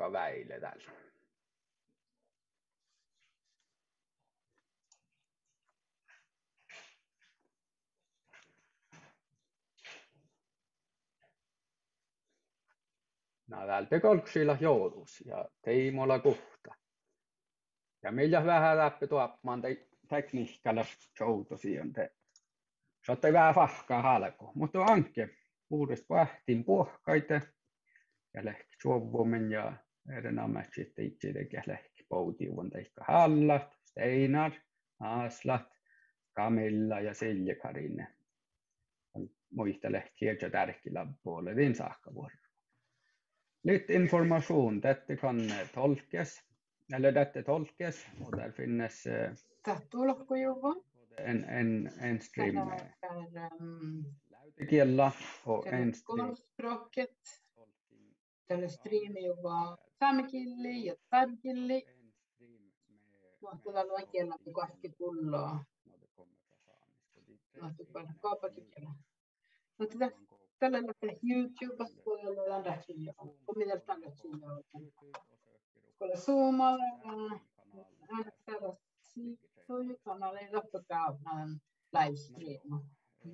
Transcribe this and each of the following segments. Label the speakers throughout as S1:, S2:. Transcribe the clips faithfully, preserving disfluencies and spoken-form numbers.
S1: aika väile täällä. No täältä kolksilla joutus ja teimolla kohta. Ja millä vähän läpi tuopmaan te tekniikalla joutusi on te. Saatte vähän fahkaa halko, mutta anke uudesta pahtiin puhkaita ja lehki suovuomen ja erinomaisesti sitten itse tekee lehki poutiuvon teikka hallat, steinar, aslat, kamilla ja siljakarine. Muista lehti ja tärkillä puolelin saakkavuoro. Lite information, detta kan tolkas, eller detta tolkas och där finns en, en, en stream med läytekielä och en stream.
S2: Tällä streamilla saamekilli ja tarkilli. Mahtuu luon kielä kaikki pulloa. Mahtuu paljon kaupakielä. Mutta tällä hetkellä YouTubesta puolella on rätsiä. Komilla tällä rätsiä. Kun Zoomalla äänestää siirtokanalin loppukäynnän livestream.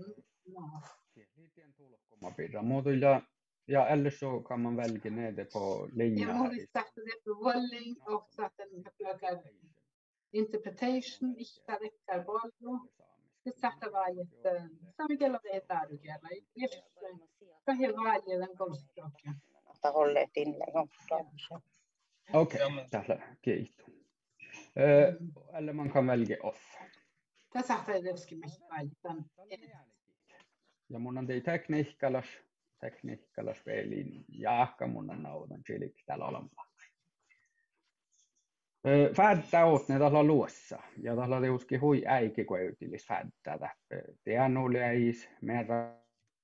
S1: Ja ja eller så kan man välja nere på linjen.
S2: Jag måste starta det på Walling och så att den pluggar interpretation, inte räcker bollo. Det startar varje samma del av det där du gör. Ska hela varje den golfspråket.
S3: Att hålla ett inlägg om
S1: Okej, tällä kiitos. Eh, eller man kan välja off.
S2: Det startar det ska mest välja.
S1: Ja mun on tei tekniikkalas. Tekniikalla spelin jaakka mun naudan chilik täällä olemassa. Fäddä oot ne tällä luossa. Ja tällä teuski hui äiki kun ytilis fäddä täppä. Tienuli äis, merra.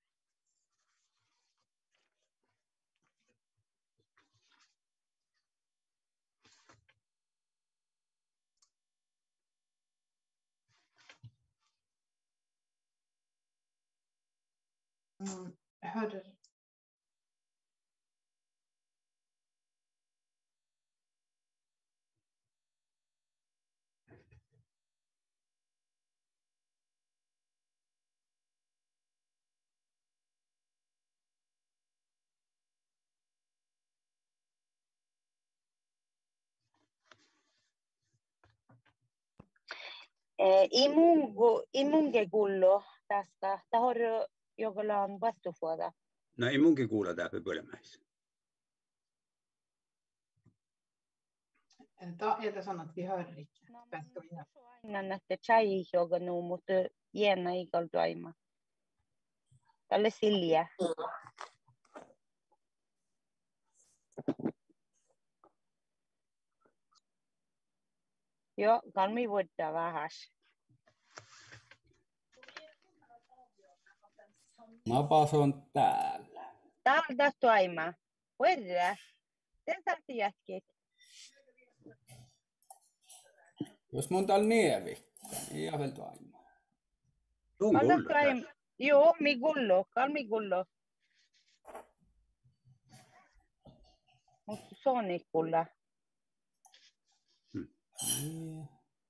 S2: Mm. Hörde
S3: Imungu, imunge kullo tästä. Tahor jolla on vastuvuoda.
S4: No ei munkin kuulla tää pöpölemäis.
S2: Ta är det så att vi hör inte.
S3: Aina että chai joka nu mutta jäänä ikal toima. Tälle Silja. Joo, kalmi vuotta vähäs.
S1: Napas on täällä.
S3: Täällä toima. Vuotta. Sen saatti jätkit.
S1: Jos mun täällä nievi, niin ihan vielä toima.
S3: Joo, mi gullo, kalmi gullo. Mutta soni kulla.
S1: Niin.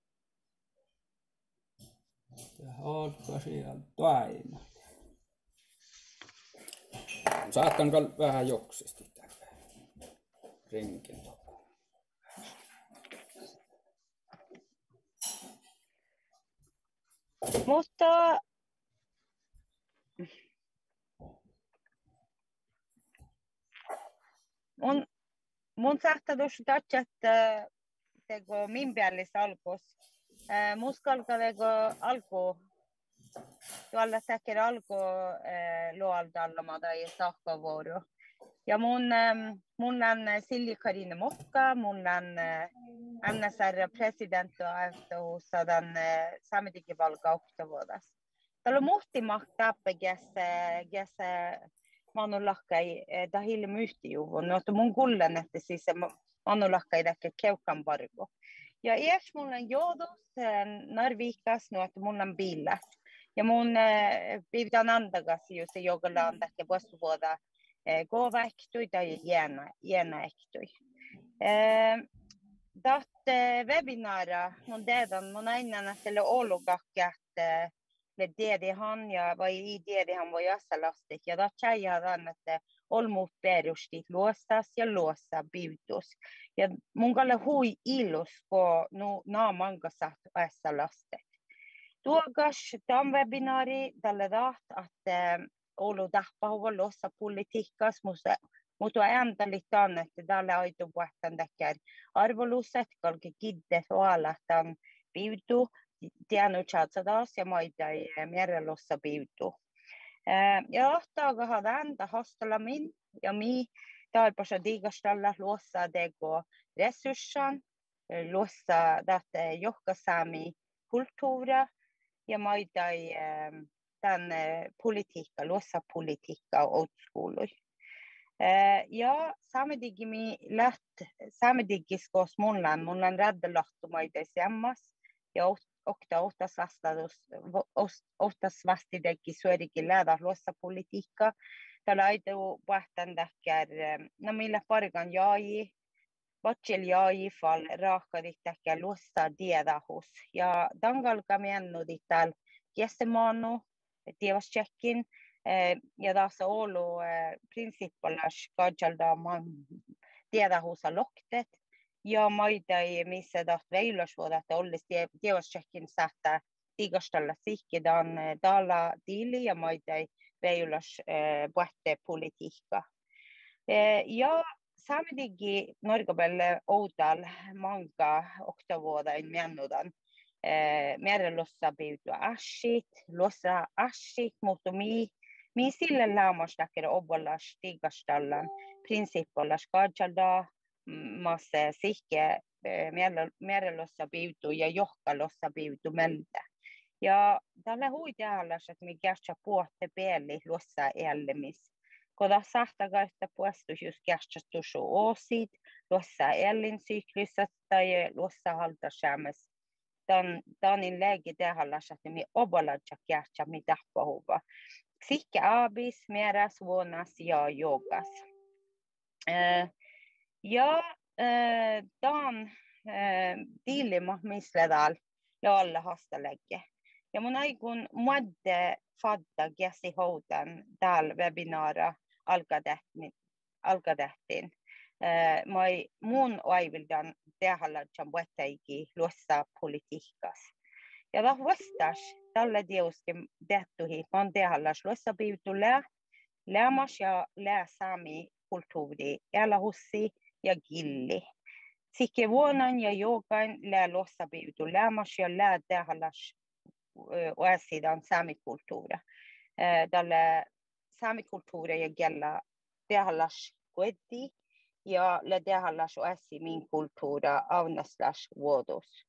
S1: Ja ootko siellä toima. Saattan vähän joksisti tällä rinkin.
S3: Mutta mun, mun sähtädus tatchat tego min peallis algus. Muskalga tego algu. Tuolla säker algu loalda allamada ja sahkavuoro. Ja mun, mun on Silja Karine Mokka, mun on N S R president och sadan sametikivalga oktavuodas. Täällä on muhtimahtappe, kes, kes manulakkai tahille myhtijuvu. No, mun kullan, että siis manulakkai täkä keukan vargo. Ja iäs mun on joudus Narvikas, no, että mun on biilla. Ja mun piivitan antagas, jos se joukalla on täkä vastuvuoda gåväktui tai jäänä, jäänäektui. Dat webinara, mun teedan mun aina selle olugakkiat le deedihan ja vai i deedihan voi assalastit ja dat tjäjädan, että olmu perustit luostas ja luossa biutus. Ja mun kalle hui ilus, ko nu naamangasat assalastit. Tuogas tämän webinaari tälle taht, että olu tahpahuva luossa politiikkas, mutta ääntä liittyen, että tällä aitu puhutaan täkkär arvoluset, kalki kiddet huolahtan biutu, tiennyt chatsadas ja maita mierelossa biutu. Ja ahtaga hadan ta hastalamin ja mi tarpasa digastalla luossa dego resurssan, luossa tätä johkasaami kulttuura ja maita tämän politiikka, luossa politiikka outskoului. Ja samtidigt mi läht samtidigt skos munlan munlan räddalahtu maita semmas ja okta ohtas vastaus ohtas vastideki suorikin läda luossa politiikka tällä aitu vahtan täkkär no millä parikan jai Vatsil jai fall raakadit täkkär luossa diedahus ja dangalka miennudit täällä jäsenmaanu tievastjekkin ja tässä ollut principallas kajalda man tiedahusa loktet ja maita missä taht veilasvuoda että olisi tievastjekin sähtää tigastalla sihkidan täällä tiili ja maita veilas puhte politiikka. Ja samtidigt Norgabelle outal manga oktavuodain mennudan mierelossa biutu ashit, lossa ashit, mutta mi mi sille lämmästäkere obollas tigastallan principallas kajalda masse sihke mierelossa biutu ja johkalossa biutu meltä. Ja tällä huiteallas, että mi kähtsä puhutte peeli lossa ellemis. Koda sahtaga, että puestus just kähtsästusu osit, lossa ellinsyklyssä tai lossa haltasäämässä. Dan danin läge tähallas että mi obaladja kähtsä mi tahpahuva. Sikke abis, meras, vuonas ja jogas. Uh, ja uh, dan uh, dilemma misledal ja alla hastalägge. Ja mun aikun muodde fadda gäsi houdan dal webinara alkadehtin. Uh, mai mun aivildan tähalladjan vuottaiki luossa politiikkas. Ja da vastas tällä dioskin tehtuhi on tähallas luossa biutu lää, läämas ja lää saami kulttuuri, älä hussi ja gilli. Sikke vuonan ja jokain lää luossa biutu läämas ja lää tähallas oasidan saamikulttuura. Tällä saamikulttuura ja gälla tähallas koetti ja lää tähallas oasi min kulttuura avnaslas vuodos.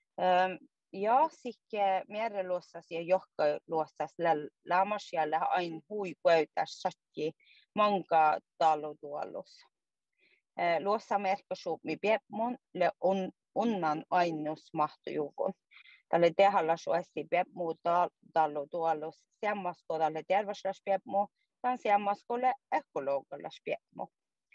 S3: Ja sikke miereluossas ja johkaluossas lämmas ja lähe aina hui kueutas satki manga talutuolus. Luossa merkkasuupmi piepmun le on onnan ainus mahtujuukun. Tälle tehallas oesti piepmu talutuolus semmasko tälle terveyslas piepmu, tämän semmaskolle ekologilas piepmu.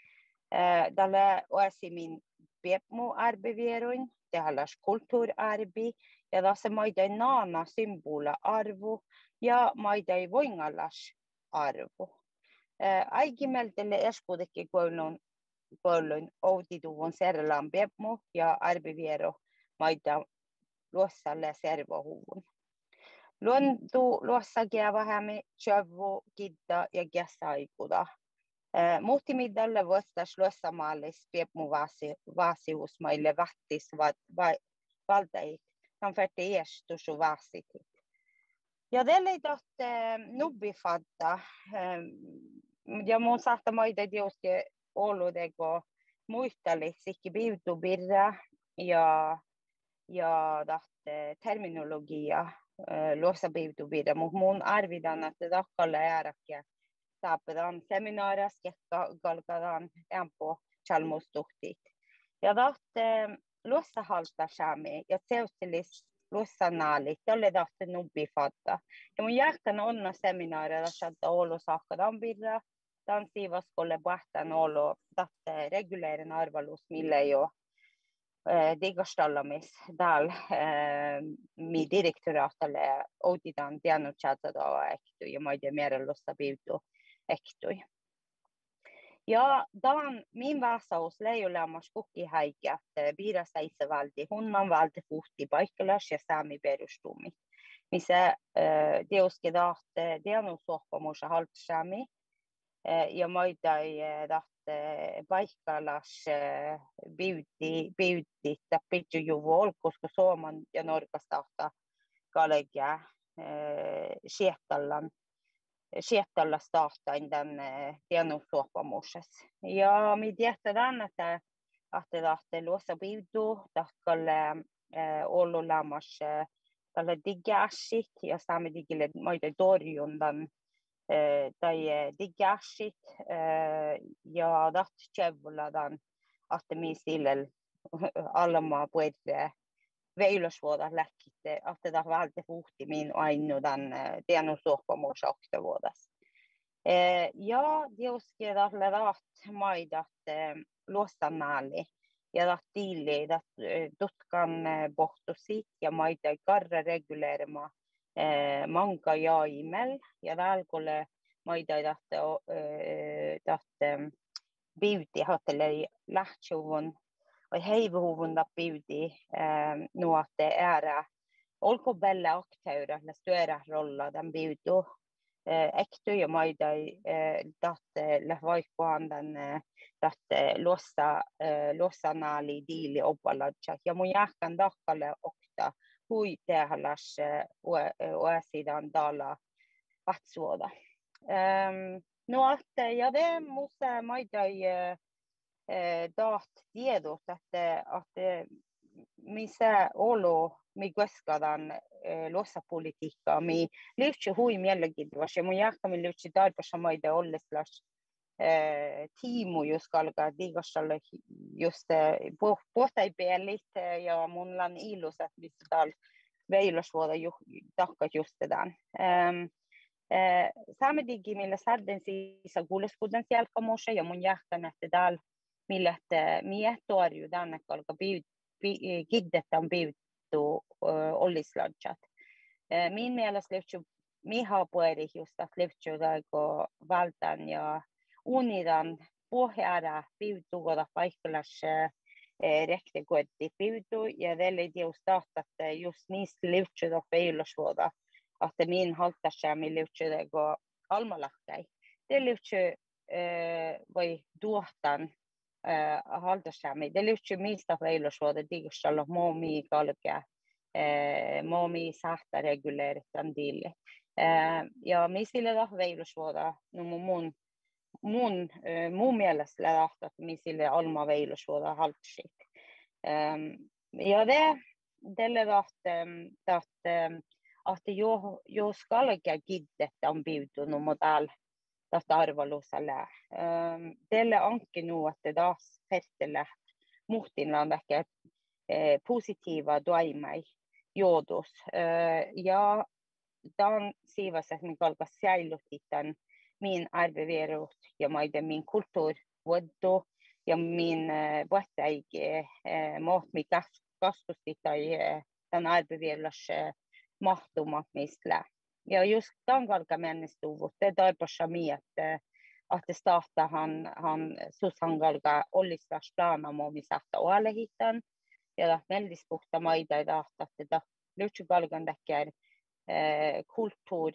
S3: Tälle oesti min piepmu arbevieruin, tehallas kulttuurarbi, ja tässä maita naana symbola arvo ja maita voingallas arvo. Aikimeltelle eskuudekin koulun koulun outituvun serlaan piepmu ja arbiviero maita luossalle servohuvun. Luontu luossa kiävähämi, tjövu, kidda ja kiässaikuda. Muhtimiddalle vastas luossamaallis piepmu vaasius maille vahtis valtait. Han färte estusu vaasitit. Ja tälle tahte nubbi fatta. Ja mun sahta maita diuski oludego muistali sikki biutu birra ja ja tahte terminologia luossa biutu birra. Mut mun arvidan, että takkalle ääräkkiä taapedan seminaaras, kekka galkadan empo chalmustuhtit. Ja tahte luossa halta saami ja seustilis luossa naalit, jolle tahte nubbi fatta. Ja mun jälkeen onna seminaarilla saattaa olla saakkadan birra tämän siivaskolle pähtän ollut tätä reguläärinen arvalus, millä jo digastallamis täällä mi direktoraatalle outitaan tiennutsäätä ehty ja maiden määrällössä piivtu ehty. Ja tämän min vastaus leijuleamas kukki häikä, että viidasta itse valti hunnan valti puhti paikkalas ja saami perustumit. Missä teoski tahte tiennusohpamuus haltsaami ja maita tahte paikkalas biuti biuti tapitju juvol koska Suomen ja Norjasta tahta kalleja siehtallan siehtällä tahtain tämän tiennuussuopamuusessa. Ja me tiedetään, että että tahte luossa biutu, tahkalle ollut lämmas tälle digäsit ja saamme digille maiden torjundan tai digäsit ja tahti tjävulladan, että me sillä almaa puhutaan veilusvuoda lähkitte, että tämä valti puhti min ainu tämän tiennuussuopamuus oktavuodassa. Ja tietysti tällä raht maidat luostannaali ja tahtiili, että tutkan pohtusit ja maita karra reguleerima manka jaimel ja välkulle maita tahte biuti hattele lähtsuvun och heivuhuvunda biuti nuotte ära olko bella aktöra la störa rolla den biutu ekty ja maida tatte la vaikkoandan tatte lossa lossanaali diili oppalatsa ja mun jahkan dakkalle okta hui tehallas oasidan dalla vatsuoda nuotte ja det musa maida taht tiedot, että, että missä olo, mi koskadan lossa politiikkaa, mi lyhtsä hui mielenkiintoista, ja mun jahkami lyhtsä taipassa maita olleslas tiimu, jos kalkaa digastalle just pohtaipielit, ja mun lan ilus, että missä täällä veilasvuoda takkat just tämän. Saamme digi, millä särden siisa kuuleskuuden selkämuossa, ja mun jahkan, että täällä millä miettuarju tänne kalka kiddetään piivittu ollisladsat. Min mielestä löytyy miha pueri just, että löytyy aika valtaan ja unidan pohjaa piivittu koda paikkallas rektekoetti piivittu ja tälle just tahtaa just niistä löytyy veilasvuoda, että min haltasäämi löytyy aika almalahkai. Det löytyy voi tuohtan Uh, haltasäämi. Det lyhtsy mistä veilusvuoda digustalla momi kalkea, uh, momi sahta reguleeritan dille. Uh, ja misille da veilusvuoda, no mun mun uh, mun mielestä lähtee, että misille alma veilusvuoda haltsit. Um, ja det det lähtee, että että jo jo kalkea kiddet on biutunut modal. Tästä arvaluusalla. Tälle onkin nu, että taas festellä muhtinlaan ehkä positiiva toimai johdus. Ja tämän siivassa, että minä kalkas säilytän min arveverut ja maiden min kulttuurivuodo ja min vuottaike maht, mikä kasvusti tai tämän arveverus mahtumatmista. Ja just tämän kalkan mennestuvuus, det taipassa mi, että että starta han han sushangalga ollislas plaanamo mi sahta oalehitan ja meldis puhta maida ja että löytyy kalkan täkkär kulttuur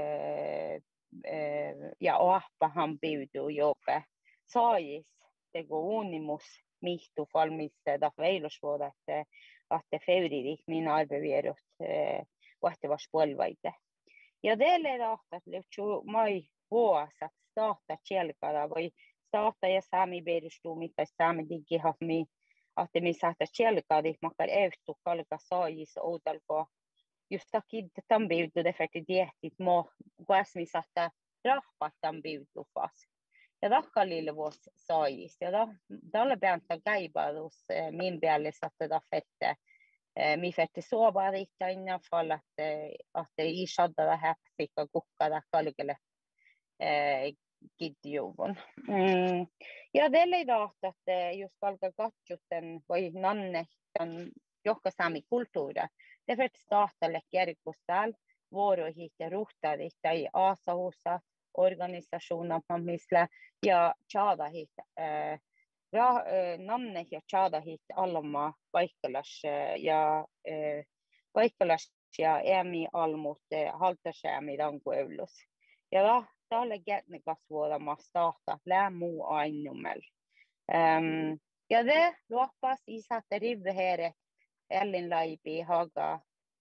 S3: ja oahpahan biudu jopa saajis tego unimus mihtu falmissa da veilusvuoda, että että feuridik min arveverut vahtavas puolvaite. Ja tälle tahtat löytyy mai vuosa starta tjelkada vai starta ja saami perustumit tai saami digihahmi, että me saata tjelkada makar evtu kalka saajis outalko just takid tämän biutu defekti diehtit mo kuas mi saata rahpat tämän biutu fas. Ja takkalille vuos saajis ja tällä pääntä käipädus min päälle saata dafette mi fette sovaritta innan fall att att i shadda häpsika kukkada kalkele kidjuvun. Mm. Ja teillä ei tahtatte just alkaa katsuten vai nanne tämän johka saami kulttuura. Det för att starta läkärkustal vuoroihin ja ruhtadit tai aasahussa organisationer misla ja chaadahit äh, ra äh, nanne ja chaadahit alma paikkalas äh, ja äh, paikkalas ja emi almut äh, haltasäämi dankueulus. Ja da tälle gärtne kasvuolama starta lämmu ainnumel. Um, ja det luopas isätte rivhere Ellin Laibi haga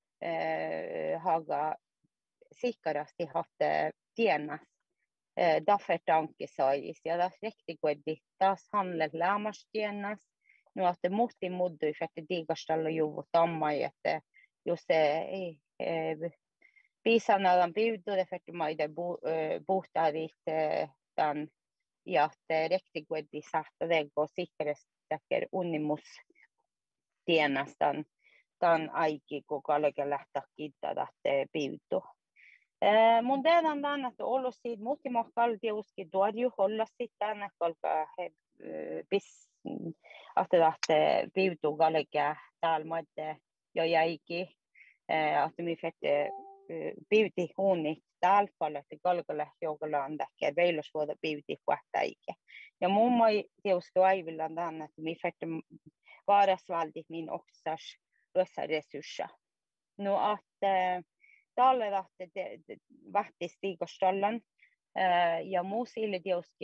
S3: äh, haga sikkarasti hatte tienas äh, därför tanke sais ja das riktigt godi tas handle lämmas tienas nu att det måste moddu för att digastalla ju tamma että jos ei pisanadan biudu för att maida buhtadit tan ja että riktigt godi sahta dego sikkarasti unimus tienastan tan aiki kun kalke lähtää kiittää piutu. Äh, mun teidän tänne, että ollut siitä muuttimakkaalla tietysti tuodju olla sitten tänne, kolka he bis, että lähtee piutu kalke täällä maite jo jäiki, että mi fette piuti huunit täällä paljon, että kalkelle joukalla on tähkä veilös vuoda piuti puhtaike. Ja mun moi tietysti aivilla tänne, että mi fette varasvaldit min oksas lösa resursser. Nu att talle lähti vahti stiikostallan ja muu sille tietysti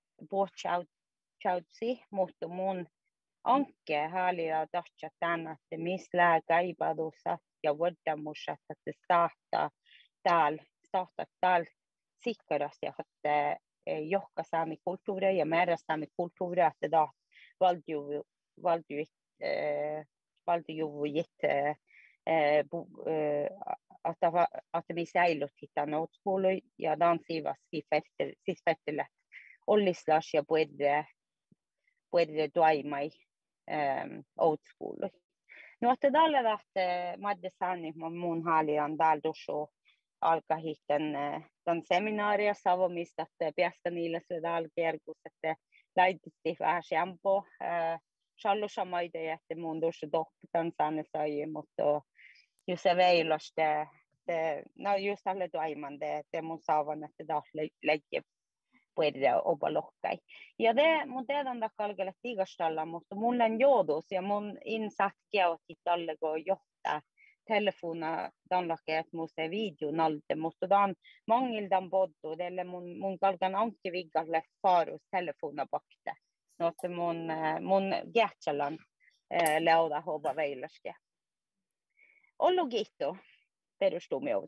S3: puhutsautsi, mutta mun anke häälillä tahtsa tänne, että missä kaipadussa ja voddamussa, että starta täällä, starta täällä sikkarasti, että johka saami kulttuuri ja määrä saami kulttuuri, että da valtio valtio valtio jitte että että me säilytti tämän outskoulun ja tanssivat siis fettillä ollislas ja puhutte puhutte toimii outskoulun. No että tällä lähtee maddesani mun haalian täällä tuossa alkaa hitten tämän seminaaria savomista että päästä niille sitä alkeerkus että laitisti vähän shampoo Charlossa maida että mun tuossa tohtan sanne sai mutta just se veilos det det no just alle toiman det det mun saavan että taas lägge puede obalokkai ja det mun teidän takalkelle tiigastalla mutta mulla on joodus ja mun insat käytti tälle go johtaa telefona danlake että mun se video nalte mutta dan mangildan boddo delle mun mun kalkan anki viggalle farus telefona bakte no että mun mun gärtsalan lauda hova veilaske Ollu kiitto perustumiot.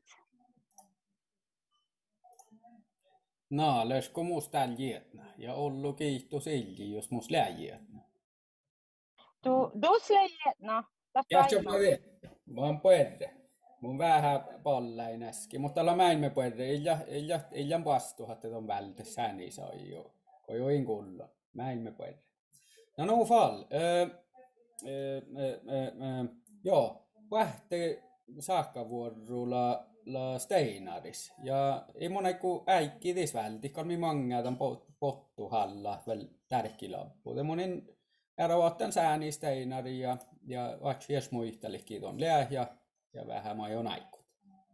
S1: No, lösko mus täällä jietnä ja Ollu kiitto silti, jos mus lää jietnä.
S3: Tu dus lää jietnä.
S1: Ja se mä vet. Mä oon puedre. Mun vähän pallain äsken, mutta tällä mä en me puedre. Illa illa illa vastuhat että on vältä sääni sai jo. Ko join kulla. Mä en me puedre. No no fall. Eh eh eh joo. Vähti saakkavuorolla la steinaris ja ei monaiku äikki tis välti kalmi mangadan pottuhalla väl tärkilappu. Det monin eroatan sääni steinari ja ja vatsies muistelikin ton lää ja ja vähän mä on aikut.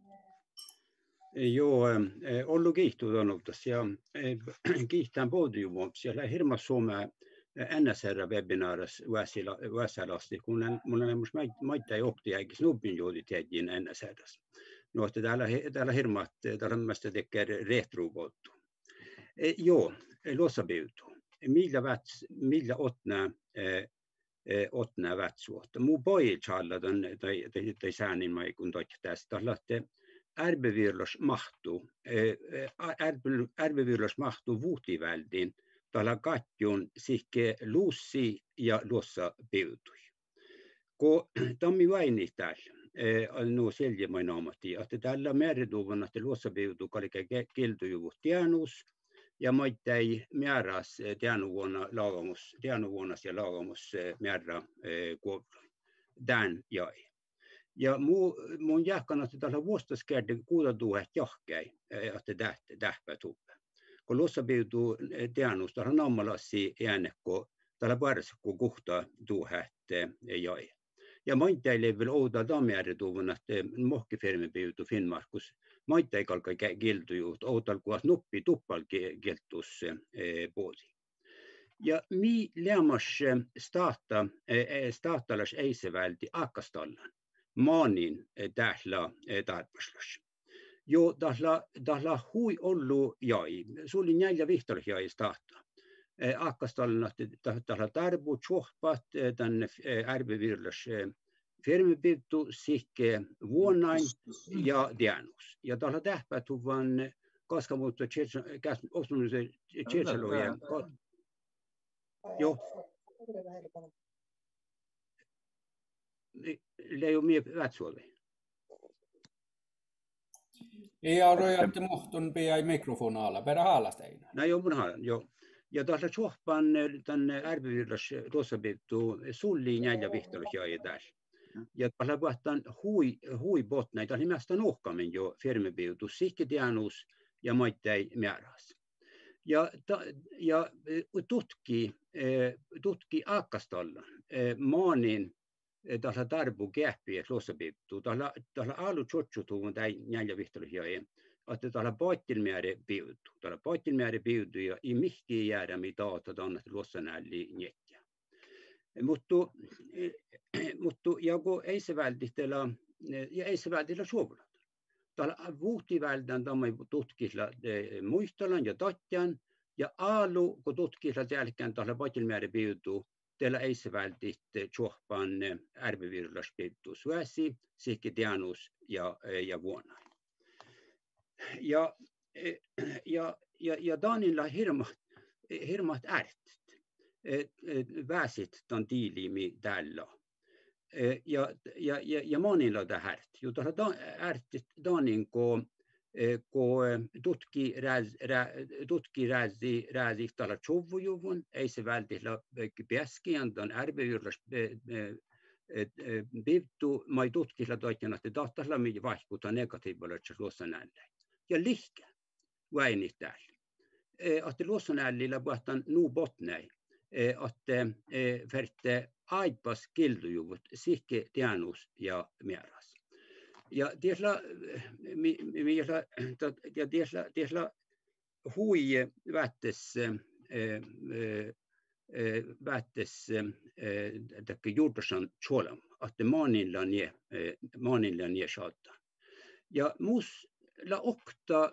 S4: Joo, Ollu kiihtuu tonnutas ja kiihtään podium siellä hirma Suomea N S R-webinaaras Väsälasti, kun mulla on myös maita johtia, eikä snubbin juuri tehdään N S R. No, että täällä, täällä hirmat, täällä mästä tekee retroubottu. E, joo, luossa biutu. Millä väts, millä otnää, e, otnää vätsuotta. Muu pojat challa tämän, tai, tai, tai säänin mai, kun toit tästä, että ärbevirlos mahtuu, ärbevirlos mahtuu vuhtiväldin, tällä katjun sikke luussi ja luossa piutui. Kun tammi vaini täällä, no seljemäin ammatti, että tällä määrituvana, että luossa piutui kalike kiltujuvut tienus, ja maittai määräs tienuvona laagamus, tienuvuonas ja laagamus määrä kuovlu. Tän jäi. Ja muu, mun jääkkan, että tällä vuostaskerti kuuda tuhet jahkei, että tähpä tuppe. kun luossapyytuu tienus, tällä nammalassi äänekko, tällä varsikko kuhta tuuhätte jai. Ja maitteille vielä ouda damjärjetuvun, että mohkifirmi pyytuu Finnmarkus. Maitteille kalka kiltujuut, outal kuvat nuppi tuppal kiltus puoli. Ja mi lämmas starta, startalas eisevälti akkastallan, maanin täällä tarpaslas. Jo tällä tällä hui ollut jai, suuli neljä vihtoilla jai starta. Akkastallan tällä tarbu tjohpat tänne ärbevirlas firmipittu sikke vuonnain ja dianus. Ja tällä tähpät tuvan kaskamuutto osmumisen tjetselojen. Joo. Leo mie vätsuoli.
S1: Ei ole että mohtun pia mikrofonalla, perä haalasteina.
S4: No joo, mun haalan, joo. Ja tässä tjohpan tänne ärbevirlas tuossapittu sulli neljä vihtoilla jäi tässä. Ja tässä vuotan hui, hui botna, tässä nimestä nuhkamin jo firmipiutu, sikki dianus ja maittai määräs. Ja, ja tutki, tutki akkastallan maanin tässä tarbu kähpiä luossapittu. Tässä alu tjotsutuun tai neljä vihtoilla jäi. Että tällä poittilmäärä piutu. Tällä poittilmäärä piutu ja ei mihki jäädä mitä otetaan luossa näli niettiä. Mutta mutta joku ei se välttämättä ja ei se välttämättä suovulla. Tällä vuhtivältän tämä tutkisla muistelan ja tatjan ja alu kun tutkisla jälkeen tällä poittilmäärä piutu. Tällä ei se välttämättä suohpan ärbevirlas piutu suäsi, sikki dianus ja ja vuonna. Ja, ja, ja, ja Danilla hirmat, hirmat ärtit, väsit tämän tiiliimi täällä. Ja, ja, ja, ja monilla tämä härt. Jota ärtit Danin, kun tutki rääsi, tutki rääsi, rääsi tällä tjuvujuvun, ei se välttämättä pääskiän tämän ärbevirlas pivtu, mä ei tutkisella toikena, että tahtasella mihin vaihkuta negatiivilla, että se luossa näille. Ja lihkä väinit täällä. Että luossonällillä puhutaan nuu botnei, että färtte aipas kildujuvut, sihke tianus ja määräs. Ja tiesla, ja tiesla, tiesla hui vättes, vättes, että juurtasan tjolam, että maanilla nie, maanilla nie saattaa. Ja mus la okta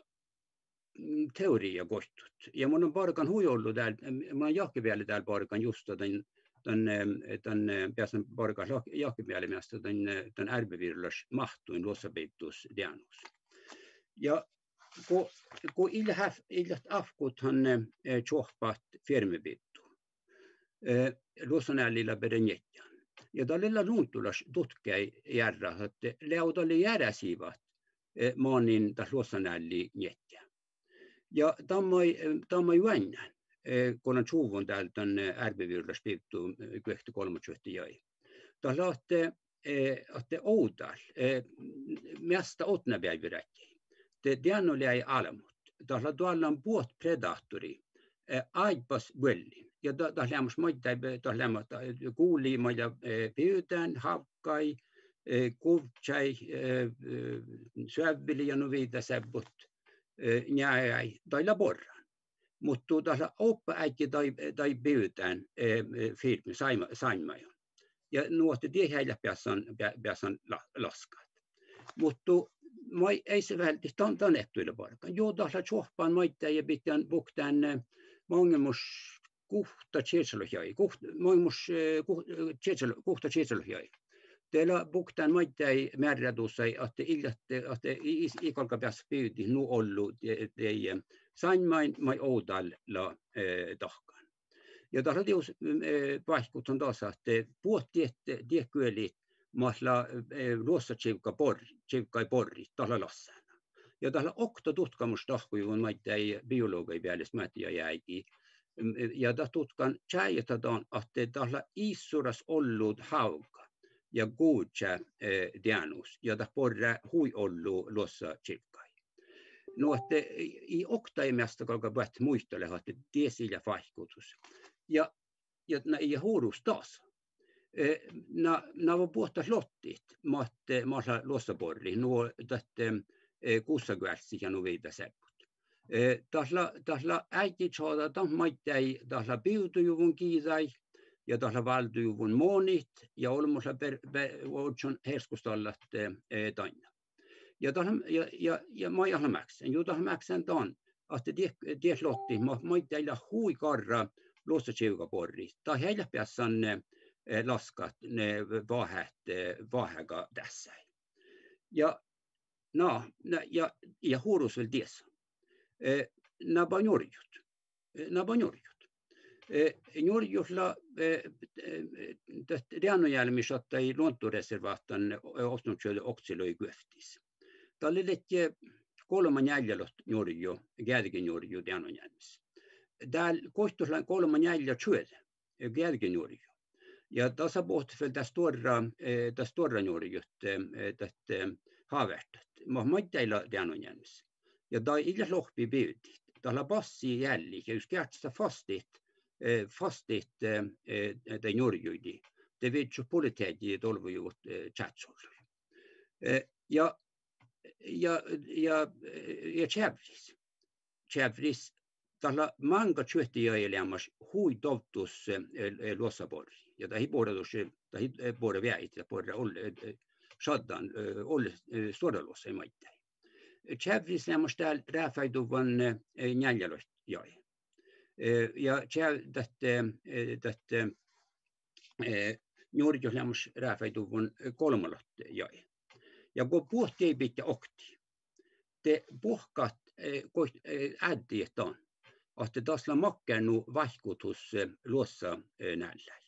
S4: teoria kohtut. Ja mun on parkan hui ollut täällä, mä oon jahkivieli täällä parkan just tämän, tämän, tämän pääsen parkan jahkivielimästä tämän, tämän ärbevirlas mahtuin luossapeittus dianus. Ja kun, kun ilhäf, ilhät afkuthan tjohpat firmipittu, luossanällillä perenjetjan. Ja tällä luuntulas tutkei järra, että leudalle järjäsivät maanin tässä luossanälli niettiä. Ja tämä ei juennän, kun on suuvun täältä ärbevirlas pivtu kyhti kolmutsuhti jäi. Tässä lähtee, että outal, mesta otnapäiviräkki. Te diannolle ei alemut. Tässä tuolla on puot predaattori, aipas välli. Ja tässä lämmäs maittai, tässä lämmäs kuuliimoja pyytään, havkai, kuvtsai, syövili ja nuviita sepput, njääjäi tai laborran. Mutta tässä oppa äikki tai, tai pyytään firmi saimajon. Ja nuotti tiehäillä päässään laskat. Mutta ei se välttämättä tannettuilla parkaan. Joo, tässä tjohpaan maittaa ja pitää buktaan mongemus kuhta tjetselohjai. Mongemus kuhta tjetselohjai. Teillä buktaan maittai määrätuussa, että ikolka päässä pyyti nu ollut sainmain mai oudalla tahkaan. Ja tässä tius vaihkutan taas, että puhuttiin, että tiekkyöli mahla luossa tjivka porri, tällä lassana. Ja tällä okta tutkamustahkujuun maittai biologai päällistä mätiä jäikin. Ja tässä tutkan tjäjätetään, että tällä iisuras ollut hauka. Ja kuutsa eh, dianus, jota porra hui ollu luossa tjivkai. No, että i oktaimesta kalka puhet muistele, että tiesillä vaikutus. Ja, ja, ja huurus taas. Na, na var båta slottit, matte, massa lossaborri, nuo tätte kuussakymmentä ja nuo viitä sepput. Tasla, tasla äiti saada, tam maittai, tasla piutujuvun kiisai, ja tasla valdujuvun monit, ja olmossa per, per, otson herskustallat taina. Ja tasla, ja, ja, ja mä jahla mäksän, ju tasla mäksän taan, että tie slotti, ma maittai hui karra lossasiukaborri, tai heillä päässään laskat ne vahet vahega tässä. Ja no ja ja huurus vielä ties. Naba njorjut. Naba njorjut. Njorjutla Rianojälmissä ottai luontoreservaattan ostunut oksiloi kyhtis. Tälle letje kolman jäljellä njorju, gärgen njorju Rianojälmissä. Täällä koistuslain kolman jäljellä syödä, gärgen njorju. Ja tässä pohtii tästä tuoda tästä tuoda njorjut tästä haavertat. Mä maitteilla Rianojälmissä. Ja tämä illes lohpi biutit. Tällä passi jälli, ja jos kertaa fastit, fastit te njorjuidi. Det vet ju politik tolvujuut chatsolla. Ja ja ja ja chävris. Chävris tällä manga tjuhtiöilemas hui tottus luossabor. Ja tämä hiporatus tai hipora väit ja porra olle shaddan olle sodaluossa maittai. Chävris lämmas täällä rääfäiduvan njäljelöt jäi. Ja chäv tästä tästä njorjus lämmas rääfäiduvan kolmalot jäi. Ja kun puhti ei pitää okti, te puhkat äddietään, että tässä on makkenu vaikutus luossa näillä,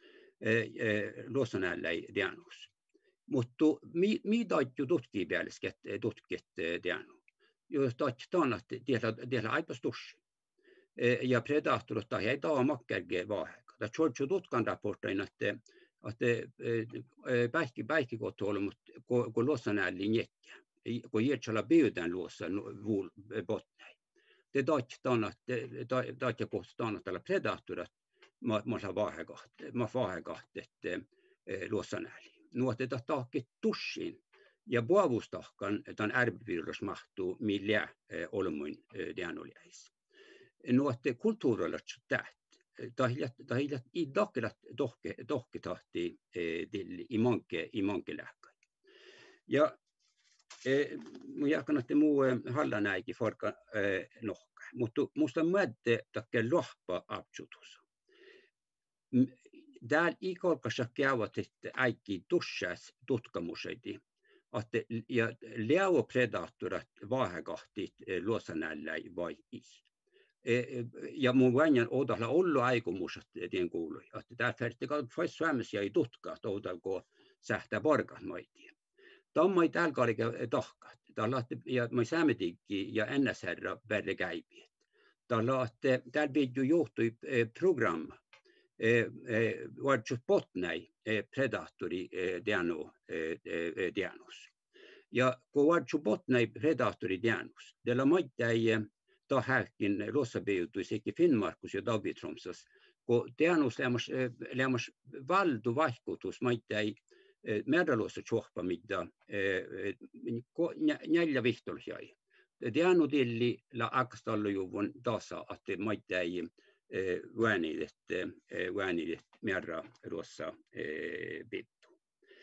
S4: luossa näillä diagnoosi. Mutta mitä jo tutkii päällesket tutkit diagnoosi? Jos tahtaan, että tiedä aipastus ja predaattorit tai ei taa makkerge vaihka. Det tror jag tutkan rapporten att att päikki päikki kotolla mutta kun luossa näillä njekkä. Kun jätsellä biudan luossa vuol botnai. Det tahtaan, että tahtaa kohtaan tällä predaattorit ma ma saa vaihka. Ma vaihka että luossa näillä. Nuote tahki tussin ja puavustahkan tämän ärvirus mahtuu millä olmuin dianoliais. Nuote kulttuurilla täht tai i dakkelat dokke dokke tahti till i manke i manke läkka. Ja mun jakan että muu hallanäiki forka nohka. Mutta musta mätte takke lohpa absutus. Täällä ikolkassa käyvät, että äikki tussas tutkamuseiti, että ja leo predaattorat vaahekahtit luosanällä vai i. Ja mun vainjan odalla ollut aikomus, että tien kuului, että tää färti fais Suomessa ei tutkaa, odalko sähtää porkat maitia. Tämä ei täällä kalike tahkat. Täällä ja mä säämetikki ja N S R värre käipiet. Täällä että täällä pidä johtui programma. Vartsus potnai predaattori diagnoos. Ja kun vartsus potnai predaattori diagnoos, tällä maittai tahäkin lossabiutuisi eikä Finnmarkus ja Davitromsas, kun diagnoos lämmas valdu vaikutus maittai merdaluossa tjohpa, mitä neljä vihtolsiai. Diagnoodilli la akastallujuvun tasa, että maittai väänidet väänidet merra ruossa bittu.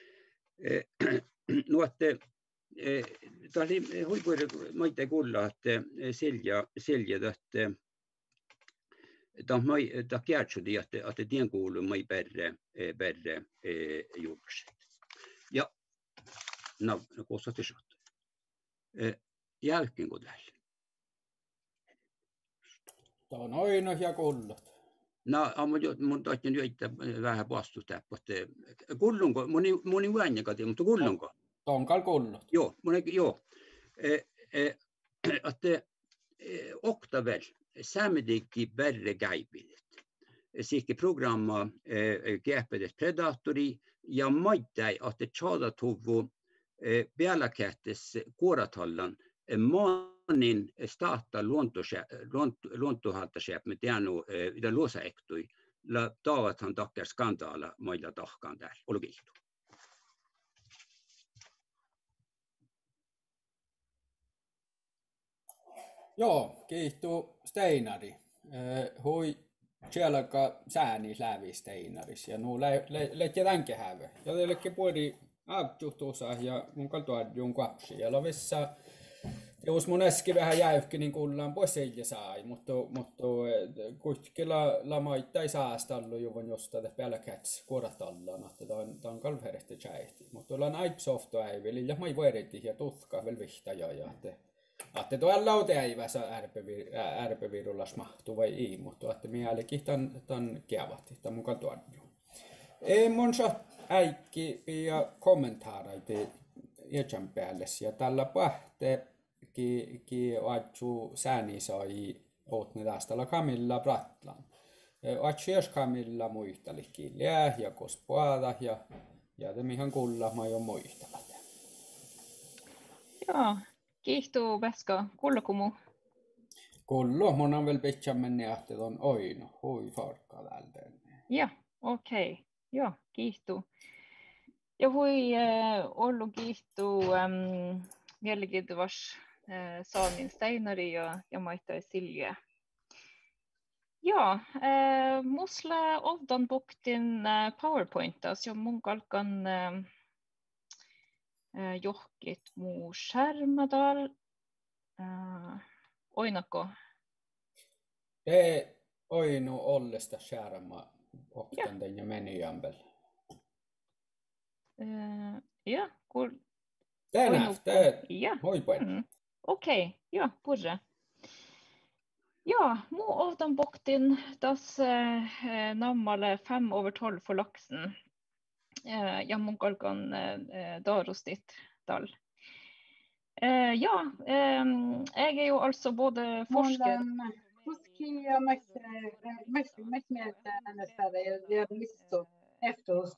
S4: Nuotte tali huipuri maite kuulla että selja selja että ta mai ta kärtsudi että että tien kuulu mai perre perre juursi. Ja no kossa tisot. Jälkeen kun tällä.
S1: Tämä on aina ja kullot.
S4: No, mun taittin yrittää vähän vastustaa, että kullunko, moni moni väänjäkati, mutta kullunko?
S1: Tonkal kullot.
S4: Joo, moni joo. Että oktavel saamedikki värre käipilet. Sikki programma käpedet predaattori ja maittai, että chada tuvu bialakätes kuoratallan maan niin starta luontohaltasäp med tienu ida luosaektui la taavathan takkar skandaala mailla tahkaan täällä olkiitu.
S1: Joo, kiitos Steinari. Hui sielläkä sääni lävi Steinaris ja nu lähtee tämän kehävä. Ja teillekin puoli aaptuhtuusa ja mun kaltuadjuun kapsi. Ja lovissa jos mun äsken vähän jäykki, niin kuullaan pois ei sai, mutta, mutta kuitenkin la maita ei saastallu juvon jostain pelkäts kuoratallaan, että tämä on kalverehti tjäihti. Mutta tuolla on aiksohto äiveli ja mai voiritti ja tuhka vielä vihtaja ja että tuolla lauteäivässä ärpevirullas mahtuu vai ei, mutta että mielekin tämän kiavatti, tämän mukaan tuodjuun. Ei mun saa äikki ja kommentaareita iätsän päälle ja tällä pähtee ki ki atju sääni sai otne tästä Camilla Brattlan. Atju Camilla muisteli kieliä ja kospuada ja ja te mihan kuulla mä jo muistavat.
S5: Joo, kiihtuu Veska kullakumu.
S1: Kullo, mun on vielä pitkä mennä että on oino, hui farkka täältä.
S5: Ja, okei. Okay. Joo, kiihtuu. Ja hui äh, ollut kiihtuu ähm, mielenkiintois äh, Saamin Steinari ja, ja Maita Silja. Joo, äh, musla ovdan buktin äh, PowerPointas ja mun kalkan äh, äh, johkit muu skärmadal. Äh, oinako?
S1: Te oinu ollesta skärma oktan den ja meni jämpel.
S5: Uh, ja, kur...
S1: Tänään, te...
S5: Ja.
S1: Moi poin.
S5: Mm. Okei, okay. Ja, purre. Ja, muu ovdan boktin das eh, nammalle fem over tolv for laksen. Eh, ja, mun kalkan eh, darostit dal. Eh, ja, eh, jeg er jo altså både forsker...
S2: Huski ja mest mieltä äänestää ja listo efteråt.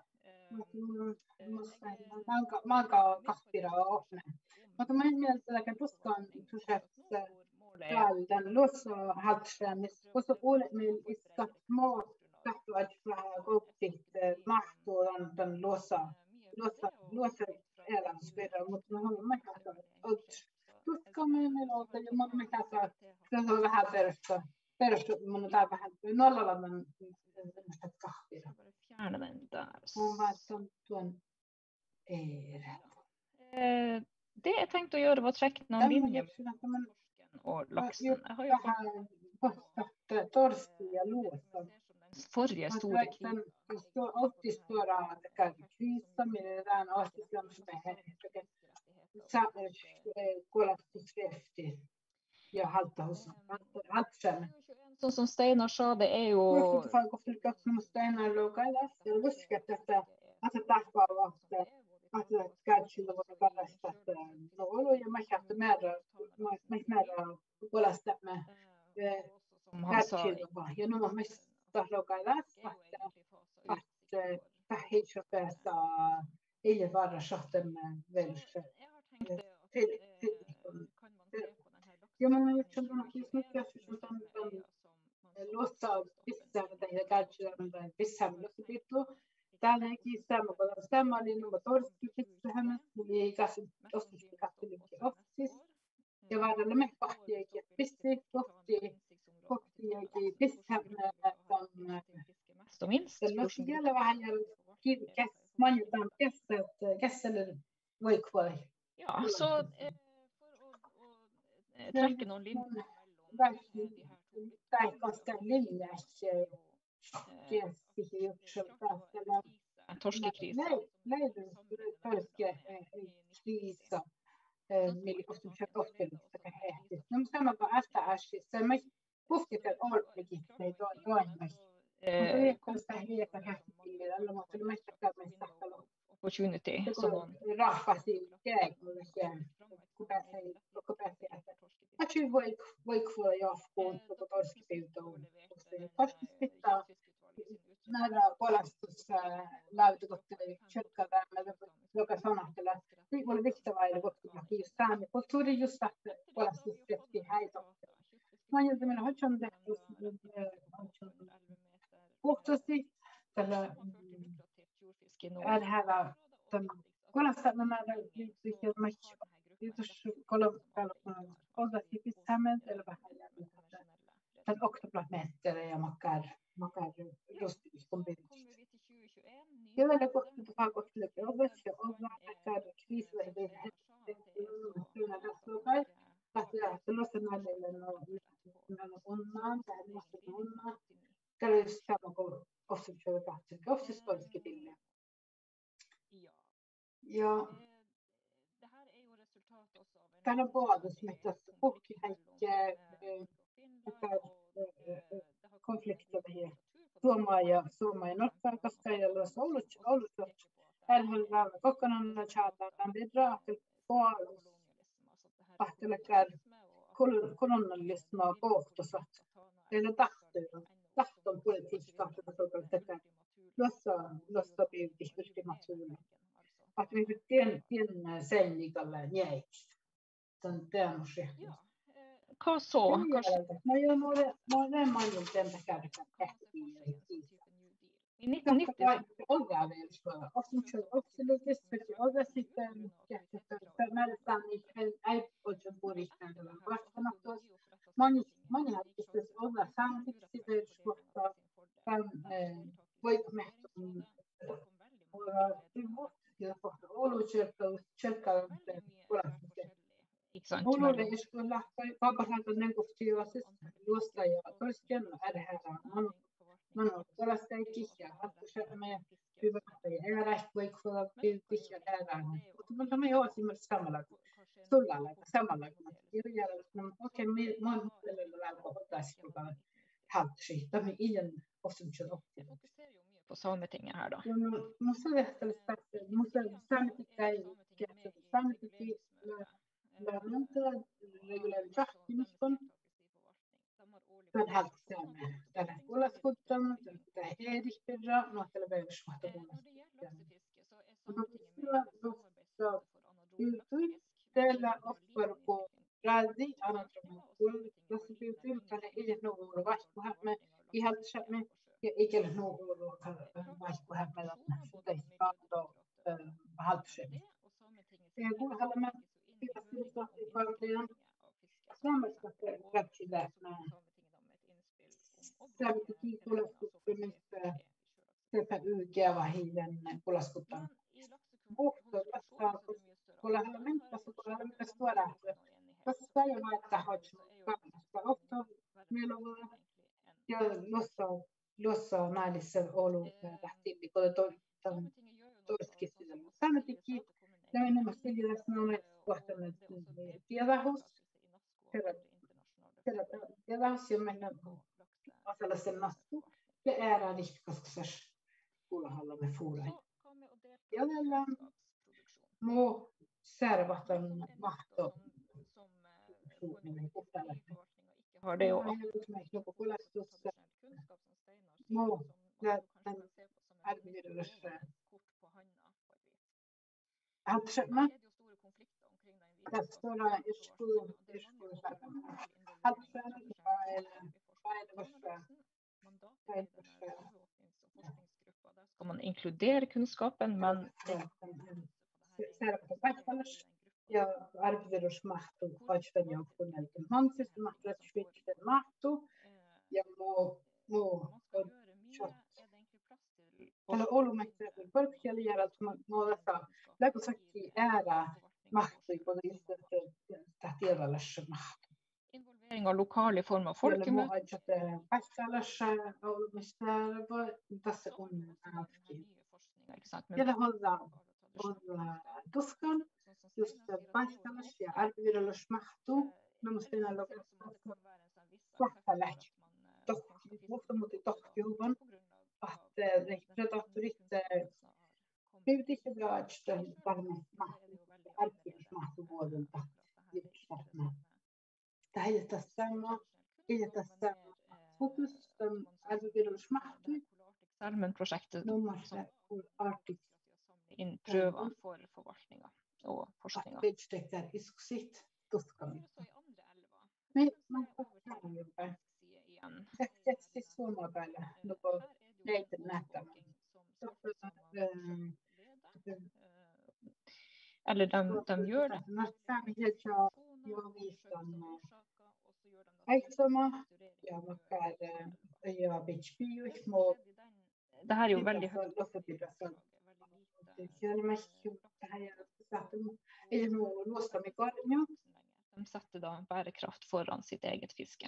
S2: Manka kahvira ofne. Mutta mä en mielestä, että tuskaan projektissa tämän luossa haltsämis, koska kuulet meillä iskat maa tahtoa, että kohti mahtuu tämän luossa luossa luossa elämysverran, mutta mä haluan mä katsoa, että tuskaan meillä on, ja mä mä katsoa, se on vähän perusta, perusta, mun on tää vähän nollalla mä tämmöistä kahvira. Mun vaan tuon Eera.
S5: Det jag tänkte göra var att träcka någon linje och laxen. Jag har ju
S2: fått torsti ja luossa.
S5: Förra stora
S2: kriget. Det åtti stora kriisaminen åtti semmoista kolastusrefti ja halttahus. Haltsen.
S5: Så som Steinar sa, det är ju...
S2: Kuitenkin kun fylkäksi semmoista Steinar lokailla, ja uskot, että että tapaavat että käytsillä voi kallastaa no olo ja mä kähtä määrä mä määrä kolasta mä käytsillä vaan ja no mä tahdo kallastaa että tahitsa päästä ei vaara sahtemään välissä ja mä nyt sanon että mikä se on luossa pissää tehdä käytsillä mutta pissää luossa täällä kiistämä kun tämä oli numero torsti pitkähän niin kanssa tosti katselin office ja vaadalla me pahtiakin pisti kohti kohti ja pissämä on
S5: så minst
S2: sellaista vielä vähän ja käs mainitaan kässet kässelle voi kuolla.
S5: Ja så träcker någon linje
S2: tai koska linjassa Kiesi juksella
S5: torskekris.
S2: Nej, torskekriisa. Millä kostumassa kohtelusta kähti. No sama kuin ästä-ässissä. Mä puhtikat ollekin ei toimais. Mutta liekkoista hiekka kähtiillä. Mutta mä sitä käymistä haluan.
S5: Opportunity.
S2: Rahvasi käikulle jään. Kun pääsee, kun pääsee. Atsi voi voi kuolla jahkuun, kun torskipilta on. Torskipilta nähdään kolastussa läytä, kun tjökkää vähemmän, joka sanottella. Niin oli viktivailla, kun just saamme kulttuuri just että puolestaan häitä. Mä ajattelin, että hoitson tehty puhtosti tällä älhäällä kuulostaa nämä liittyvät match. Kiitos kolme osaksi pistämään eller vähän jäljellä. Tän oktoplaneettera ja makar makar just kombinaation. Jolla kohta tuo kohta lepeovet ja olla makar kriislehden siinä raslokai. Lähtee sellaiselle no no onnaan tai musta onnaan. Tällä sama kuin osuuksella katsoa. Osuuksella kyllä. Ja täällä on puolus, mitä puhki häikkiä konflikteja här. Suomaa ja Suomaa ja Norppaa, koska ei ole ollut ollut älhällä kokonaan chattaa tämän bedraa til puolus. Ahtelekään kolonnallismaa kohtossa. Teillä tahtoon, tahton politiikkaa, jota sopivat tätä. Jossa jossa pyytisi yrkimatsuille. Att vi fick den den säljnikalle jäiksi. Tän teamusi.
S5: Hva så?
S2: No joo, no no ne mainit den käydä tehtiin.
S5: I nitton nittio.
S2: Olga vielä sulla. Osuus absoluuttisesti olga sitten käsittää. Mältään niin ei oikein puristaan tällä vastaanottoa. Moni moni hattis olga saamiksi sitten suhtaa. Tämän voimme ja kohta Oulu tselkkaa Oululle iskuilla vapaahantoinen kohtiivasessa juosta ja toisten älhäällä manu kalastajakin ja hattusäämme hyvästä ja ääräistä vaikka piltis ja äärään. Mutta me joo esimerkiksi samalla sulla lailla samalla kun kirjalla no okei me mon tällä lailla ottaisi kukaan hatsi tämä ilman osuuksen optia.
S5: På Sametinget här då?
S2: Ja, no, musta lähtee tästä, musta Sametikka ei kertoo. Sametikki lämmentää reguläri tahtimiston. Tämän haltseemme. Tällä kuulaskuttamme, tällä eedispirra, no tällä väyysmahta kuulaskuttamme. Mutta sillä tuossa yltyi, tällä opparko raadi, anatramme kuulaskuttamme, tällä ei ole vaihtoehtomme, ihaltsamme. Ja ikinä nuo vaikka hämmällä näistä kato haltsen. Ja kun haluamme pitää siltä paljon samasta kärsillä sävytkin kulaskuttamisesta sepä ylkeä vahiden kulaskuttaa. Puhto vastaan kun haluamme tässä kun haluamme tässä tuoda. Tässä sai vaikka hoitaa kannasta otto meillä on ja lossa Lossa nailissa ollut lähti kun toistakin sillä. Sametikki lähinnä sillä sanoen kohtaneet tiedahus. Siellä tiedahus ja mennä asella sen nastu ja äärään ihkaskasas kuulahalla me fuurai. Jäljellä muu särvahtan mahto suunnilleen kuhtaalle.
S5: Har det ju
S2: muu tämän arvioidessa haltsemaan. Tässä tuolla isku isku saadaan haltsemaan painavassa
S5: Ska man inkludera kunskapen, men
S2: särvahtan paikkallas ja arvioidusmahtu oikeastaan joukkuneelta. Hansista mahtuu, että svitsten mahtuu ja muu muu on shot. Tällä Oulumäktiä Pörkjäljärältä muodostaa läkösäkki äärää mahtui, kun tämä tiedalassa mahtuu.
S5: involvering av lokal i form av folkemøte.
S2: Pääställässä Oulumista tässä on äätkin. Ja hålla olla tuskan, just pääställässä ja arvioidallas mahtuu. Me musta enää lokasta kohtalähti. Mutta mutta tohjuvan. Att predaatorit pyytisi raadsta arvioidusmahtuvuodelta yksitään. Tähän tässä sama, ei tässä fokus arvioidusmahtu
S5: Salmon-prosjektet
S2: Nummer for Arctic
S5: inn prøver for forvaltninga og forskninga.
S2: Atvedstekter isksit tutkami.
S5: Så i andre elver.
S2: Me man forklarer jo bare.
S5: Side igjen.
S2: Tekst i sommerbeile noe leiter netter.
S5: Eller de, de gjør det.
S2: Når sami hedja jo visan Eiksama, ja makar ja bichpi jo små.
S5: Det her er jo veldig høyt.
S2: Det kjenner meg ikke det her er satt er noe låst med garden.
S5: De setter da bærekraft foran sitt eget fiske.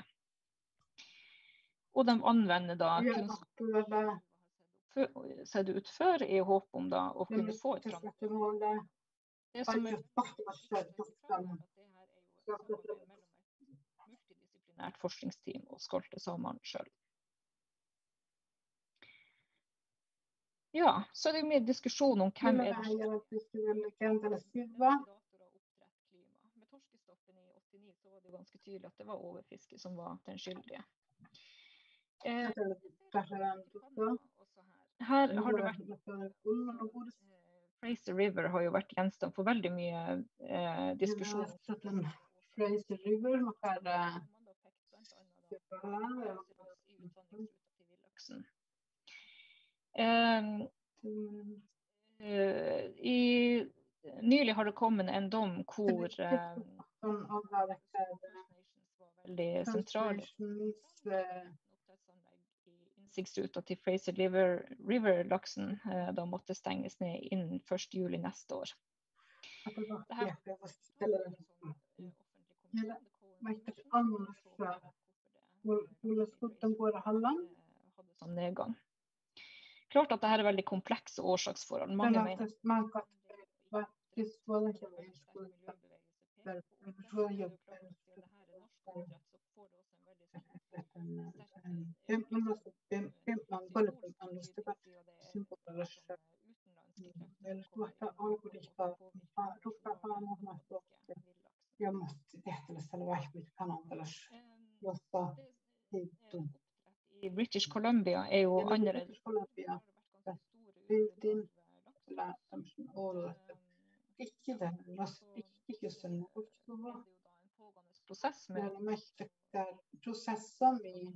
S5: Og de anvender da kunnskap sett ut før i håp om da å kunne få et fram. Det som er multidisciplinært forskningsteam og skoltesamene selv. Ja, så er det mer diskusjon om hvem er det med torskestoppen i åttini så var det ganske tydelig at det var overfiske som var den skyldige. Eh, her har det vært Fraser River har jo vært gjenstand for veldig mye eh, diskusjon.
S2: Fraser River makar
S5: eh, eh, i nylig har det kommet en dom hvor eh, var veldig sentrale innsiktsruta til Fraser River, River-laksen eh, da måtte stenges ned innen første juli neste år. Det her hadde sånn nedgang. Klart at det her er veldig komplekse årsaksforhold. Mange mener i British Columbia er jo annerledes.
S2: Ikke den, ikke just den
S5: prosess med
S2: prosesser i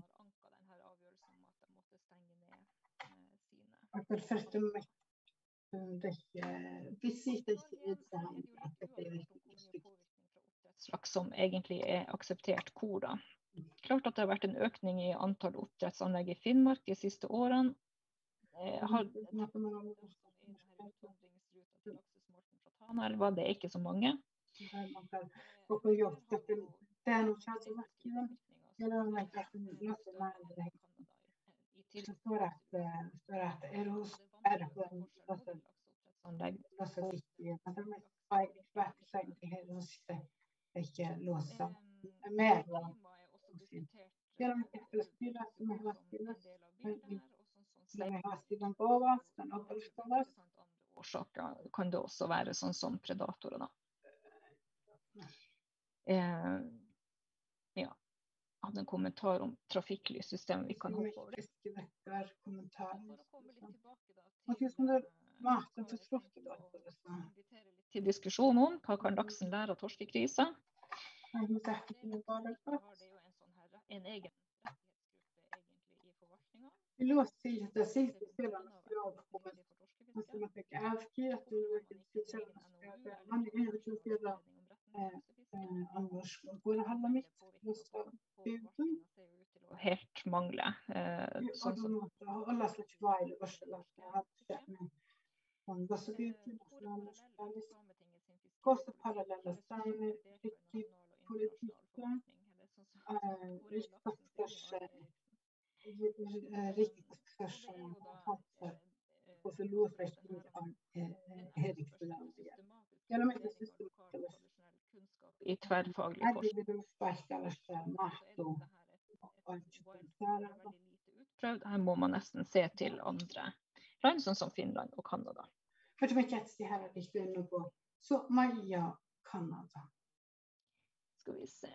S2: at det første med det visste ikke
S5: slags som egentlig er akseptert kor da. Klart at det har vært en økning i antall oppdrettsanlegg i Finnmark de siste årene. Eh, har Tanelva, det er ikke så mange. Årsaker kan det også være sånn som predatorer da. Eh, ja, jeg hadde en kommentar om trafikklyssystemet vi kan hoppe over det. For å komme litt tilbake da til, til diskusjon om hva kan laksen lære av torskekrisa. Har det jo en sånn her, en egen rettighetsgruppe egentlig i forvaltningen.
S2: Vi låser i det siste spillene krav på en som jeg fikk avskrivet at det var ikke spesielt man er jo ikke spiller Anders går handler mitt
S5: helt mangle sånn som
S2: alla slags veil og slags man går så ut koster parallella samer riktig politikk riktig største og så låser jeg av Erikstad. Gjennom et
S5: kunnskap i tverrfaglig forskning. Her må man nesten se til andre land, sånn som Finland og Kanada.
S2: For det er ikke her at jeg begynner på så Maja, Kanada.
S5: Skal vi se.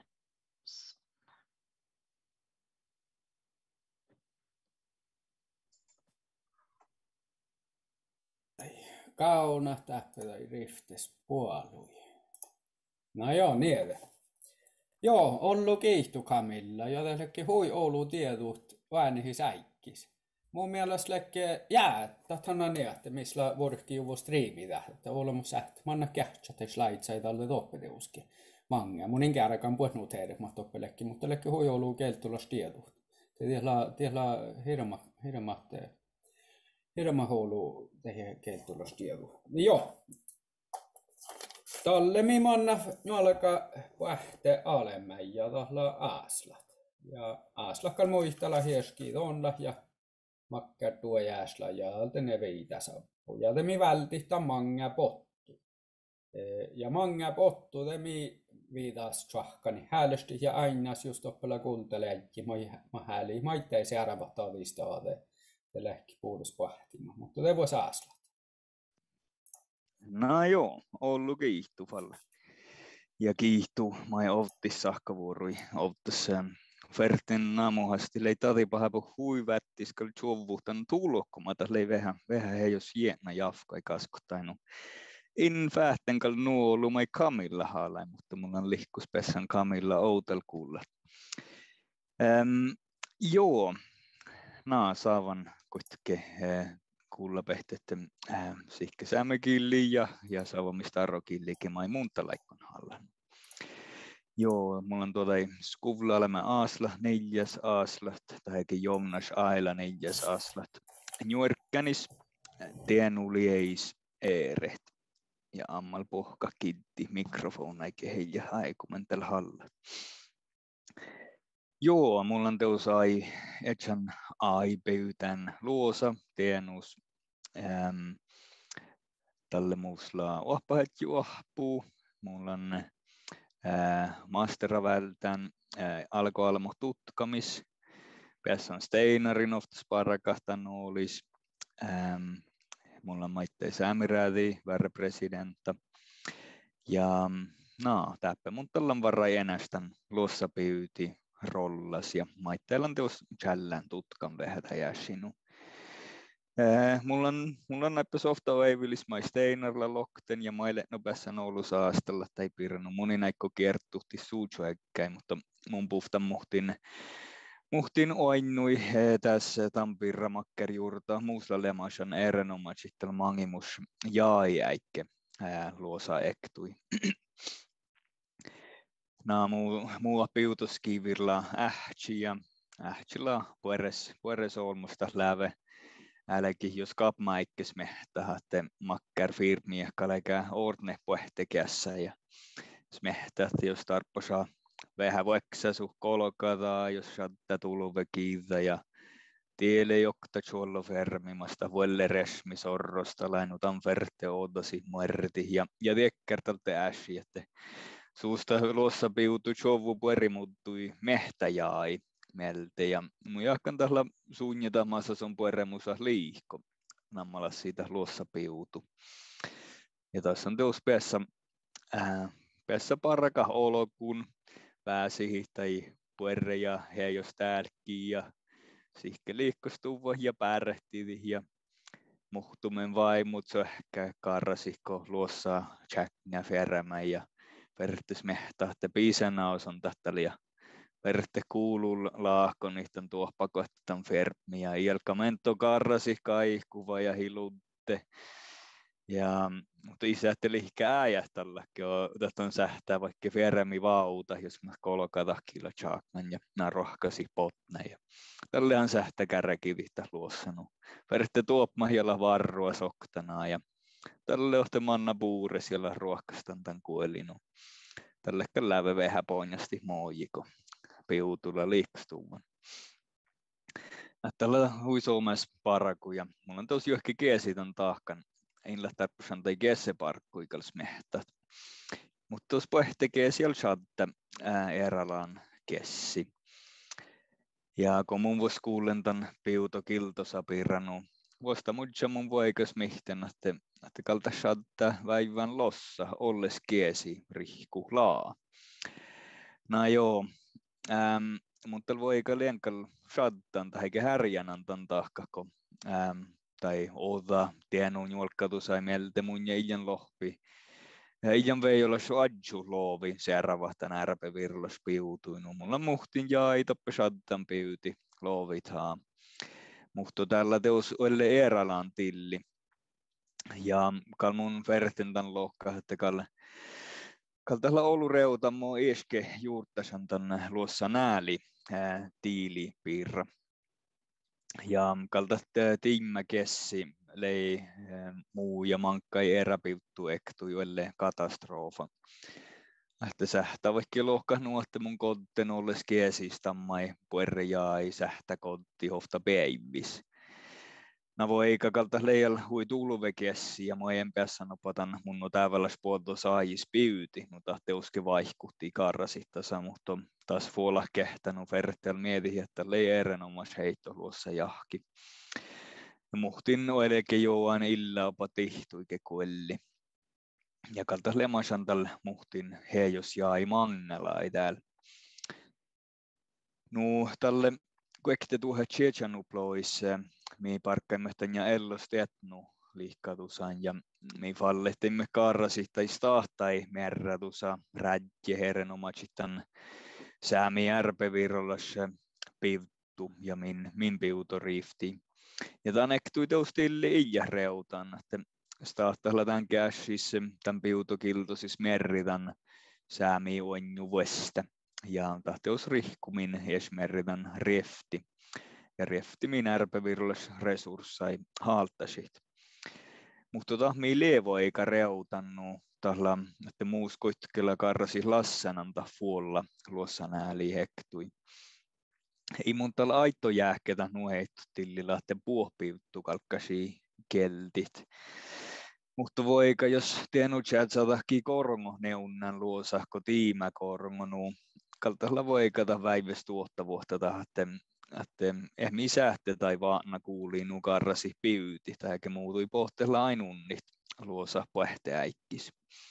S1: kauna täppä riftes puolui. No joo, niille. Joo, ollut kiihtu Kamilla, jotenkin hui Oulu tiedut väänihis äikkis. Mun mielestä lekkee jää, tahtana niitä, missä vuorikki juvu striimitä, että olemus sähtä. Manna kähtsä, slaitsai tälle toppeteuskin. Mange. Mun inkääräkään puhunut heidät toppelekki, mutta lekki hui Oulu keltulas tiedut. Tiedä, tiedä hirma, hirma, hirma Oulu tehdä keltulas tiedut. Joo. Tälle mi manna alkaa pähte alemmän ja tällä aaslat. Ja aaslakkaan muistella hieski tonla ja makkar tuo jääsla ja alta ne viitä sappu. Ja temi vältihtä manga pottu. Ja manga pottu temi viitas tjahkani häälösti ja ainas just oppilla kuunteleekin. Mä hääli maitteisi säärävahtaa viistaade. Te lähki puudus pahtima, mutta te vois aaslat.
S6: No joo, Oulu kiihtuvalle. Ja kiihtuu, mä ovtis sahkavuorui, ovtis Ferten naamuhasti lei tatipahapu huivättis, kun juovuhtan tulokko, mä taas lei vähän, vähän he jos jäänä jafkai kaskottainu. In fähten kal nuolu mai Kamilla haalai, mutta mulla on lihkuspessän Kamilla outelkuulla. Ähm, joo, naa saavan kuitenkin äh, kuulla pehtette äh, sihkä sämekilli ja, ja saavamista arrokillikin mai muuntalaikon hallan. Joo, mulla on tuota skuvlailema aasla, neljäs aaslat, tai Jomnas Aila neljäs aaslat. Nuorkkänis, tenulieis, eeret ja ammal pohka kitti mikrofona eikä heijä haikumen tällä halla. Joo, mulla on teus ai, etsan ai pöytän luosa, tenus, ähm, tälle muusla ohpahet juohpuu, mulla on masteravältän alkoalmo tutkamis, Pessan Steinarin oftas parakahtan olis, mulla on maittei säämirädi, värre presidentta, ja no, täppä mun tallan varrai enästän luossa pyyti rollas, ja maitteilla on teos jällään tutkan vähätä jäsinu. Eh, mulla on, mulla on näppä softa veivilis mai Steinarla lokten ja maille nopeassa Oulu saastella tai piirannut moni näikko kiertuhti suutsuäkkäin, mutta mun puhtan muhtin muhtin oinnui eh, tässä Tampirra makkerjuurta muusla lemasan erinomaisittel mangimus jaai äikke eh, luosa ektui. Nää muu, muua piutoskivirla ähtsi ja ähtsillä pueres, pueres olmusta läve. Älläkin jos kapmaikkes me tahatte makkar firmiä kalega ordne puhtekässä ja smehtä jos tarpposa vähän vaikka su kolkata jos saattaa tulla kiitä ja tielle jokta chuollo fermimasta vuelle resmi sorrosta lainutan ferte odasi muerti ja ja viekkertalte äsi että suusta luossa piutu chovu pueri muuttui mehtäjai melte ja mun jahkan tällä suunnitamassa son pueremusa liihko nammalla siitä luossa piutu. Ja tässä on teos päässä ää, päässä paraka olokun pääsi tai puere ja he jos täälläkin ja sihke liikkostuva ja pärehti ja muhtumen vaimut se ehkä karrasiko luossa tjäknä fermä ja vertis mehtahte biisanaus on tähteli ja Verte kuuluu laahko niiden tuohpakoittan fermi ja ilkamento karrasi kaihkuva ja hilutte. Ja mutta isätteli ehkä äijähtälläkin on tätä sähtää vaikka fermi vauta, jos mä kolkata kilo chakman ja nää rohkasi potne. Ja tällehän sähtä kärräkivihtä luossanu. Verte tuopmahjalla varrua soktanaa ja tälle ohte manna puures, jolla ruohkastan tämän kuelinu. Tällekään läve vähän poinjasti moojiko. Piutulla liikstuvan. Tällä huisoomas paraku ja mulla on tos johonkin kiesitön tahkan. Ei lähtää pusan tai kiesseparkku ikals mehtät. Mutta tos pohtekee siellä chatta eralaan kessi. Ja kun mun vois kuulen tän piuto kiltosa piirranu. Voista mutsa mun voikas mihten, että, että kalta chatta väivän lossa olles kiesi rihku laa. No joo. Ähm, mutta voi eikä lienkal shaddan tai härjän antan tahkako ähm, tai oda tienun juolkkatu sai mieltä mun ja ijan lohpi. Ja ijan vei olla suadju loovi seuraavahtan ärpe virlos piutui. No mulla muhtin jäi toppe saddan piuti loovithaa. Muhto tällä teos oli Eeralan tilli. Ja kal mun vertentan lohka, että kal kal tällä Oulu reutammo eske juurtasan tänne luossa nääli ää, tiili piirra. Ja kalta tiimmä kessi lei muu ja mankkai eräpivtu ektu joille katastrofa. Että sähtä vaikka lohka nuotte mun kodten olles kiesistammai puerjai sähtä kotti hofta päivis. Mä voi eikä kalta leijal hui tulve kessi ja mä en päässä nopatan mun no täväläs puolto saajis piyti, mutta teuski vaihkuhti karrasittasa, mutta taas fuola kehtänyt vertel mieti, että lei erinomas heitto luossa jahki. Ja muhtin oeleke joan illa opa tihtuike kuelli. Ja kalta lemasan tällä muhtin heijos jäi mangela ei täällä. No tälle kuekte tuohon Tsetjanuplois, mi parkkaimmehtan ja ellos teetnu liikkatusan ja mi fallehtimme karrasittai stahtai merratusa rädje herenomachitan säämi järpevirollas pivtu ja min, min piutorifti. Ja tämän ektui teustille iä reutan, että stahtalla tämän käsis tämän piutokiltosis merritan säämi onjuvuesta. Ja tahteus rihkumin esmerritan refti. Ja refti min ärpevirollas resurssai haaltasit. Mutta tota, mi levo eikä reutannu tällä, että muus koitkella karrasi lassananta fuolla luossa nääli hektui. Ei mun tällä aitto jääketä nuheittu tillillä, että puohpiuttu kalkkasi keltit. Mutta voika, jos tiennu tjätsätäkin korongo neunnan luosahko tiimä korongo nuu. Kaltaisella voikata väiväs tuottavuutta että että eh misähte tai vaana kuuli nu karrasi piyti tai eikä muutui pohtella ainunnit luosa pähteäikkis.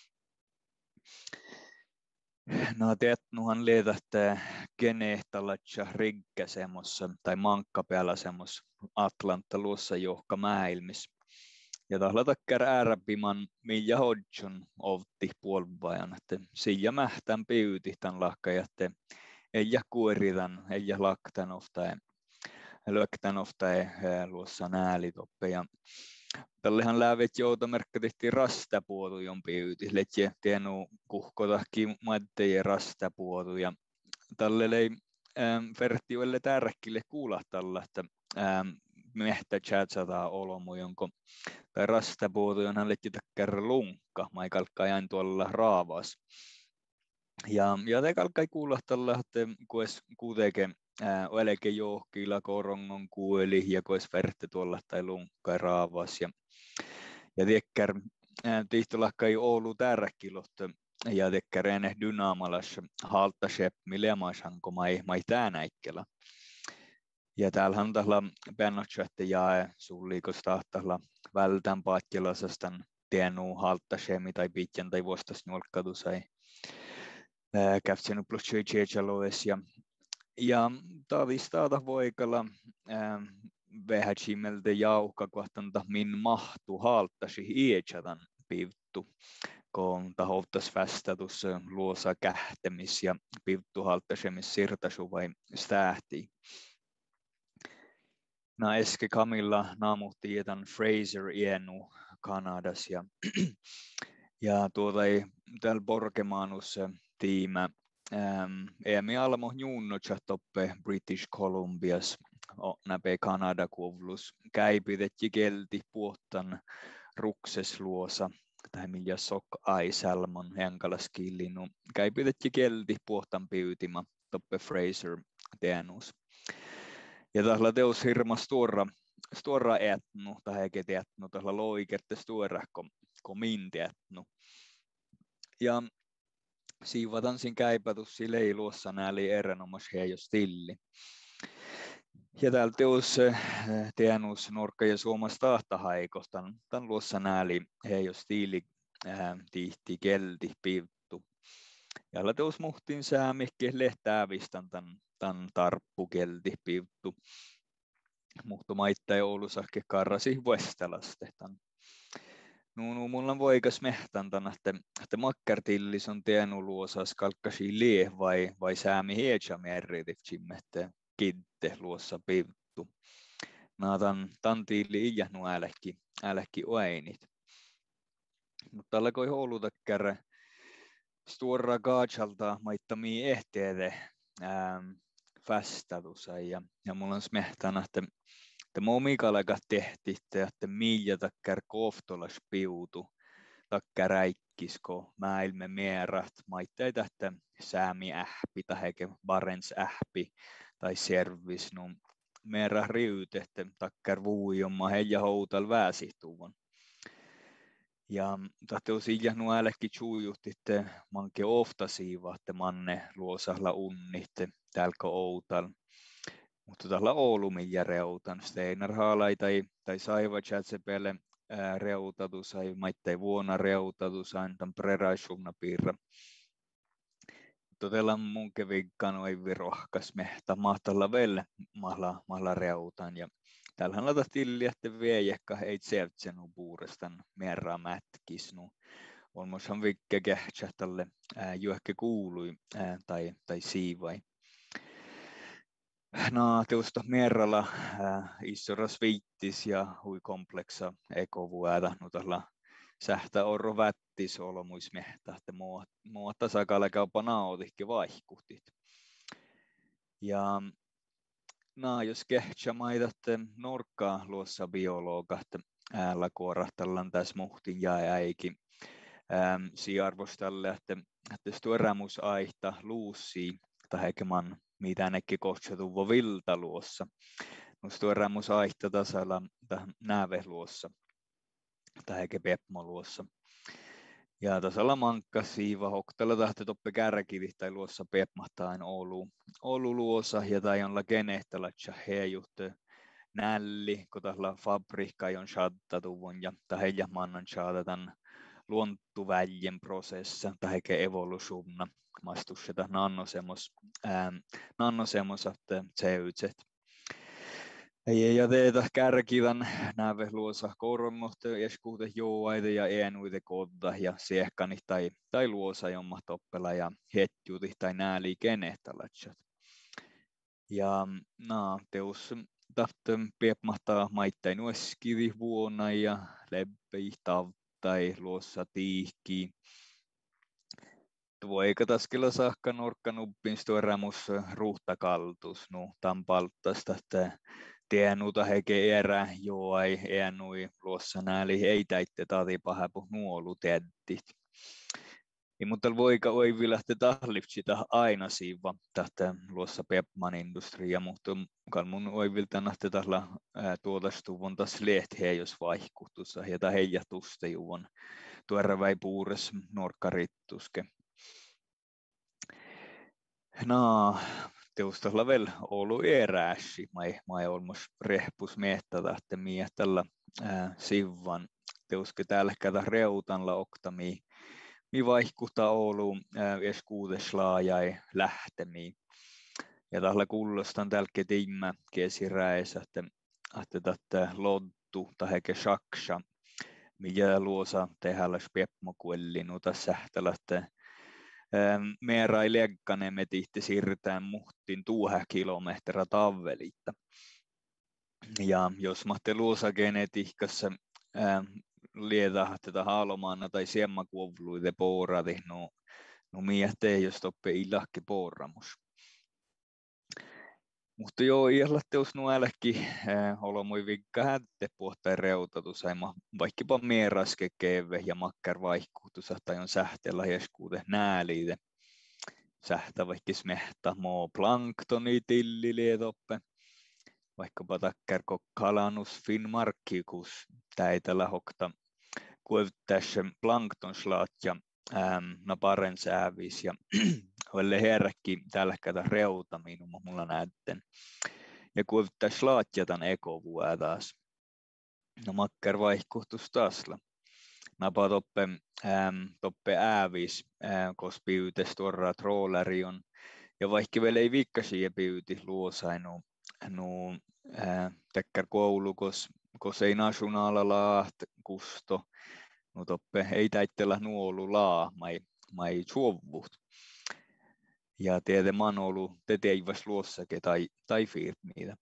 S6: No teetnuhan lietätte kenehtalatsa rigkä semmossa tai mankka päällä semmos Atlanta luossa johka mäilmis. Ja tahlatakkär ääräpiman Mija Hodgson ovti puolvajan, että sija mähtän piyti tämän lahkajatte. Ei ja kuoritan, ei ja laktan oftae, löktän oftae luossa näälitoppe. Ja tällehän lävet jouta merkkatehtiin rastapuotu jompi yti. Letje tienu kuhkotahki maittejen rastapuotu. Ja tälle lei ähm, vertioille tärkille kuulahtalla, että ähm, mehtä chatsataa olomu jonko tai rastapuotu, jonhan letje takkär lunkka, maikalkka jäin tuolla raavas. Ja, ja te kalkai kuulohtalla, että kues kuitenkin oleke johkilla korongon kuoli ja kues verte tuolla tai lunkkai raavas. Ja, ja tekkär tihtolahkai Oulu tärkilot ja tekkär ene dynaamalas halta shepmi lemasanko mai, mai täänäikkellä. Ja täällähän tällä pennotsätte jae sulliikos tahtalla vältän paatjelasastan tienuu halta shemi tai pitjan tai vuostas nolkkatu sai. Käftsen plus tjejaloes ja ja tavistaata voikalla vähächimeltä jauhka kohtanta min mahtu haltasi ietsatan pivtu kun tahovtas fästatus luosa kähtemis ja pivtu haltasemis sirtasu vai stähti. Na eske Camilla naamuhti etan Fraser ienu Kanadas ja ja tuota ei täällä Borgemaanus tiimä ähm, Emi Almo juunnocha toppe British Columbias o näpe Kanada kuvlus käipitetji kelti puhtan rukses luosa tai millä sok ai salmon henkalas killinu käipitetji kelti puhtan pyytimä toppe Fraser tienus. Ja tällä teos hirma stora stora etnu tai eikä etnu tällä loikerte stora kom komin etnu. Ja siivatan sin käipätus silei luossa nääli erinomas heijos tilli. Ja täällä teos tienus norkka ja suomas tahtahaikostan tämän luossa nääli heijos tilli äh, tihti kelti pivtu. Ja teos muhtin säämikki lehtäävistän tämän, tämän tarppu kelti pivtu. Mutta maittain Oulusahke karrasi Vestalastehtan. No, no, mulla on voikas mehtantana, että, että makkartillis on tiennyt luosas kalkkasi lie vai, vai säämi hietsami erritivtsimme, että kitte luossa pivttu. No, tan, tan tiili iähnu älekki, älekki oeinit. Mutta alkoi Oulutakkäärä Stora Gajalta maittamia ehteede ähm, fästadusa ja, ja mulla on smehtana, että että momikalaga tehti, että miija takkär koftolas piutu, takkär räikkisko, mäilme mierat, maittai tähtä säämi ähpi, taheke Barents ähpi, tai servis, no meera riut, että takkär vuujomma heija houtal väsihtuvan. Ja tahteus iähnu älekki tjuujuhti, että manke ofta siiva, että manne luosahla unnitte, tälkö outal. Mutta tällä Oulumin reutan, Steinar Haalai tai, tai Saiva Chatsepele reutatu, sai maittai vuonna reutatu, sain tämän preraisumna piirra. Todella munke vikkaan oivi rohkas mehtä mahtalla vielä mahla, mahla reutan. Ja täällähän laita tilli, että viejekka ei tsevtsenu puurestan mierraa mätkisnu. Olmoshan vikke kähtsä tälle juokke kuului ää, tai, tai siivai. No, tuosta mierralla äh, issoras viittis ja hui kompleksa ekovuätä, no tällä sähtä orro vättis olomuis mehtä, että mua, mua tasakalle kaupa nautihki vaihkuhtit. Ja no, jos kehtsä maitatte norkkaa luossa biologat, äällä kuorahtallan tässä muhtin ja äiki. Ähm, Siarvostalle, että, että tuo erämusaihta luussi tahekeman mitä nekin kohtsatuvo viltaluossa. Nusto erämus aihta tasalla nääveluossa tai eikä pepmoluossa. Ja tasalla mankka siiva hoktalla tahti toppe kärkivi tai luossa pepmahtain Oulu. Oulu luossa ja tai on la genehtalatsa heejuhte nälli, kun tasalla fabrikka on shaddatuvon ja taheja mannan shadatan luontuväljen prosessa tai eikä evolutionna. Mastusseta nanosemos ähm, nanosemos että tseytset. Ei ja teitä kärkivän näve luosa koronnohte eskuute jouaide ja eenuite kodda ja siehkani tai tai luosa jomma toppela ja hetjuti tai nääli kenehtalatsat. Ja na teus tahten piepmahtaa maittain ueskivi vuonna ja leppei tai luossa tiihki. Voika taskella saakka norkkanuppin stuoramus ruhtakaltus nu tampaltasta että tienuta heke erä joo ei enui luossa nääli ei täitte taati pahapu nuolu teddit. Ja mutta voika oi vilähte tahlipsita aina siiva tähtä luossa Pepman industria mutta kalmun oi viltä nähte tahla tuotastuvon tas lehtiä jos vaihkutussa ja ta heijatuste juvon tuoda väi puures norkkarittuske. No, teustalla vielä Oulu erääsi, mai mai olmos rehpus miettää, että miettällä sivvan teuske täällä käydä reutanla oktami mi vaihkuta Oulu eskuuteslaajai lähtemi. Ja tällä kullostan tälke timmä kesiräis, että että tätä loddu taheke shaksa mikä luosa tehällä spepmokuelli nuta sähtälätte meera ei leggane me tihti siirretään muhtin tuuhä kilometrä tavvelitta. Ja jos mahte luosa genetiikassa liedä tätä halomaana tai siemmakuovluide poorati, no, no miehte jos toppe ilahki poorramus. Mutta joo, iällä teus nuälläkin äh, olomui vikka hätte pohtain reutatu saima vaikkipa mieraske keve ja makkar vaihkuutusa tai on sähteellä jeskuute nääliide. Sähtä vaikkis mehtä moo planktoni tillilietoppe. Vaikkapa takkar kokkalanus finmarkkikus täitellä hokta kuevtäs planktonslaat ja ähm, naparen säävis ja Olle herkki tällä käydä reuta minun mulla näytten. Ja kun pitäisi laatjatan ekovuää taas. No makkar vaihkuhtus taasla. Napa toppe, ähm, toppe äävis, äh, kos piytes tuorra troolerion. Ja vaikka vielä ei vikkasi ja pyyti luosainu nu tekkär koulu, kos, kos ei nationaalaat kusto, nu toppe ei täittellä nuolu laa, mai, mai suovut. Ja tiede manolu te teivas luossake tai, tai firmiitä.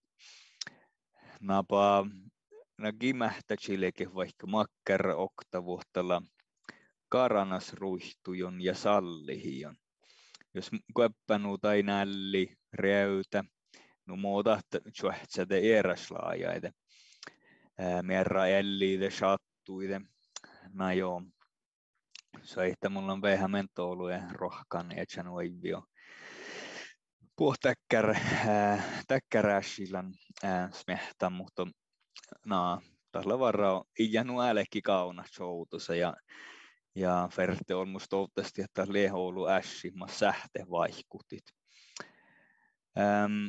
S6: Napa na gimähtä chileke vaikka makkar oktavuhtala karanas ruihtujon ja sallihion. Jos köppänu tai nälli, räytä, no muutat tjohtsade eräslaajaide. Merra elliide, shattuide. No joo. Saihta mulla on vähän mentouluja rohkan, et sä noivio. Puh täkkär, täkkärässilän smehtä, mutta no, tällä varraa ei jäänyt älekki kauna showtussa ja ja Ferte on musta toivottavasti, että lehoulu ässi, mä sähte vaikutit. Ähm,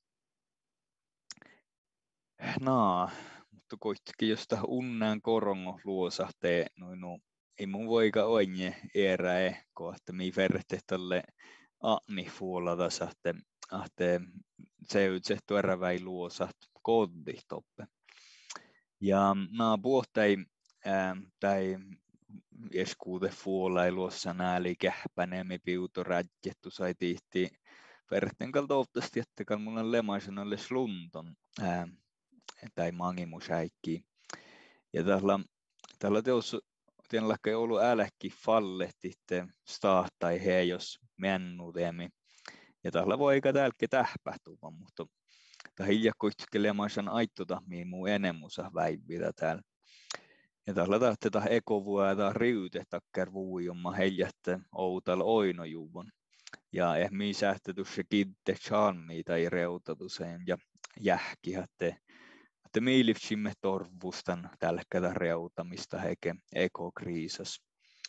S6: no, mutta kuitenkin josta unnään korongo luosahtee, noin no, ei mun voika oinje erä ehko, että mi Ferte tälle Anni fuolata sahte, ahte seutse tuoräväi luosat koddi toppe. Ja naa puhtai, ähm, tai eskuute fuolailuossa nääli kähpäneemi piuto rädjettu sai tihti verten kaltoutasti, että kal mulla lemaisen alle slunton ää, tai mangimusäikki. Ja tällä tällä teos tienlakka ei ollut äläkki fallettitte staat tai he jos mennuteemi. Ja tällä voi eikä täälläkin tähpähtuva, mutta tämä hiljakkoitke lemaisen aittota mihin muu enemusa väivitä täällä. Ja tällä tahtetaan ekovuoda riutetä kervuujumma heijätte outal oinojuvon. Ja ehmi sähtetys se kitte charmi tai reutatuseen ja jähkihätte. Että miiliftsimme torvustan tälkkätä reutamista heke ekokriisas.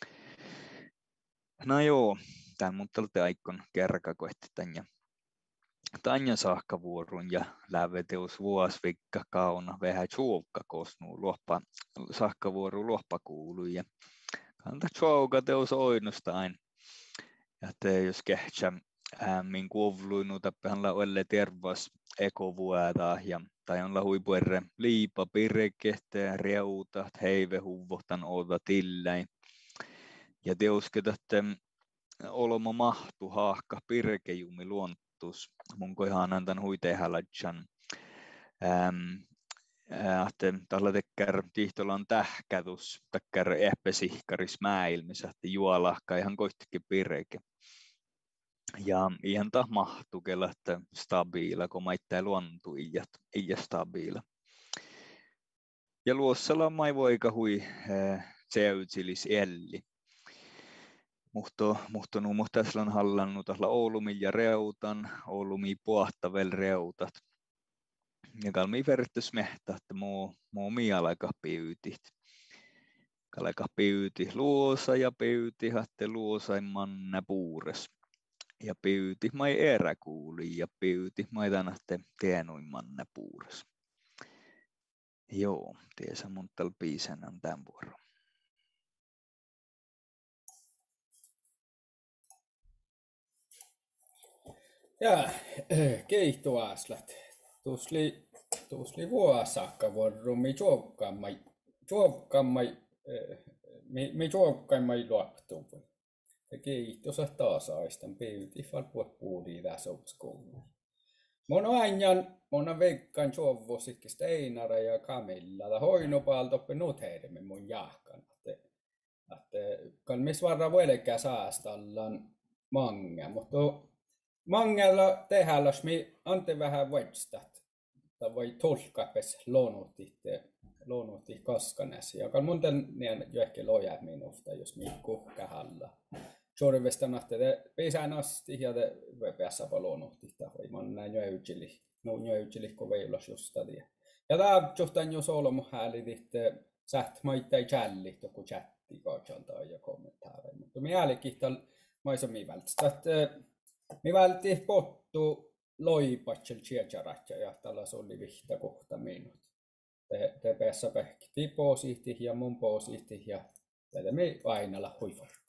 S6: No joo, tän mun tältä aikon kerkakoitti tän ja Tanja saakkavuorun ja läveteus vuosvikka kauna vähän tjuukka kosnuu luoppa saakkavuoru luoppa kuului ja kanta tjuuka teus oinustain. Ja te jos kehtsä min kuovluinu tappehanla olle tervas ekovuoda ja tai on huipuerre liipa pirrekehte reutat heive huvohtan oda tilläin. Ja teusketätte oloma mahtu haakka pirkejumi luontus. Mun koihan antan huitehälätsän. Ähm, että tällä tekkär tihtolan tähkätus, tekkär ehpesihkaris mäilmissä, että juolahka ihan koittikin pirke. Ja ihan ta mahtukella, että stabiila, kun maittaa luontu iät, iä stabiila. Ja luossalla mai voika hui tseutsilis elli. Mutta mutta nu mutta tässä on hallannut tällä Oulumi ja reutan, Oulumi puhtavel reutat. Ja kalmi verrattuna mehtä, että muu muu mialaika pyytit. Kalaka pyyti luosa ja pyyti hatte luosain manna puures. Ja pyyti mai eräkuuli ja pyyti mai tänähte tienuin manna puures. Joo, tiesä mun tällä biisen on tämän vuoro.
S1: Ja keihtoaslät. Tusli tusli vuosakka vorrumi juokkammai juokkammai mi mi juokkammai luoktuun. Ja keihtosa taas aistan pyyti falpuot puuli tässä skoulu. Mon ajan mona veikkaan juovosikki Steinara ja Camilla la hoinopaaltoppe nutheidemme mun jahkan. Että että kalmis varra velkä saastallan manga, mutta mangella tehälläs mi ante vähän vaitstat. Tai voi tulkapes luonnotit luonnotit kaskanes. Ja kan mun tän nien jo ehkä loja minusta, jos mi kuhkahalla. Sorvesta nahte pesään asti ja te päässä luonnotit. Voi man näin jäytsili. No jäytsili ko veilas josta tie. Ja tää johtan jo solomu häälitit säht maittai challi toku chatti kaachalta ja kommentaare. Mutta mi äälikin tal maisami vältstat. Mi vältti pottu loipatsel chiacharatja ja tällä oli vihta kohta minut. Te, te päässä pähkiti posihti ja mun posihti ja tätä me aina huivar.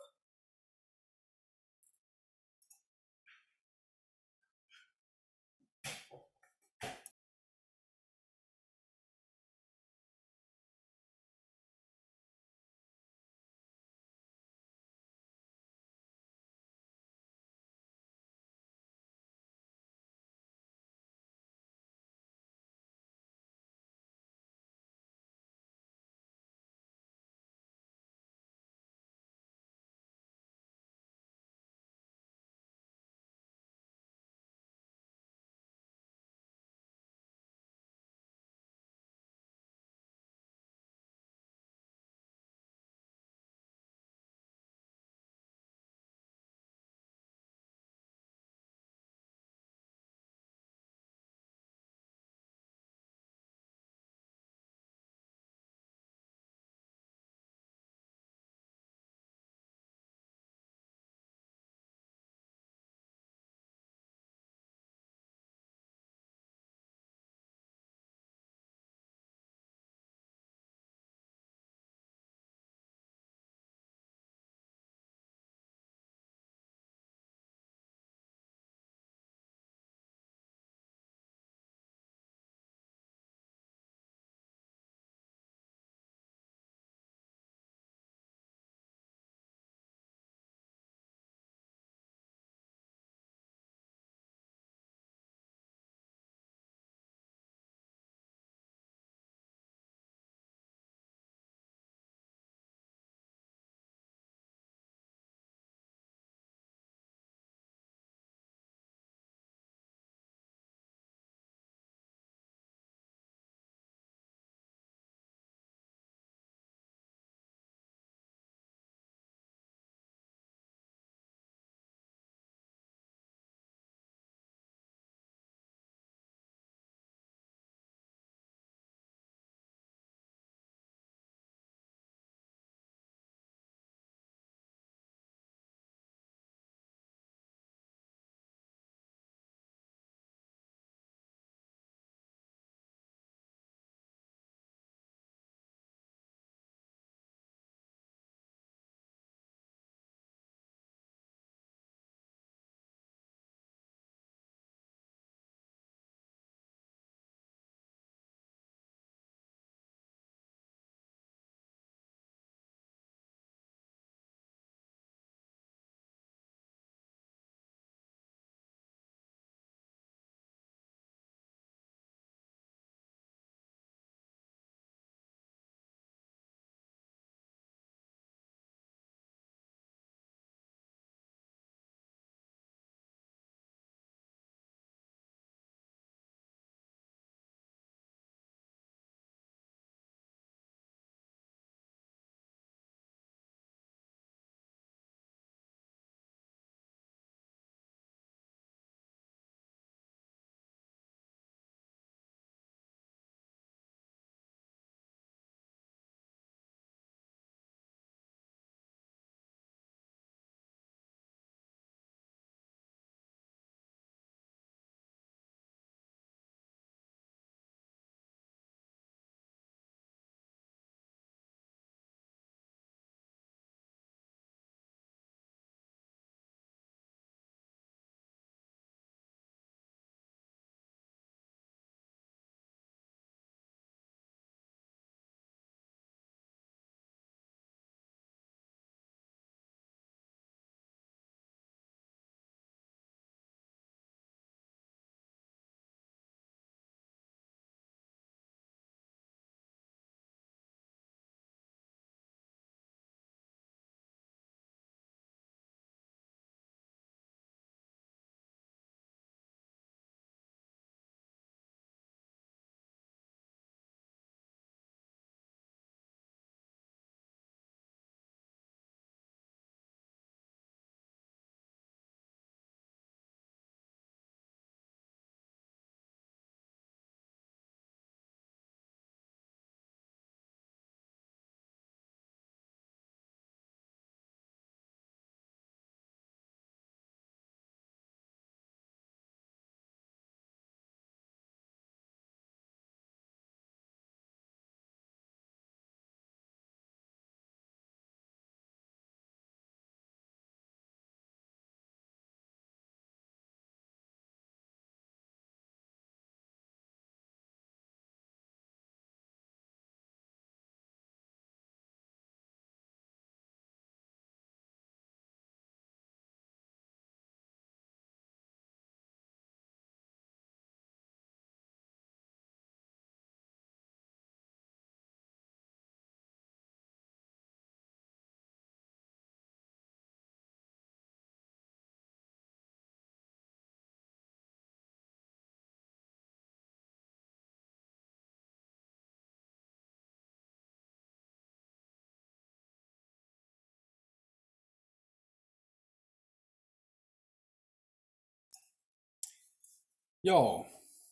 S1: Joo.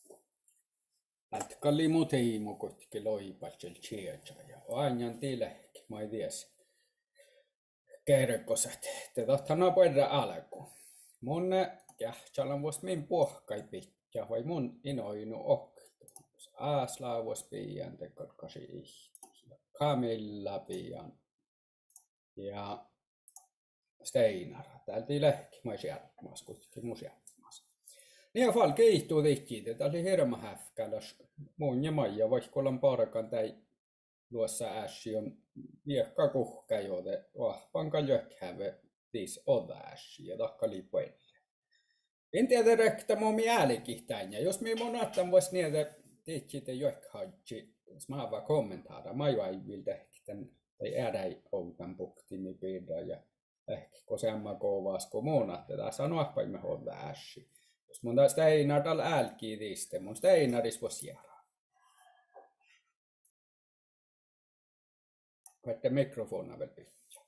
S1: Kalli muutei mukotkin loipatsel chiacha ja aina tilehki, mä ei ties. Kerkosat, te tohtana poida alku. Mun kähtsalan vuos min pohkai pitkä, vai mun inoinu oktu. Aaslaa vuos pian te kotkasi ihti. Kamilla pian. Ja Steinar. Täältä lehki, mä ei sieltämässä, kuitenkin mun sieltämässä. Niin fall keihtuu tihkiin, että oli hirma häfkäläs. Mun ja Maija, vaikka ollaan parakan täi luossa ässi on viekka kuhka, joten vahpanka jökhäve tis oda ässi ja tahka liipuille. En tiedä rekta mun mielikin tän, ja jos minä monattan vois niitä tihkiitä jökhäitsi, smaava kommentaara, Maija ei viltä ehkä tän, tai äädäi outan puhtimi pidä, ja ehkä kun semma kovas kun monattetaan, sanoa me oda ässi. Jos mun taas Steinar tal älkii tiiste, mun Steinaris vois jäädä. Vette mikrofona väl pitää.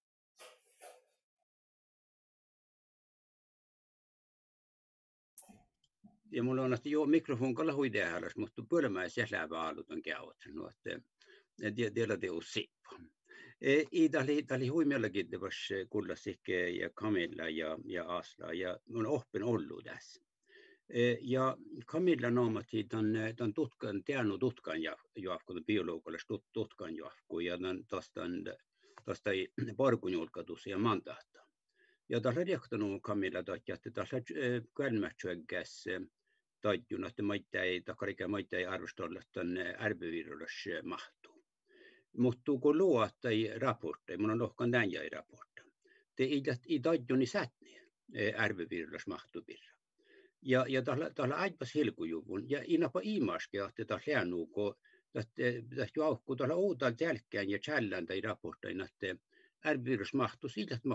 S4: Ja mulla on, että joo, mikrofon kalla huidehäläs, mutta pölmää siellä vaalut on käyt. No, että tiedä te on sippa. Ida oli huimiallakin te vas Kullasikke ja Camilla ja, ja Asla, ja on oppin ollut tässä. Ja Camilla naamatti tämän, tämän tutkan, tiennu tutkan jahku, biologilaisen tutkan jahku, ja tästä tästä parkunjulkatus ja mantahta. Ja tässä rehtonut Camilla, että tässä kälmätsyökäs tajun, että maita ei, takarikä maita ei arvostella tämän ärvyvirrus mahtuu. Mutta kun luottai raportteja, mun on ohkaan tämän jäi raportta, te ei tajun sätniä ärvyvirrus mahtuu virra. Ja, ja tällä aipas hilkujuvun, ja inapa imaskia, että tässä läänuu, kun tässä jauhkuu tällä outaan jälkeen ja tjällään tai raportteina, että ärvirus mahtuu siitä, että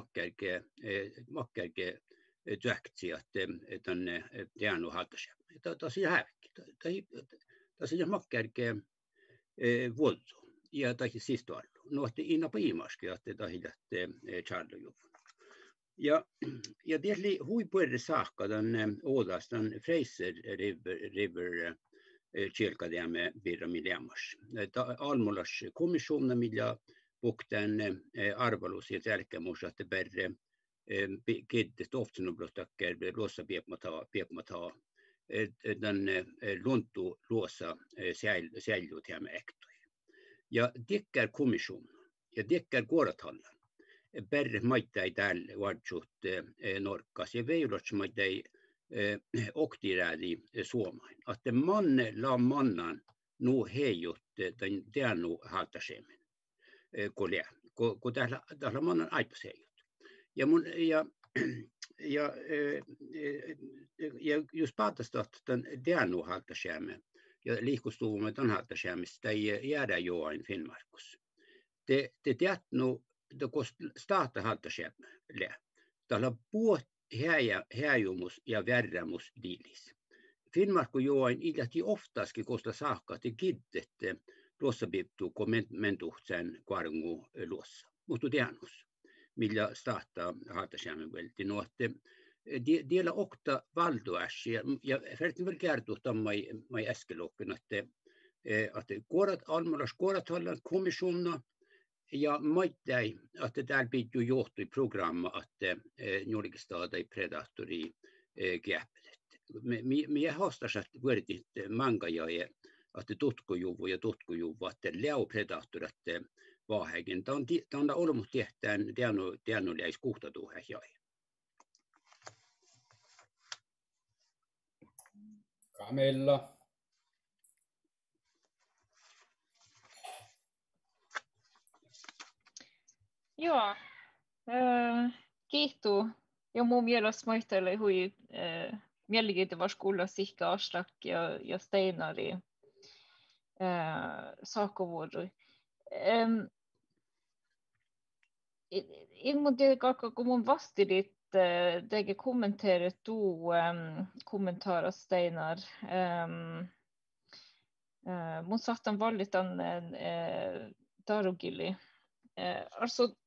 S4: makkärke työktsi, että tänne jäänu haltaisi. Tässä on hävikki. Tässä on makkärke vuotu, ja tässä siis tuolla. No, että inapa imaskia, että tässä on tjällujuvun. Ja, ja det är huipuerre saakka den ådas den Fraser River River kyrkadiamme virra miljömas. Almolas kommissionen millä bukten arvalus ja jälkemus että berre kiitos oftenoblottakker luossa piepmata piepmata den luntu luossa säilyt hemme ektoi. Ja dikkar kommission ja dikkar kuorathallan. Berre maita ei täällä varsut norkkas ja veilots maita ei oktiräädi suomain. Että manne la mannan nu heijut tämän tiennu haltasemen kolja. Kun täällä täällä mannan aipas heijut. Ja mun ja ja ja jos päätästä tämän tiennu haltasemen ja liikustuvumme tämän haltasemista ei jäädä joain Finnmarkus. Te te tiedätnu det kostar starta halta schämme lä. Tällä puot häjumus ja värrämus diilis. Finnmarku join ilati oftaski kosta saakka te kittette tuossa bittu kommentuhtsen kvarngu luossa. Mutta tiedänus, millä starta halta schämme velti nuotte diela okta valdoäs ja ja färtin väl kertoo tammai mai äskelokken että että kuorat almalas kuorathallan kommissionna. Ja maittai, että täällä pitää johtui programma, että julkistaa tai predatori käppelet. Minä haastas, että vuodit mangajaje, että tutkujuvu ja tutkujuvu, että leu predatori, että vaahäkin. Tämä on ollut tehtään tiennuliais kuhtatuuhä jäi.
S1: Camilla.
S5: Joo, äh, kiihtuu. Ja mun mielestä maittelee hui äh, mielenkiintoista kuulla Sihka Aslak ja, ja Steinari äh, saakkovuorui. Ähm, in mun tiedä, kun mun vastilit äh, tege kommenteere tu ähm, kommentarer Steinar. Ähm, äh, mun sahtan valitan äh, Darugili. Äh, alltså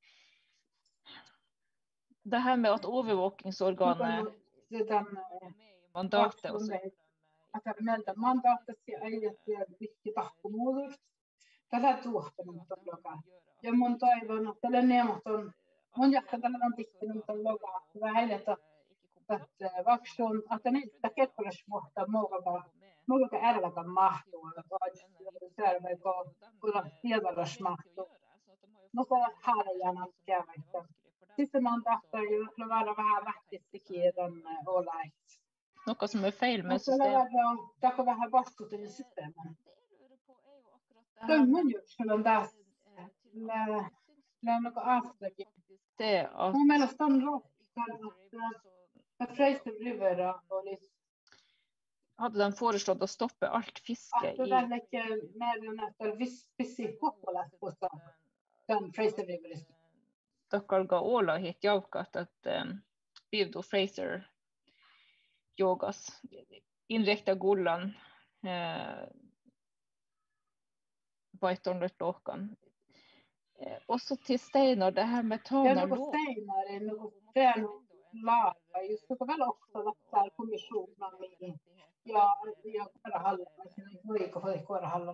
S5: det här med att övervakningsorganet mandatet och så
S2: Att meiltä mandaattia ei jättää vikki tahkumuudus. Tällä tuohtanut on lokaa. Ja mun toivon, että tällä neemot on, mun jahka tällä on tihtinyt on lokaa. Vähäilet, että vaksuun, että niitä kekkolas muhtaa muokata, muokata ärläkän mahtuu. Selvä, kun tiedollas mahtuu. Mutta haalejan on käymättä. Sitten mä oon tahtoin luvata vähän lähtistikin tämän olait.
S5: Noe som er feil med
S2: Mutta
S5: systemet.
S2: det on vähän vastuutin systeemin. Toinen juttu on taas lämmökö afterkin.
S5: Det at
S2: Mun mielestä on rohkan, että Fraser River olisi,
S5: hadde de foreslått å stoppe alt fiske
S2: että
S5: i
S2: det lägger med nästan viss spesifik kopplat på den Fraser River.
S5: Takkalga Åla hit jaukat, että um, Bivdo Fraser jogas inrikta gullan eh, vaihtoehtoinen lohkan. Eh, också till Steinar, det här med
S2: Ja
S5: tanar
S2: något Steinar, något den laga, just det väl också att kommissionen med ja, ja, bara halva, sen voi ko koira halva.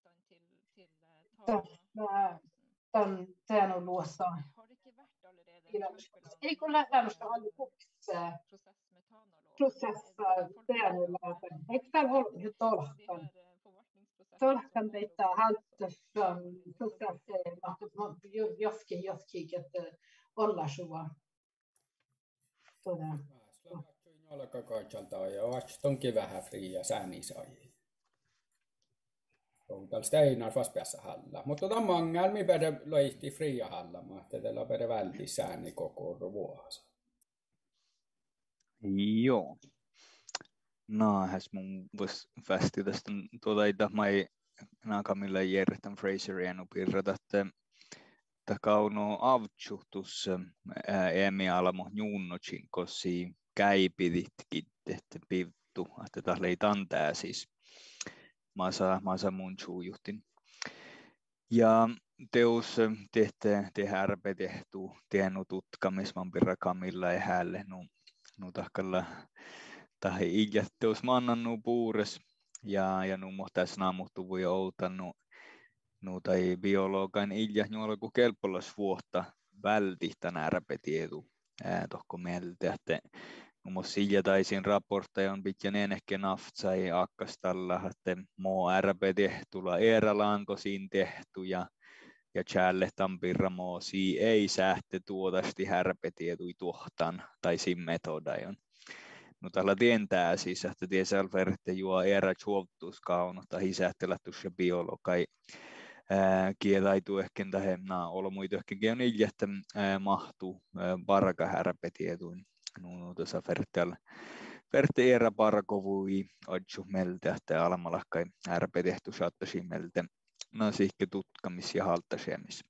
S2: Den den och låsa. Ei kun lähdetään alkuksi prosessa teanulla. Eikö täällä ole jo tolkan? Tolkan teitä haltussa prosesseilla, joskin joskin, että olla sua. Todella.
S1: Jalkakaijalta ja vastonkin vähän fria säänisajia. On tällä Steinar fast päässä halla. Mutta tota mangelmi bättre löihti fria halla, mutta tällä bättre välti sääni koko vuosi.
S6: Joo. No, häs mun vois fästi tästä tuota itä mai nakamilla järjestän Fraserien upirrata, että kauno avtsuhtus emialamo juunnocin kosi käipiditkin, että pivtu, että taas leitan tää siis. Masa, masa mun suujuhtin. Ja teus tehte tehärpe tehtu tienu tutkamis man pirra kamilla ja hälle nu nu tahkalla tahi ilja teus mannannu puures ja ja nu mohtais naamuttu voi outannu nu tai biologan ilja nuolku kelpolas vuotta välti tän ärpe tietu ää tohko mieltä että nu silja taisin raportteja on pitkä enehke naftsai akkastalla että mo ärpe tehtulla eeralanko siinä tehty ja ja chälle tampirra mo si ei sähte tuotasti härpetietui tuohtan tai sim metodajon. No tällä tientää siis, että tie selvertte juo era chuovtus kauno tai hisähtelättus ja biologai kielaitu ehkä tähän na olla muita ehkä on iljettä mahtuu parka härpetietuin. No tässä vertel verte era parkovui odju meltä että almalakkai härpetehtu saattasi meltä. No sihke tutkamis ja haltasemis.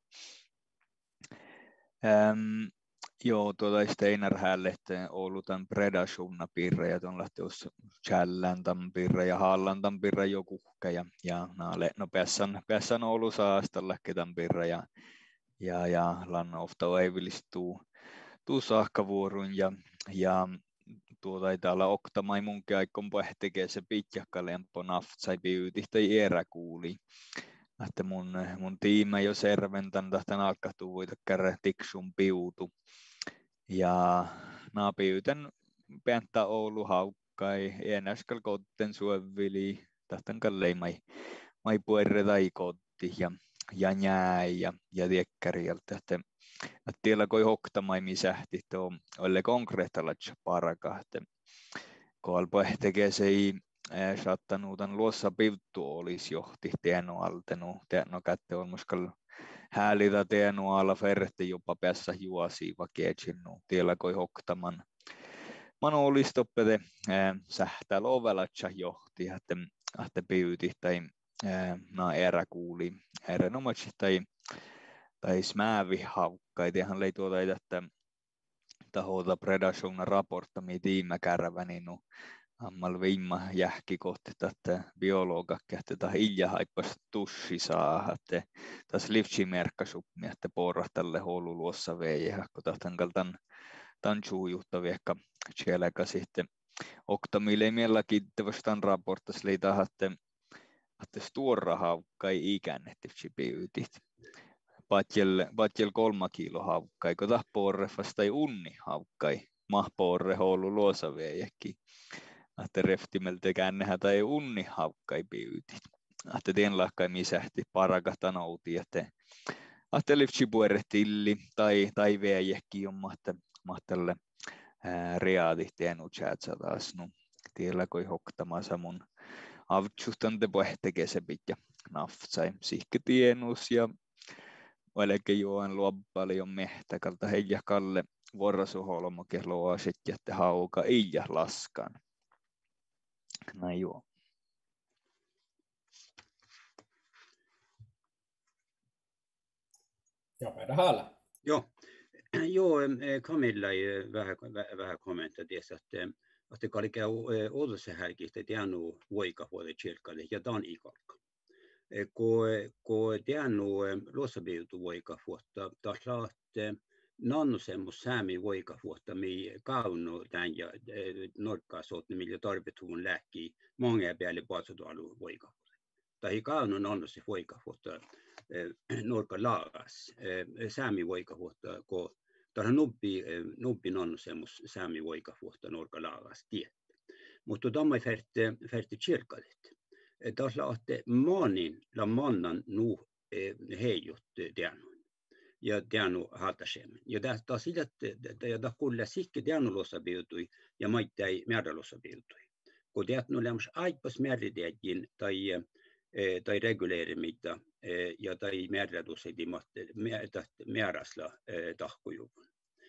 S6: Ähm, joo, tuota Steinar hällette Oulutan predashunna pirra ja tuon lähteus Chällantan pirra ja Hallantan pirra jokuhka ja ja naale no päässän päässän Oulu saastalla ketan pirra ja ja ja lanna ofta eivilistuu tuu saakkavuorun ja ja tuota ei täällä oktamai munkin aikon pohtekee se pitkäkka lempo naftsai biuti tai eräkuuli. Että mun, mun tiima jo serventän tähtän alkahtuu voita kärrä tiksun piutu. Ja naa piuten pientä Oulu haukkai, enäskal kotten suovili, tähtän kallei mai, mai puerre tai kotti ja, ja njääi ja, ja tiekkäriältä. Että tiellä koi hoktamai misähti tuo, olle konkreettalatsa paraka, että kun alpoi tekee se ei saattanuutan luossa pivtu olisi johti tieno altenu tieno kätte on muskal häälitä tieno alla ferretti jopa päässä juosi vakeetsinnu tiellä koi hoktaman manu olisi toppete sähtää lovelatsa johti että että piyti tai na erä kuuli erinomaisesti tai tai smäävi haukkai ihan lei tuota että taholta predationna raportta mi tiimä kärväni nu ammal viimma jähki kohti tätä biologakki, että tämä ilja haippas tussi saa, että tässä livtsi merkkasuppi, että porra tälle houlu luossa vei, kun tahtan kaltan tanchuu juhta viekka sielläkä sitten Oktamille ei meillä kiittävästään raportassa liitä, että että stora haukka ei ikännetti piytit. Patjel patjel kolma kilo haukka ei kota porrefas tai unni haukka ei mahporre holu luosaveejäkin. Että reftimeltä käännehä tai unni haukka ei piytit. Että tien lahkai misähti parakata nouti, että että lifti puertilli tai tai veejäkin on mahta mahtalle reaalihteen utsäätsä taas no tiellä koi hoktamassa mun avtsuhtante pohtekee se pitkä naftsai sihke tienus ja välke juon luoppali on mehtäkalta heijä kalle vuorosuholmoke luosit ja te hauka iä laskan. Näin juo.
S1: Ja päädä haalla.
S4: Joo. Joo, Camilla ei vähän, vähän kommentoida tässä, että että kaikkea odotusta härkistä tiennu voika huoli kirkalle ja dan ikalka. Ko ko tiennu luosabiutu voika huolta taas että nanno semmoista säämi voika huolta mi kauno tän ja norkkaa sootni millä tarvittuun lääkki monga päälle paatsotualu voika. Tai kauno nanno se voika huolta norkka laagas säämi voika huolta ko Tähän nubbi nubbi non semmos säämi voika fuhta norka laagas tie. Mutta tämä ei färte färte kirkalit. Tässä lähtee maanin la mannan nu heijut tienun. Ja tienu haltasem. Ja tästä sillä että ja da kulle sikki tienu lossa biutui ja maittai määrä lossa biutui. Kun tiet no lämmas aipas määridekin tai tai reguleerimita ja tai määrätuseidi määräsla tahkujuvun.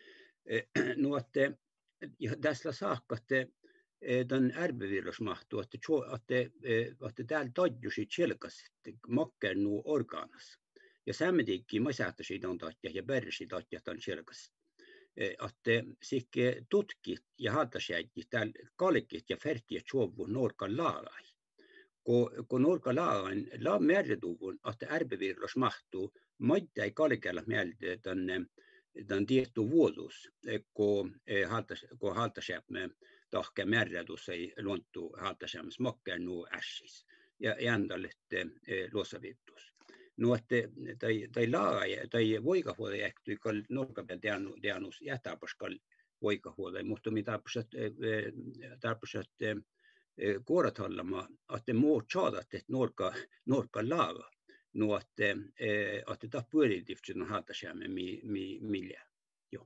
S4: Nuotte ja tässä saakka te tämän ärbevirusmahtu että että että täällä todjusi chelkas makker nu organas. Ja sämmediikki mä säätä siitä on tatja ja bersi tatja tämän chelkas. Että sikke tutkit ja haltasjäikki täällä kalkit ja färtiä chuovun norkan laalai. Kun kun norka laagan la määrätuvun että ärbevirus mahtuu maittai kalkella mieltä tänne tämän tietty vuotus kun haltas kun haltasjämme tahke määrätus ei luontu haltasjämme smokker nu ässis ja jändalette luosavittus. No että tai tai laaga tai voikahuolta jähtyi kal norka päällä tienu tienus jätäpaskal voikahuolta mutta mitä tapset tapset kuoratallama että muu chaadat että norka norka laaga no että että ta puolitiftin haltasjämme mi mi milja jo.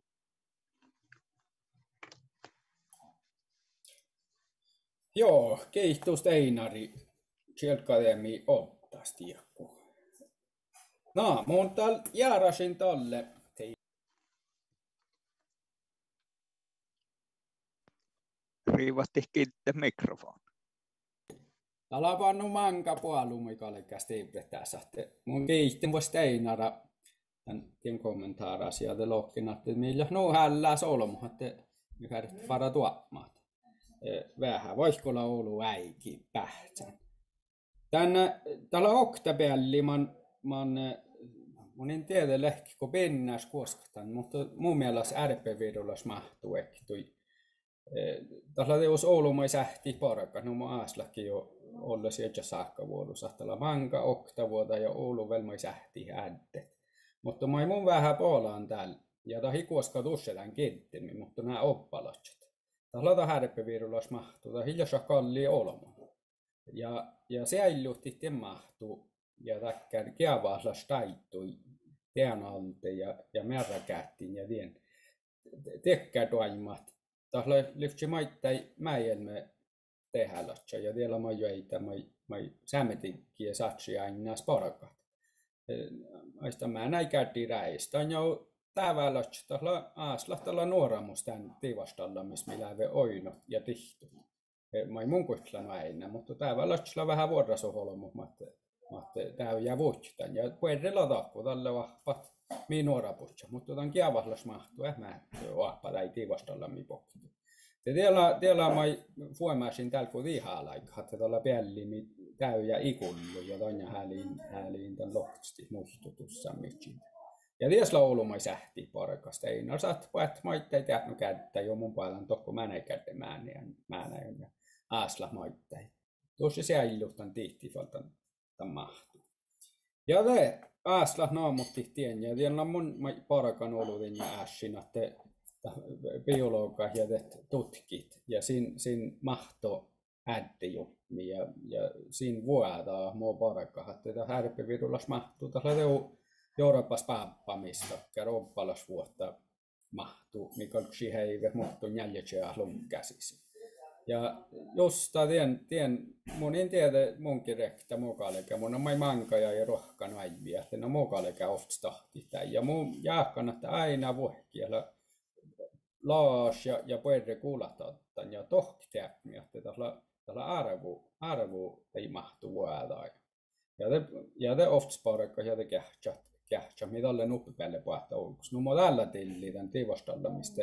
S1: Joo, keihtuu Steinari Tjelkademi ottasti joku. No, mun tal jäärasin talle.
S6: Riivatti kiitte mikrofon.
S1: Täällä on pannu manka puolumikalle kästi tässä. Mun keihtin voi Steinara tämän kommentaara sieltä lohkin, että millä no hällää solmu, että mikä vara tuomaat. Vähän voisikolla ollut äikin pähtsän. Tänne täällä oktapelli man man mun en tiedä lehki kun pennäs koskatan, mutta mun mielestä ärpevidolas mahtuu ehtui. Täällä teos Oulumai sähti paraka, no mun aaslakin jo olla sieltä saakka vuodussa. Täällä manka oktavuota ja Oulu velmai sähti äddet. Mutta mä mun vähän poolaan täällä ja tahi koska tussetan kenttimi, mutta nää oppalatset. Täällä on härpevidolas mahtuu, tää hiljassa kalli Oulumai. Ja ja säilytti te mahtuu ja takkään kiavaaslas taittui teanalte ja ja määräkättiin ja tien tekkä toimat. Tahla lyfti maittai mäelme tehälatsa ja vielä mä joita mä mä sämetinki ja satsi aina sparakat. Aista mä näin käytti räistä jo tävälatsa tahla aaslahtalla nuoramus tän tivastalla missä miläve oino ja tihtu. Mä mun kuitlan aina mutta tävälatsa vähän vuorosoholmu matte matte tää ja vuottan ja puedella takku tälle vahvat mi nuoraputsa mutta tämän kiavahlas mahtuu mä vahva tai tivastalla mi pokki. Te tiellä tiellä mai fuemasin täällä kun vihaa laikka että tällä pelli mi käy ja ikullu ja toinen häliin häliin tän lohti muistutussa mitään. Ja ties laulumai sähti parakasta. Ei no saat päät maittai tehdä kättä jo mun puolen tohko mänä kätte määneen määneen ja aasla maittai. Tuossa säilytän tihtifaltan tämän mahtuu. Ja te aasla naamutti tien ja tiellä on mun parakan olutin ja ässin, että biologa ja te tutkit ja sin sin mahto äddi jo ja ja sin vuoda mo parakka että tämä härpivirullas mahtuu tällä teu Euroopas paappamista karoppalas vuotta mahtuu mikä yksi heive mahtuu jäljetsee lumkäsis. Ja josta tien tien mun en tiedä munkin rekta mukalega mun on mai manka ja rohka naivia että no mukalega oftstahti tai ja mun jääkkan että aina vuohkiela laas ja ja puede kuulata ja tohtiäkmiä että tällä tällä arvu arvu ei mahtu vuoda. Ja te ja te oftsparekka ja te kähtsät kähtsä mitä alle nuppi päälle puhta olkus. No mä tällä tilli tän tivastalla mistä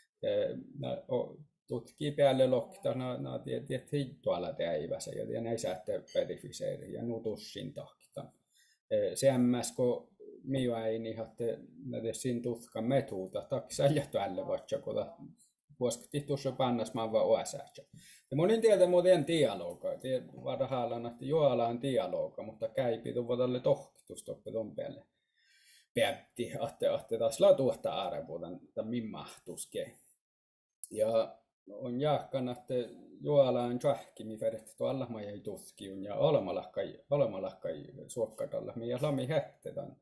S1: tutkii päälle lokta na na tiet hittualla täivässä ja tie näissä että verifiseeri ja nutussin tahkitan. Se ämmäsko miä ei niin että näde sin tutkan metuuta taksa ja tälle vaikka kota vuoskti tuossa pannas mä vaan oasäätsä. Ja monin tietä muuten dialoga, tie varhaillaan että juolaan dialoga, mutta käipi tuva tälle tohkitustoppe ton päälle. Päätti, että että taas latuhta arvotan tämän mimmahtuske. Ja on jahkan, että juolaan tjahkimi färdet tuolla mä ei tutkiun ja olemalahkai olemalahkai suokkadalla miä lami hähtetan.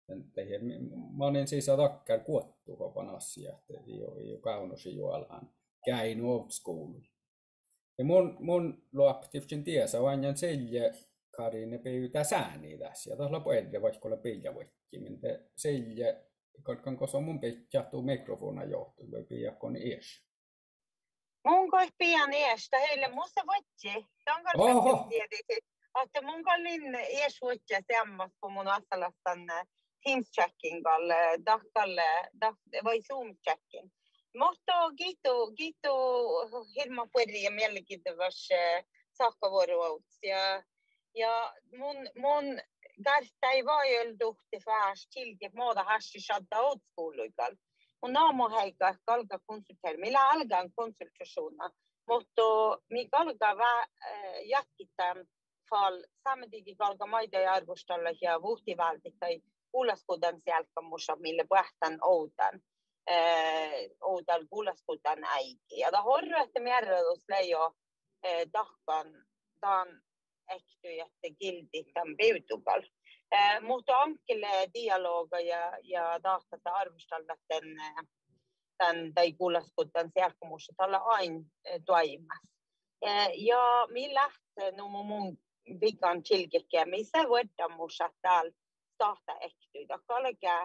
S1: Mä olen siis takkar kuottu hopan asia, että ei ole, ei ole kaunosi juolaan käin old school. Ja mun, mun luoptifsin tiesä vain selje karine pyytää sääni tässä. Ja taas lopu edellä vaikka olla pillä vaikki. Mutta selje, katkan koska mun pitää tuu mikrofona johtuu, voi piakon ees.
S3: Mun kois pian eestä, heille musta voitsi. Tämän kanssa tiedät, että mun kallin ees voitsi semmoista, kun mun asalastan Teams-checkin kalle, dahkalle, vai Zoom-checkin. Mutta kiitos, kiitos hirma puoli ja mielenkiintois sakkavuorovuots. Ja, ja mun, mun kästä ei voi olla fäärs tilki, että muuta hassi shadda outskuuluikal. Mun aamu heikka kalka konsulteer, millä alkaa konsultationer. Mutta mikä alkaa vähän jatkitaan fall samtidig kalka maida ja arvostalla ja vuhtivältit tai kuulaskudan selkämussa, mille puhtaan outan. Outan kuulaskudan äiki. Ja tämä horroitte määräys leijo tahkan tämän ehtyjätte gildi tämän peutukal. Mutta ankille dialoga ja, ja tahkata arvostalla tämän, tämän tai kuulaskudan selkämussa tällä aina toimassa. Ja minä lähtee no mun vikan tilkikkiä, missä voidaan musta täällä tahta ehtyä. Kalkea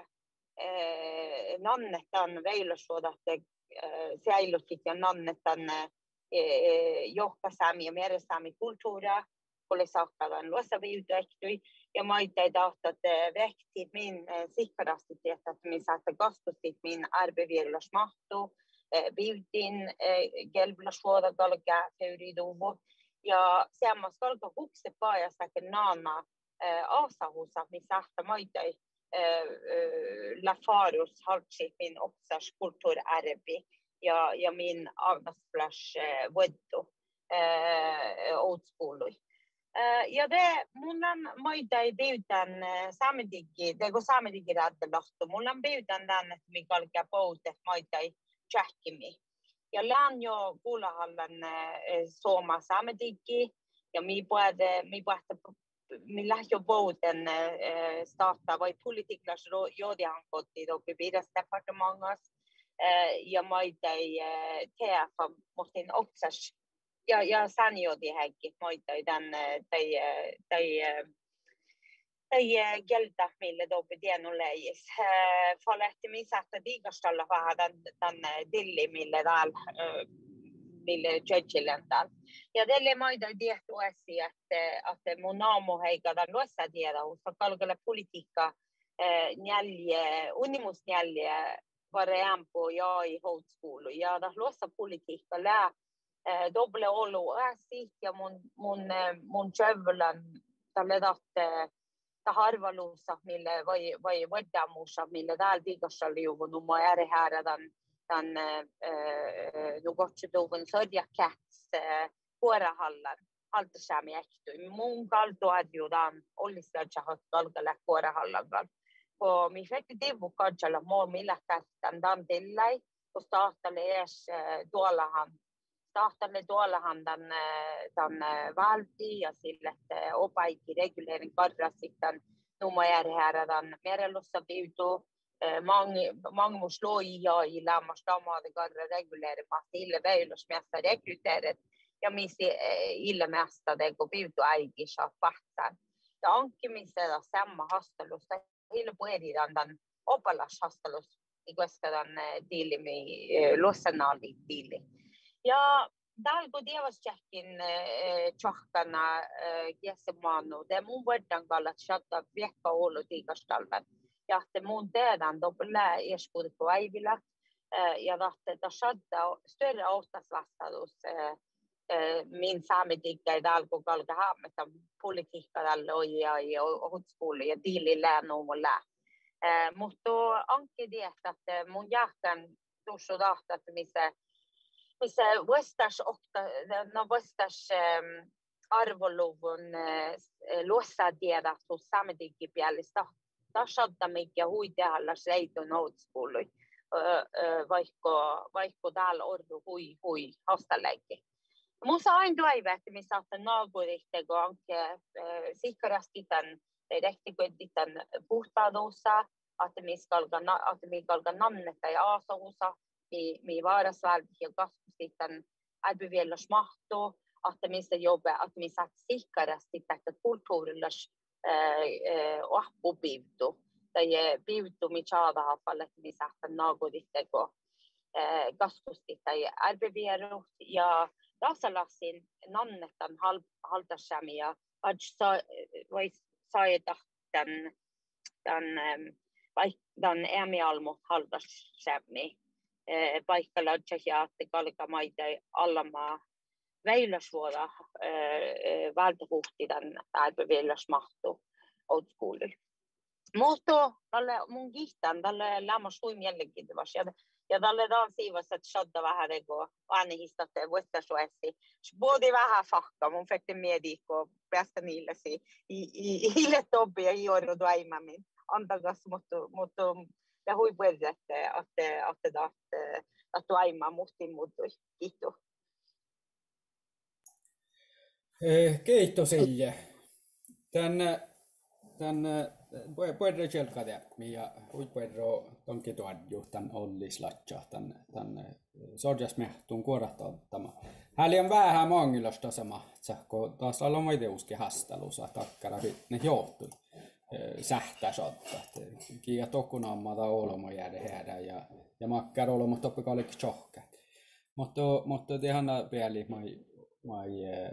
S3: nannetan veilosuodatte säilytit ja nannetan johkasaami ja meresaami kulttuuria, kun saattavan luosaviuta ehtyä. Ja maittain tahtat vektit min sikkarasti tietää, että min saatte kastustit min arbevirlos mahtuu. Viutin gelblasuoda kalkea föyriduvu. Ja semmoista kalka hukse paajastakin naana asahusa, missä ahta maittain lafarus haltsi min oksas kulttuurarbi ja, ja min agnasplas voddu outskuului. Ja det mun on maittain biutan saamedigi, teko saamedigi raaddelahtu. Mun on biutan tämän, että mikä kalkea poutet maittain tjähkimi. Ja lään jo kuulahallan sooma saamedigi ja mi puhuta, mi puhuta mi lähtö bouten starta vai politiiklas joodihankotti toki viides departementas ja maitai teafa mohtin oksas ja ja sanjodi häkki maitai tän tai tai tai gelta mille dope dienuleis falehti mi satta digastalla vähän tän tän dilli mille täällä mille judgeläntal. Ja tälle maita tietoisi, että, että mun aamu heikadan luossa tiedä, mutta kalkalla politiikka nälje, unimusnälje varempo ja i houtskoulu. Ja da luossa politiikka lää doble olu äsit ja mun mun mun tjövlän tälle datte ta harvaluussa, mille voi, voi voidamuussa, mille täällä viikossa liuvun, no mä eri häärän tämän no kotsutuvun sodjakäts kuorahallan haltasäämi ehty. Mun kaltuadjudan olisi täältä kalkalla kuorahallan kanssa. Kun mi fekti tivu katsella muu millä tähtän tämän tillai, kun tahtalle ees tuollahan tahtalle tuollahan tämän, tämän valti ja sille, että opaikki reguleerin karra sitten numajärjärä tämän merelussa viitu mangus loija i lämmas tamaade karra reguleerimasta ille väylösmästä rekryteerit ja missä ille mästä teko viitu äikin saa pahtään. Ja onkimisella samma hastelusta ille puhutaan tämän opalashastelus, koska tämän diilimi luossanaali diili. Ja täällä kun tiedossäkin tjohkana jäsenmaannu, det mun voidaan kallat shatta viekka ollut tiikastalven. Ja että mun tehdään toppelää eskuudet på väivillä. Ja että shatta större autasvastaus min saametiikka ei täällä kun kalka haametta politiikka täällä on ja hotskooli ja diilillä nuumulla. Mutta onkin tietää, että mun jahkan tuossa tahtaa, että missä missä vastas no vastas arvoluvun luossa tiedä tuossa saametiikki pielistä tasata mikä huitehalla seitun outskuului vaikka vaikka täällä ordu hui hui hastaleikki. Musta aina toive, että missä saattaa naapuritego onkin sikkarasti tämän rehti kuitenkin puhtaaduussa, että missä kalka nannetta ja aasuussa. Mi, mi varasvärd ja kasvusten arbevillas mahto, että missä jobba, että missä sikkarasti tätä kulttuurillas ahpupivtu. Tai pivtu mi chaada fallet missä naagoditteko kasvusti tai arbevielu ja rasalasin nannetan haltasami ja vai saada tämän tämän tämän äämialmut haltasami. Paikkalla ja että kalkamaita allamaa väiläsvuoda valtapuhtidan ääpäviläsmahtu outskuulilla. Mutta tälle mun kihtään tälle lämmas hui mielenkiintoista ja ja tälle on siivassa että shadda vähän rego anihista te vuotta suessi. Bodi vähän fakka mun fekte miedikko päästä niillesi i ille tobia i orro aiemmin antagas mutta mutta ja hui puhutaan, että että että että aiemmin muhtiin muuttui. Kiitos.
S1: Kiitos Silje. Tänne tänne puhutaan selkade ja hui puhutaan tonkin tuodju tän ollis latcha tänne tänne sorjas mehtun kuorattama. Häli on vähän mangilasta sama, kun taas on muiteuskin hastelussa takkara ne johtui. Sähtää sotta. Kiia tokkunaan maata olmo jäädä jäädä ja ja makkar olmo toppi kallik chohka. Mutta mutta tehanna pääli mai mai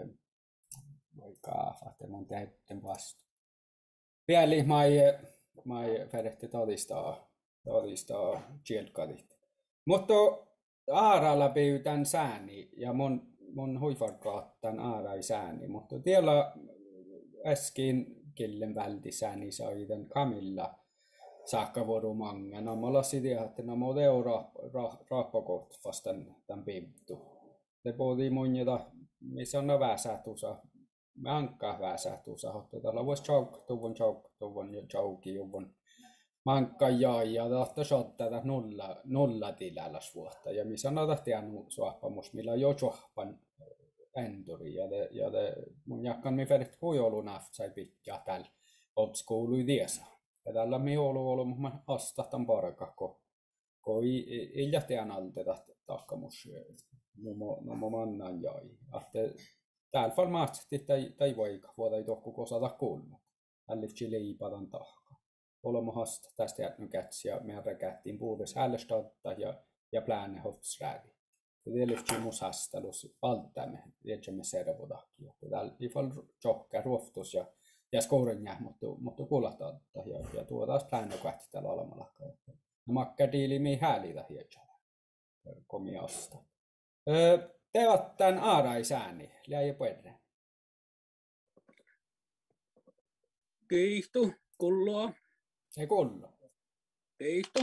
S1: mai kaafatte mun täytten vasta. Pääli mai mai färehti todistaa todistaa chielkadit. Mutta aaralla pyytän sääni ja mun mun huifarkaat tän aarai sääni, mutta tiellä äsken kellen vältisääni sai den Camilla saakka voru manga. No mä lassi tiedä, että no mä euro raapakot vastaan tämän pimtu. Se podi munjata, missä on väsätusa. Mä ankkaa väsätusa. Hotta tällä vois chauk, tuvun chauk, tuvun ja chauki, juvun. Mankka jai ja tahto shottaa nolla, nolla tiläläs vuotta. Ja missä on tahtiaan suoppamus, millä jo chohpan änturi. Ja te, ja te mun jakkan mi färdigt huijolunaft sai pitkä täällä outschoolui tiesa. Ja tällä mi olu olu mun astahtan parakakko. Ko ei jähteän alteta takkamus. No mo mannan jai. Että täällä farmaasti tai tai vaikka vuoda ei tohku kosata kuulla. Ällifti leipadan tahka. Olemme hasta tästä jätnyt kätsiä meidän kättiin puhudes hällestatta ja ja plänne hoftsrädi. Det är lyfts mus hastelus valtamme jätsemme servodakki. Täällä ifall chokka ruoftus ja ja skourinja mutta mutta kuulata ja ja tuo taas plänne kätti täällä olemalla. No makka diili mi häälitä hietsä. Komiasta. Ö tevat tän aaraisääni läi perre.
S7: Kiitos. Kulloa.
S8: Ei kullo.
S7: Kiitos.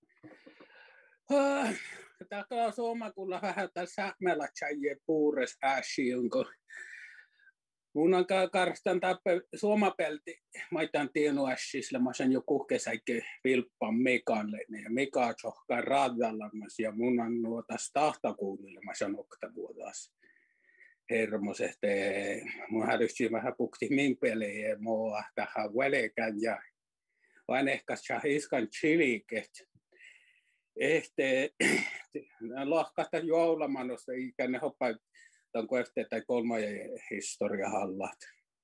S7: Tämä on suomakulla vähän tässä melatsäjien puures äsi, jonka mun on karstan tappe suomapelti maitan tienu äsisillä, mä sen joku kesäkin vilppaan mekaanleinen ja meka tsohkaan raadallamas ja mun on nuotas tahtakuunnille, mä sen oktavuodas hermos, että mun hälysti vähän pukti min peliä ja mua tähän välekään ja vain ehkä shahiskan chiliket. Ehte lohkasta joulamanosta ikäinen hoppa tämän kuefteen tai kolmannen historiahallat.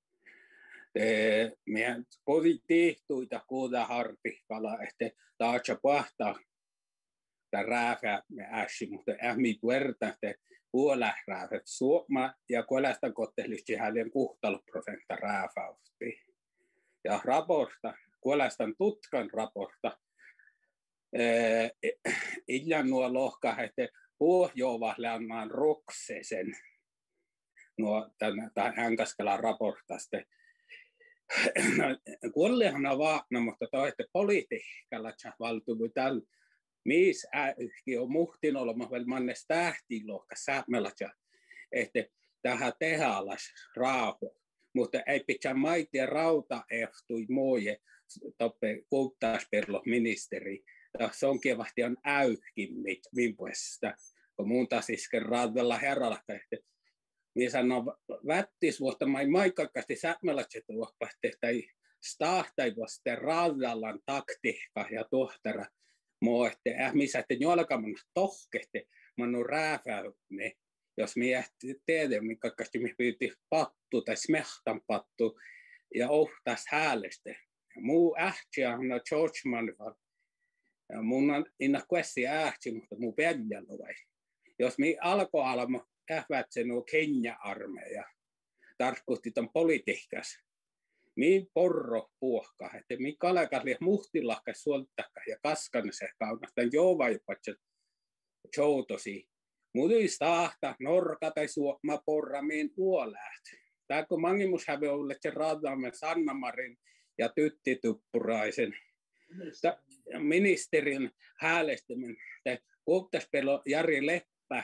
S7: Meidän positiihtuita kuuta hartikalla, että taatsa pahtaa tai rääfää me äsi, mutta ähmi puerta, että puolääräfät suoma ja kuolästä kottelisti hänen kuhtaloprosentta rääfäusti. Ja raporta, kuolästän tutkan raporta, illan nuo lohka, että pohjoavalle annaan roksesen nuo tämän Änkäskälän raportasta. Kuollehan on vaakna, mutta toitte politiikalla valtuutu tällä. Mies äyhki on muhtin olema vielä mannes tähtiin lohka säämelatja, että tähän tehdään alas raahu. Mutta ei pitää maitia rauta ehtui moje toppe kultaasperlo ministeri. Se onkin vahti on äyhkimmit vimpuesta, kun muun taas isken raadalla herralla. Minä sanon, vättis vuotta mai maikakasti säämelatja tuohpahti, tai stahtai vuosta raadallan taktiikka ja tuohtara. Mä että äh, missä että jolkaman tohkehti, mä oon rääfäyne, jos minä tiedän, mikä kaikki me pyyti pattu tai smehtan pattu ja ohtas hääleste. Muu ähtiä on George Manval. Mun on inna kuessi ähti, mutta muu pedjalla vai. Jos mi alkoi alma ähvätse nuo Kenya-armeija, tarkoitti ton politiikkas. Min porro puohka, että mi kalakasli muhtilahka suoltakka ja kaskanse kaunastan joovaipatsat joutosi. Mutuis tahta norka tai suokma porra min uoläht. Tää kun mangimus häve olleet se raadamme Sanna-Marin ja Tytti Tuppuraisen. Ministerin häälestäminen, tai kuoptaspelo Jari Leppä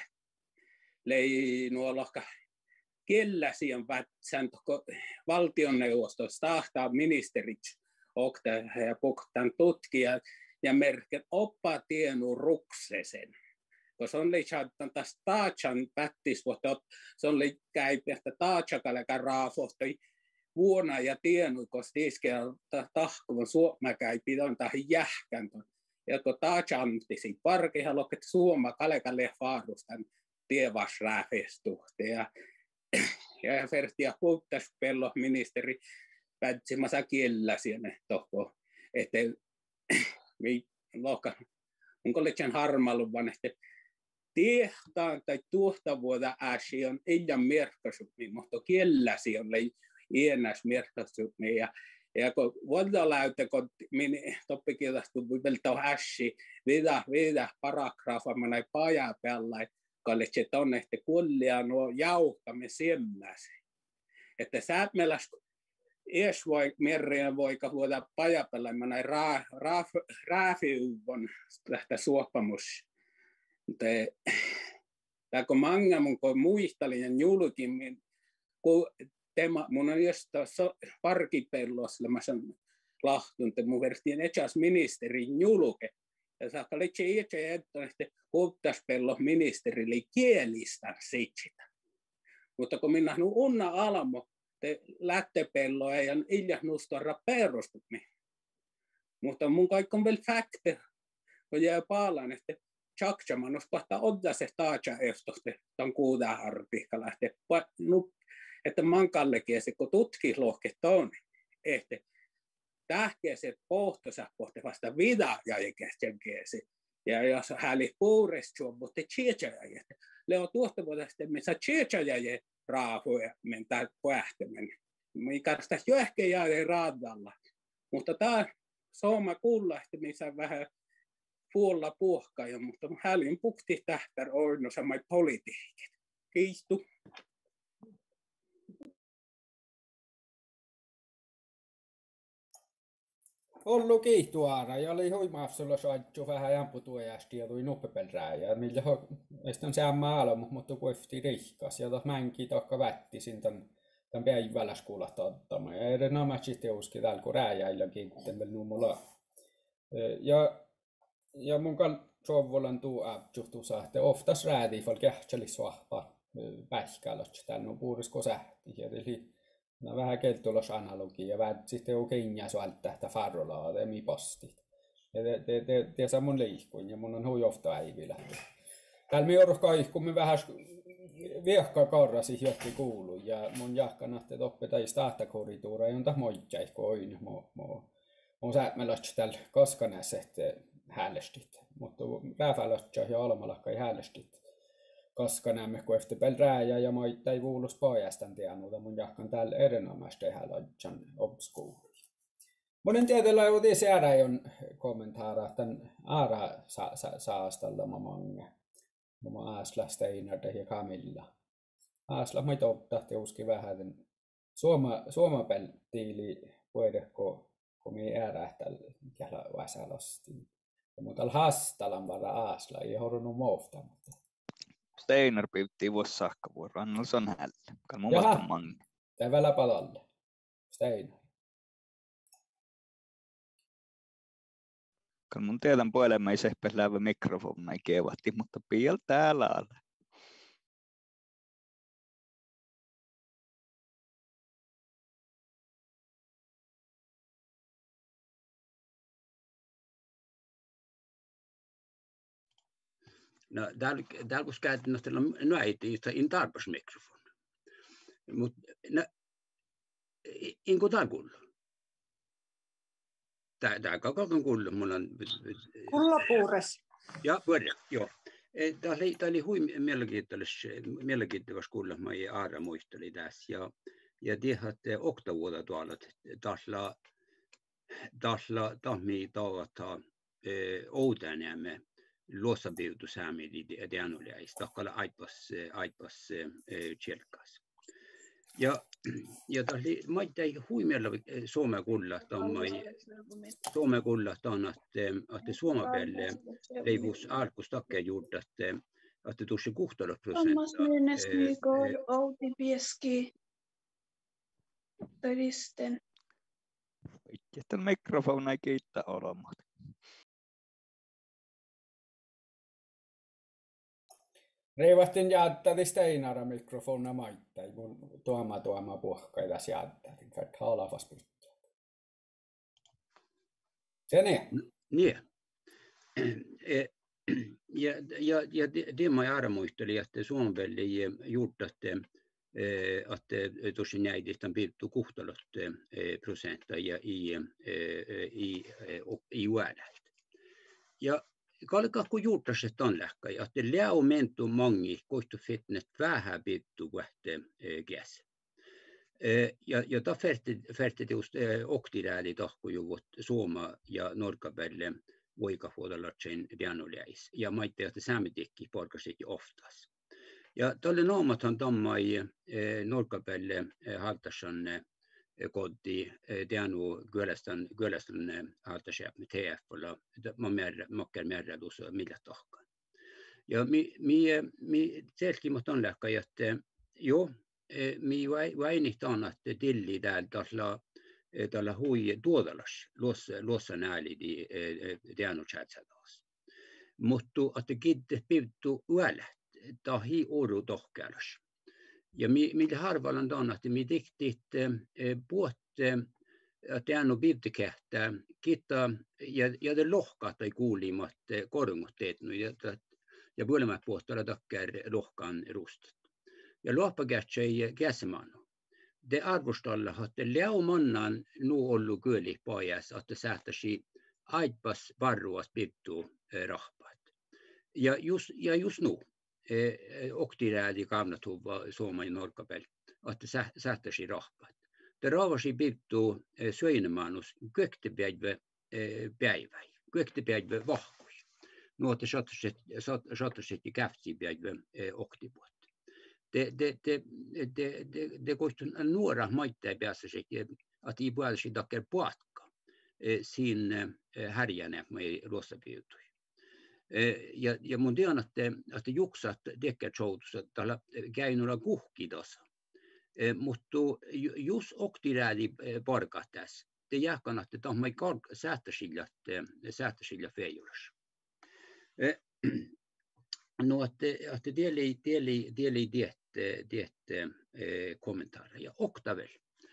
S7: lei nuo lohka kelläsi on vätsän valtionneuvostossa tahtaa ministerit okta ja puktan tutkija ja merket oppa tienu ruksesen. Koska on liian taas taatsan pättis, mutta se on liian että taatsakalega raafohtoi vuonna ja tienu, koska tiiskeä tahkuvan suomäkäi pidon tähän jähkäntä. Ja kun taatsanttisi parkihan loket suoma kalekalle faarustan tievasrääfestuhte ja ja Fertia Puhtaspello ministeri päätsemässä kielellä sinne tohko, että lohka, onko liian harmailu vaan, että tehtaan tai tuohta vuoda äsi on ihan merkkasutni, mutta kielellä siellä ei iänäs merkkasutni ja ja kun vuodaläytä, kun minä toppikirjastu vuodelta äsi, vida, vida, paragrafa, mä näin pajaa päällä, kallit on, että kullia nuo jauhtamme semmäsi. Että sä meläs ees voi mereen voika vuoda pajapella, mä näin raafiuvon lähtä suopamus. Tää kun manga mun kun muistalin julkin, kun tema, mun on jostain parkipellossa, mä sanon lahtun, että mun vertiin etsas ministerin julke. Ja saakka litsi itse että Puhtaspello ministerille kielistä sitä. Mutta kun minä nu unna almo, te lättepello ei ole ilja nustorra perustumi. Mutta mun kaikki on vielä fakte, kun jää paalaan, että tjaksaman olisi pahtaa odda se taatsa eftoste, tämän kuudaa harpihka lähtee. Että mankallekin se, kun tutkislohket on, että tähkeäset pohtosa pohti vasta vida ja ikäisesti. Ja jos hän oli puurestu, mutta tjejajaja. Le on tuosta vuodesta, missä tjejajaja raahuja mentää pähtämään. Mikä sitä jo ehkä jää raadalla. Mutta tämä sooma kuulla, että missä vähän puolella puhkaa. Mutta hän oli pukti tähtär oino samai politiikin. Kiitos.
S1: ollut kiihtuaara ja oli huimaafsulla saattu vähän jamputuojasti ja tuli nuppepelrää ja millä on sama ala, mutta kuefti rihkas ja tuossa mänki tokka vättisin tämän tämän päivällä skuulahta ottamaan ja eri nämä sitten uski täällä kun rääjäillä kiitten vielä nummulla ja ja mun kal sovulan tuu abjuhtu saatte oftas räädi fal kähtsälis vahva pähkälöt täällä on puurisko sähti ja eli no vähän keltulos analogia ja vähän sitten oikein ja suolta että farolaa ja mi postit ja te te te te saa mun liikkuin ja mun on huijofta äivillä täällä mi orro kaikkumi vähän viehka karrasi johti kuulu ja mun jahkanahte oppetai stahtakorituura jonta moitjai koin mo mo on säämäläts täällä kaskanässä häälestit mutta rääfälötsä ja olmalakka ei häälestit koska näemme kun efter pelrääjä ja maita ei kuulus pojastan tiennuta mun jahkan täällä erinomaisesti häälötsän obskuuri. Monen tietyllä on tietysti on kommentaara tämän aara saastalla mamange. Mama Aasla Steinarda ja Camilla. Aasla maita ottaa teuski vähän suoma suoma peltiili voideko kun me äärähtää kela vasalasti. Ja mutta hastalan vara Aasla ei horunut mofta mutta
S6: Steinar pyyttiin vuosi saakka vuoro, annals on hällä. Kan mun vasta mangi.
S1: Tää välä palalle. Steinar.
S6: Kan mun tiedän puolella ei sehpäs lävä mikrofon ei kevatti, mutta piel täällä alle.
S4: No, täällä, täällä kun käytännössä näitä, in tarpeeksi mikrofon. Mutta inko täällä kuuluu? Täällä koko kuuluu. Mulla on...
S8: Kullapuures.
S4: Ja, vuoden, joo. Tämä oli, oli hui mielenkiintoista kuulla, mä ei aara muisteli tässä. Ja, ja tiedät, että oktavuotta tuolla, taasla, taasla, tahmi taavata Outanjärme. Luosabiutu saamidi dianuliais takkala aipas aipas tjelkas ja ja tali maittai huimella Suomen kulla tammai Suomen kulla tanna että Suomen pelle leivus alkus takke juurta että että tuossa kuhtalo prosenttia
S8: Outi Pieski todisten
S6: että mikrofoni ei kiittää olemaan.
S1: Reivastin jäättädi Steinara mikrofona maittai, mun tuoma tuoma puhkaita jäättädi, för att tala fast pitää. Sen är.
S4: Niin. Ja, ja, ja det man gör muisteli, että Suomen väli gjort att, att tuossa näidistä on pidetty kuhtalot prosenttia ja i, i, i uädältä. Ja kalka kun juurtaset on lähkai, että läo mentu mangi koistu fitnet vähän pittu kohte käs. Ja ja ta färti färti just oktidääli tahku juvut Suoma ja Norkaberle voika huodalatsen dianuliais ja maitte että samitikki porkasit oftas. Ja tolle noomathan tammai Norkaberle haltasan koddi dianu gyölästän gyölästän haltasjäp med T F eller man mer makker mer dos millä tahkan. Ja mi mi mi selki mot läkka että jo mi vai vai nihtaan että dilli täällä tällä tällä hui tuodalas los lossa nääli di dianu chatsadas. Mutta että kitte pivtu uällä tahi oru tohkalas. Ja millä harvalla on tanna, että mi diktit puhutte, että hän on bibtekähtää, kitta ja ja det lohkat ei kuulimat korungot teetnyt ja ja puolella puolella takkär lohkan rustat. Ja lohpakätsei käsemano. Det arvostalla että läumannan nu ollu kyli pojas, että sähtäsi aipas varruas bibtu rahpat. Ja just ja just nu oktidäädi kaamnatuva Suomen Norkapel, että sähtäsi rahpat. Te raavasi pittu söinemanus köktepäivä päivä, köktepäivä vahkui. Nuotte saattaisi käfti päivä oktivuotta. Te te te te te te koistun nuora maittaa päässä se, että ei pääse takia puatka. siinä härjänä mai luossapiutui. Ja, ja mun tiedän, että, että juksat dekkätsoutussa tällä käynnöllä kuhkidossa. Mutta jos oktiräädi parkat tässä, te jääkään, että tämä on mai säätäsillä feijurassa. No, että, että tieli, tieli, tieli diet, diet kommentaareja. Oktavel.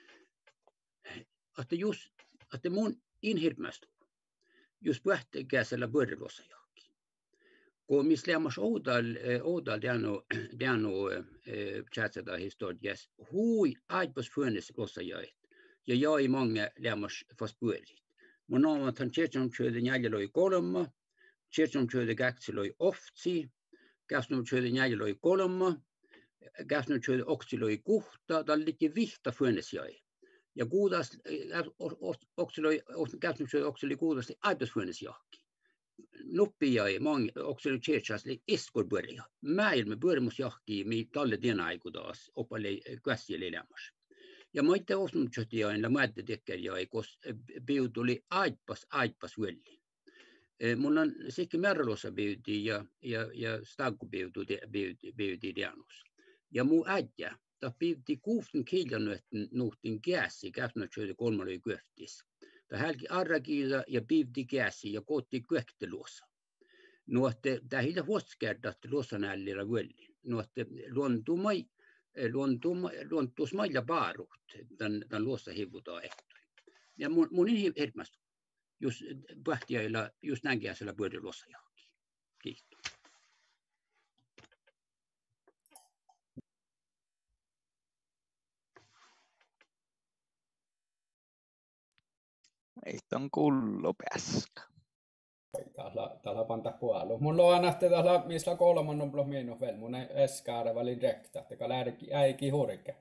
S4: Että jos, että mun inhirmästä, jos pähtäkäisellä börjälossa johonkin. Kun missä lämmäs oudal, oudal diano, diano chatsata historias, hui aipas fyönes lossa jäit. Ja jäi många lämmäs fast börjit. Mun on, että hän tjetsam tjöde njäljeloi kolma, tjetsam tjöde käksiloi oftsi, käsnum tjöde njäljeloi kolma, käsnum tjöde oksiloi kuhta, talliki vihta fyönes jäi. Ja kuudas, oksiloi, käsnum tjöde oksili kuudasti aipas fyönes johonkin. Nuppi jäi, många oksili tjetsas li iskor börja. Mäilme börjmus johonkin, mi talle tiena aiku taas, opalle käsjeli lämmäs. Ja mä itse osmutset jäin, ja mä ette tekkär jäi, koska biu tuli aipas, aipas välli. Mun on sikki määrälossa biuti ja, ja, ja staggu biuti, biuti, biuti dianos. Ja mun äijä, ta biuti kuusten kiljan nuhtin käsi, käsnötsöitä kolmalle köftis. Ta hälki arrakiida ja biuti käsi ja kootti kökteluossa. No, että tää hilja huoskerdat luossa nällillä välli. No, että luontumai, luontuus mailla paarut, tämän, tämän luossa hivutaan ehtoi. Ja mun, mun niin hermästä, jos pähtiäillä, just näinkäisellä pyörin luossa johonkin. Kiitos.
S6: Meitä on kullo pääskä.
S1: Täällä, täällä panta puolella. Mulla on nähty täällä, missä kolman on minun vielä. Mun eskaare välin rekta, että lähdekin äiki hurke.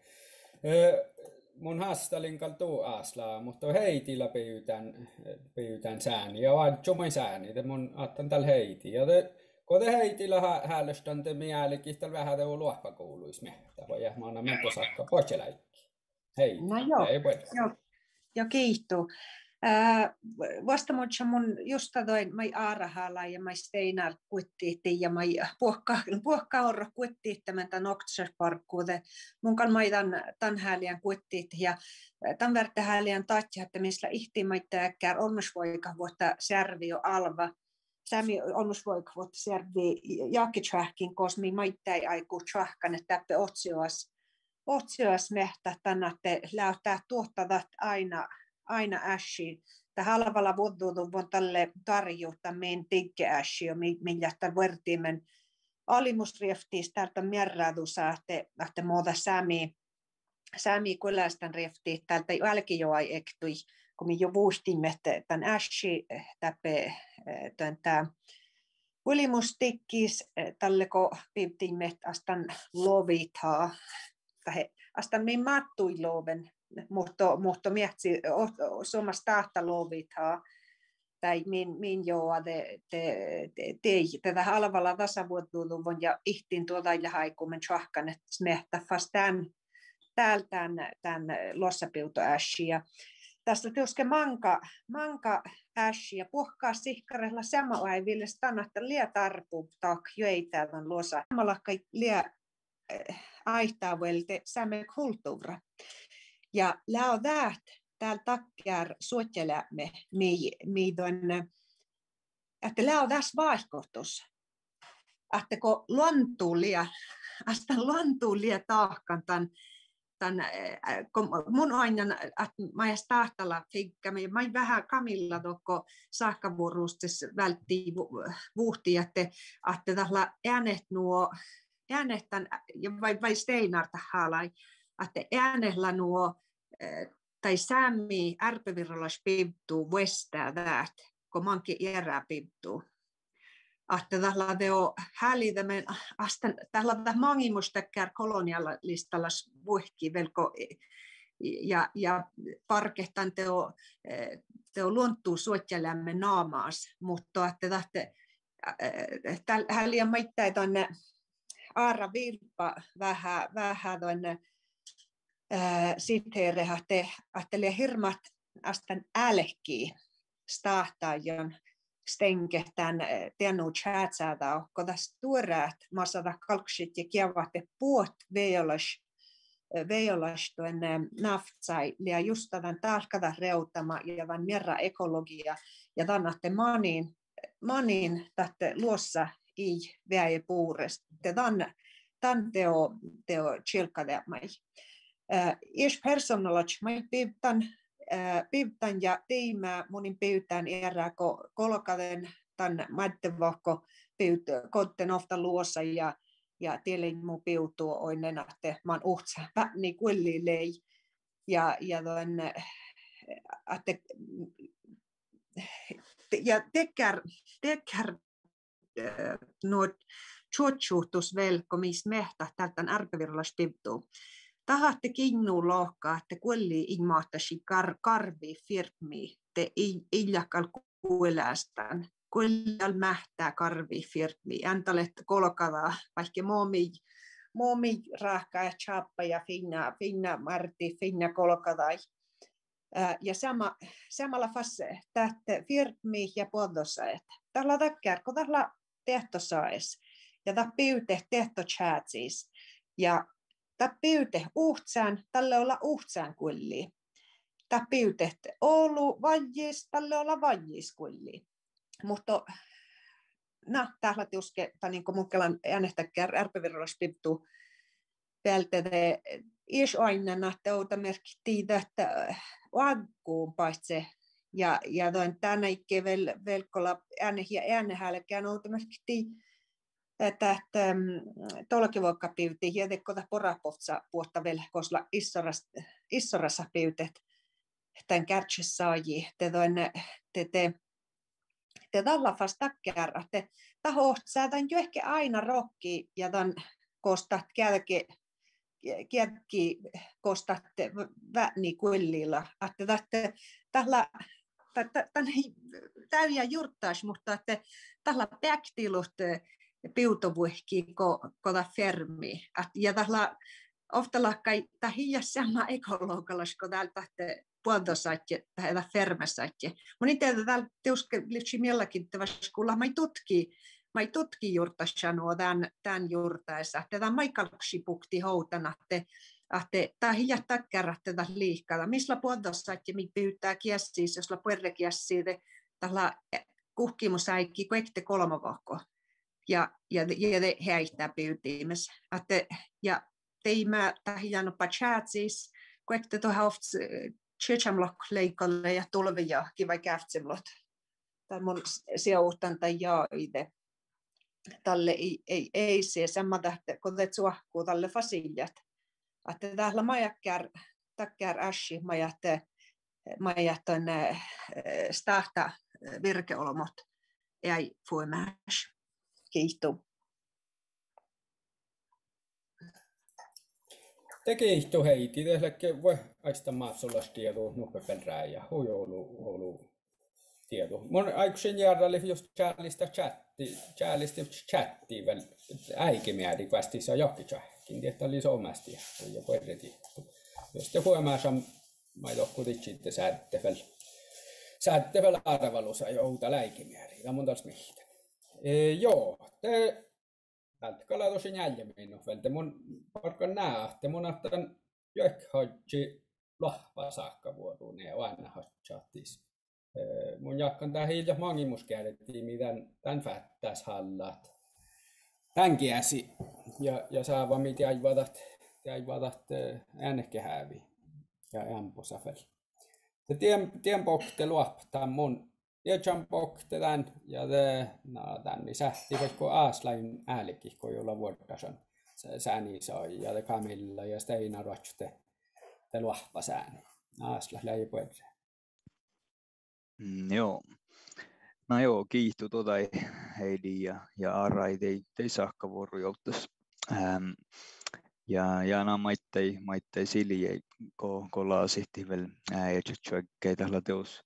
S1: Mun hästälin kaltuu äslää, mutta heitillä pyytän, pyytän sääni. Ja vain tjumin sääni, te mun attan tällä heiti. Ja te, kun te heitillä häälestän te mielikin, tällä vähän te on luohpakouluis mehtä. Voi jää maana mentä sakka pocheläikki. Hei,
S8: no joo,
S1: ei voi.
S8: joo. Ja kiitos. Äh, vasta mutta mun just toin mai aarahalla ja mai steinar kuittiitti ja mai puhka puhka orro kuittiitti tämän oktsparkkuude mun kan mai tan tan häliän kuittiitti ja tan värtä häliän tatja että missä ihti mai tääkkär olmusvoika vuotta servio alva sami olmusvoika vuotta servi jakitrahkin kosmi mai tai aiku trahkan että täppe otsioas otsioas mehtä tänne lähtää tuottavat aina aina ässi. Tämä halvalla vuotuutu on tälle tarjota meidän tikke ässi, millä tämän vertimen alimusrieftiis täältä mierräädussa, että muuta sami, sami kylästän riefti täältä jälkijoai ektui, kun me jo vuustimme tämän ässi täpä tämä ylimustikkis tälle kun pidämme astan lovitaa, tai astan me mattui loven, mutta mutta mietsi sommas tahta lovitaa tai min min joa te te te tätä halvalla tasavuotuudun ja ihtin tuota ja haikumen chahkan että smehtä fast tämän täältään tämän lossapiuto ässiä tästä tuoske manka manka ässiä puhkaa sihkarella sama ai ville stanatta lie tarpu tak jöitä on losa samalla kai lie aihtaa velte same kulttuura. Ja lää on väät täällä takkär suottelämme miidon, että lää on tässä vaihkohtus. Että kun luontuulia, astan luontuulia tahkan tämän, tämän kun mun aina, että mä jäs tahtalla fikkämme, mä vähän kamilla tokko saakkavuorustes välttii vuhti, että että tällä äänet nuo, äänet tämän, vai, vai steinarta haalai, että äänellä nuo tai säämi ärpevirrallas pibtuu vuestää väät, kun mankin iärää pibtuu. Että tällä teo hälitämme, tällä teo mangimustakkär kolonialistalla vuhki velko ja, ja parkehtan teo, teo luontuu suotjälämme naamaas, mutta että tällä häliä maittaa tuonne Aara Vilppa vähän, vähän tuonne siteerehä te ajattelee hirmat astan älkkiä stahtajan stänge tämän tienu chatsätä, kun tässä tuoreet masada kalksit ja kiavatte puot veolas veolas tuonne naftsai ja just tämän talkata reutama ja tämän mierra ekologia ja tännatte manin manin tätte luossa i väe puurest te tämän tämän teo teo chilkade mai is personalach mai pivtan pivtan ja teimää monin pyytään erää kolkaden tämän maddevahko pyyt kotten ofta luossa ja ja tielin mu piutuu oinen että man uhtsa ni kulli lei ja ja den att ja tekär tekär nuot chuchutus velko mis mehta tältän arpevirlas pivtuu tahatte kinnu lohkaa että kulli igmahtasi kar karvi firmi te iljakal kuelästän kuljal mähtää karvi firmi antalet kolkada vaikka momi momi rahka ja chappa ja finna finna marti finna kolkada ja sama samalla fasse tähte firmi ja podossa että tällä takkär kun tällä tehtosaes ja ta pyyte tehto chatsis ja ta pyyte uhtsään tälle olla uhtsään kulli ta pyyte Oulu vajis tälle olla vajis kulli mutta na tällä tuske tai niin kuin mukelan äänestäkään ärpevirros piptu vältede is aina nähtä outa merkittiin että vagkuun paitse ja ja toin tänä ikke vel velkolla ääne ja äänehälkään outa merkittiin että että tuollakin vaikka pyytiin ja tekota porapohtsa puotta vel kosla issoras issorassa pyytet tämän kärtsissä saaji te toin te te te tällä vastakkär että taho säätän jo ehkä aina rokki ja tämän kostat kälke kälki kostatte väni kullilla että että tällä tänne täyjä jurttaisi mutta että tällä päktilut piutovuhki ko koda fermi ja tällä ofta lakkai tahia sama ekologilas ko täältä puoltosaatje tai fermasaatje. Moni teitä täällä teuske litsi mielläkin kuulla mai tutki mai tutki juurta sanoo tämän tämän juurtaessa. Tätä maikalksi pukti houtana että että tahia takkaratte tätä liikkaa. Missä puoltosaatje mi pyytää kiessis jos la puerre kiessi tällä kuhkimusaikki koekte kolmavakko. Ja ja ja de häittää pyytiimes. Että ja teimä tahia no pachatsis koekte to haft Chechamlok leikolle ja tulvia kiva käftsemlot. Tai mun seuhtan tai jaide. Tälle ei ei ei se samma tähtä kun te suahkuu tälle fasiljat. Että täällä majakkär takkär ashi majatte majatton stahta virkeolomot ei fuimäs. Kiitos.
S1: Tekihtu heiti, tehdäkin voi aista maatsolas tieto nukkapelrää ja huijoulu huolu tieto. Mun aikuisen jäädälle just challista chatti, challista chatti väl äikemiäri kvästi saa jokki chahkin, tietää oli somasti ja poireti. Jos te huomaa mä johku titsitte säätte väl säätte väl arvalusa ja outa läikemiäri. Ja mun taas mihtä. E, joo, teÄltä kalaa tosi jäljemmin on vielä. Mun parkan nää, te mun ahtan joikhaitsi lohpaa saakka vuoruun ne aina chattis. Mun jakkan tää hiilja mangimuskäydettiin, miten tän fättäis hallat. Tän kiäsi ja ja saava mitä aivatat, aivatat äänekehävi ja ämposafel. Te tien tien pokte luoptaa mun ja jampokte tän ja te na tän niin sähti vaikka aaslain äälikin kun jolla vuodasan sääni sai ja te Camilla ja Steina Rochte te luoppa sääni aasla läi puolelle.
S6: Mm, joo. No joo, kiihtu tuota Heidi ja, ja Arai tei, tei saakka vuoro joutas. Ähm, ja ja na maittei maittei siljei ko kola sihti vel ja tjukkei tällä teos.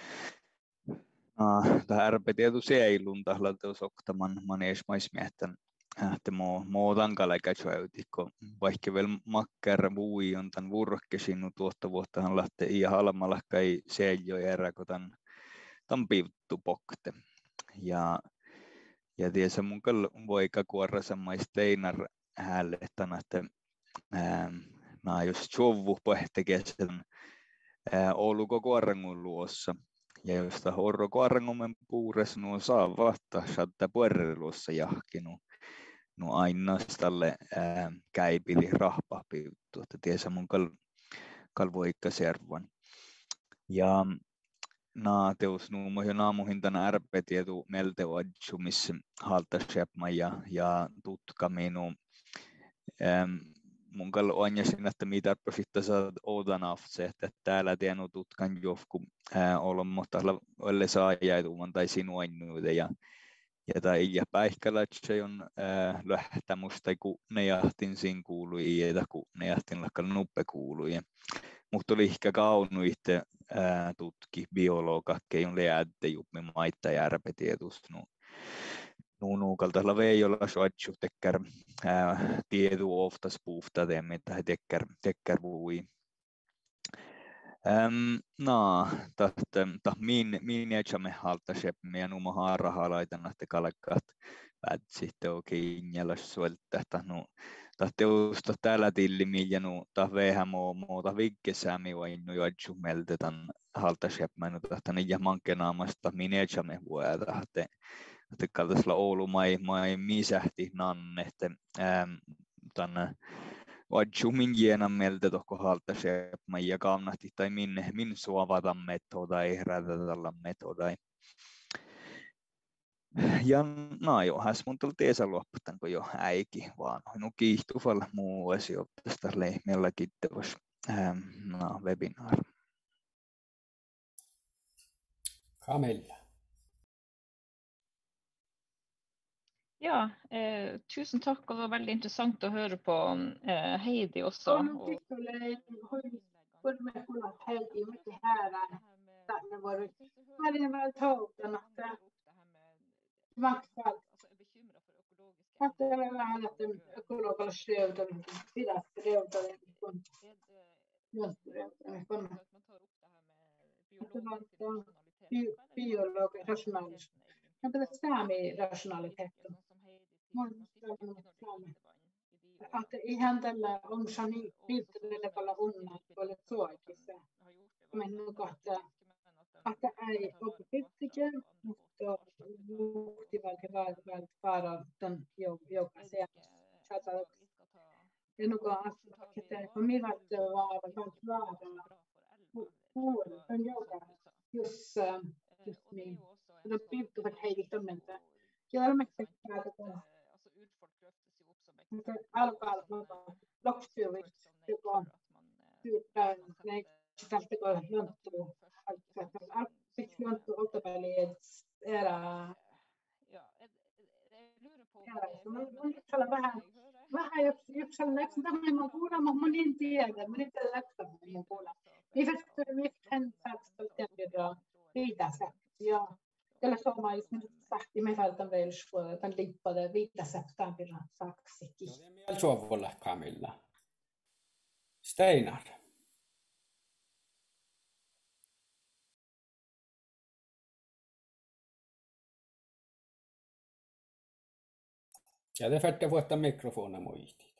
S6: No, tämä R P tietysti ei lun tällä teos oktaman manees maismiehtän. Että mo mo tankala kätsäytti ko vaikka vel makkar vui on tän vuorokkesin tuotta vuottahan lähtee ja halmalla kai se jo erä ko tän tämän piuttupokte. Ja, ja tiesä mun kyllä voika kuorrasa mai Steinar häälle, että nämä jos sovvu pohtekesän Ouluko kuorangun luossa. Ja jos tämä horro kuorangumen puures nuo saa vahtaa, saattaa puerreluossa jahkinu. No aina tälle käipili rahpapiuttu, että tiesä mun kal, kalvoikka servan. Ja naa teus nuumo jo naamuhin tänä ärpetietu melteoadju, missä haltasepma ja, ja tutka minu. Ähm, mun kal on ja sinä, että mitä sitten saat odan afse, että täällä tiennyt tutkan johku äh, olla, mutta olle saa jäituman tai sinua innuide ja Ja tai ja päihkälätsä on äh, lähtämus tai kun ne jahtin siinä kuului, ja kun ne jahtin lakkal nuppe kuului. Mutta oli ehkä kaunu itse äh, tutki biologa, keijun leätte juppi maita järpetietus. Nu, nu nuukaltaisella veijolla soatsu tekkär äh, tietu oftas puufta teemme, tai tekkär, tekkär vui. Um, no, tahte, tah min min jätsämme halta sepmi ja numa haaraha laitan että kalkkaat päätsi teokin injäläs suolta tah nu tahte usta täällä tillimi ja nu tah vähän mo mo tah vikkesäämi vain nu jätsä meltetan halta sepmi nu tahta niin ja mankenaamasta min jätsämme vuoda tahte että kaltaisella Oulu mai mai misähti nannehte ähm tänne Vajju min gena meiltä tohko halta sepma ja kannatti tai min min suovata metoda ei rätätällä metoda. Ja no joo, häs mun tuli teesä lopputanko jo äiki vaan no kiihtuvalla muu asio tästä lehmellä kiittäväs ähm, no webinar.
S1: Camilla.
S5: Ja, eh, tusen takk, og det var veldig interessant å høre på eh, Heidi også. Og...
S2: Att ihan tällä on sani piirteellä kalla unna tuolle suojissa. Men nu kohta att ei ole pitkä, mutta luhtivalta valta vara den joka se saata. Ja nu går att på mig vart var vart var hur den joka just just min den piirteellä Heidi tommelta. Jag med sekreterare mutta alkaa loksuus, joka syyttää näitä tästä kun jonttuu. Alkuiksi jonttuu oltaväliin, erää. Mun yksellä vähän, vähän yksellä läksä, tämän mä kuulen, mutta mä en tiedä, mä en tiedä läksä, mitä mä kuulen. Mielestäni mielestäni saattaa tehdä viitänsä, ja tällä suomalaisilla sähti me vältän välspuolella, tämän lippade viitä septemberin saksikin.
S1: No niin, vielä suovulle Camilla. Steinar. Ja det färdiga vuotta mikrofonen muistit.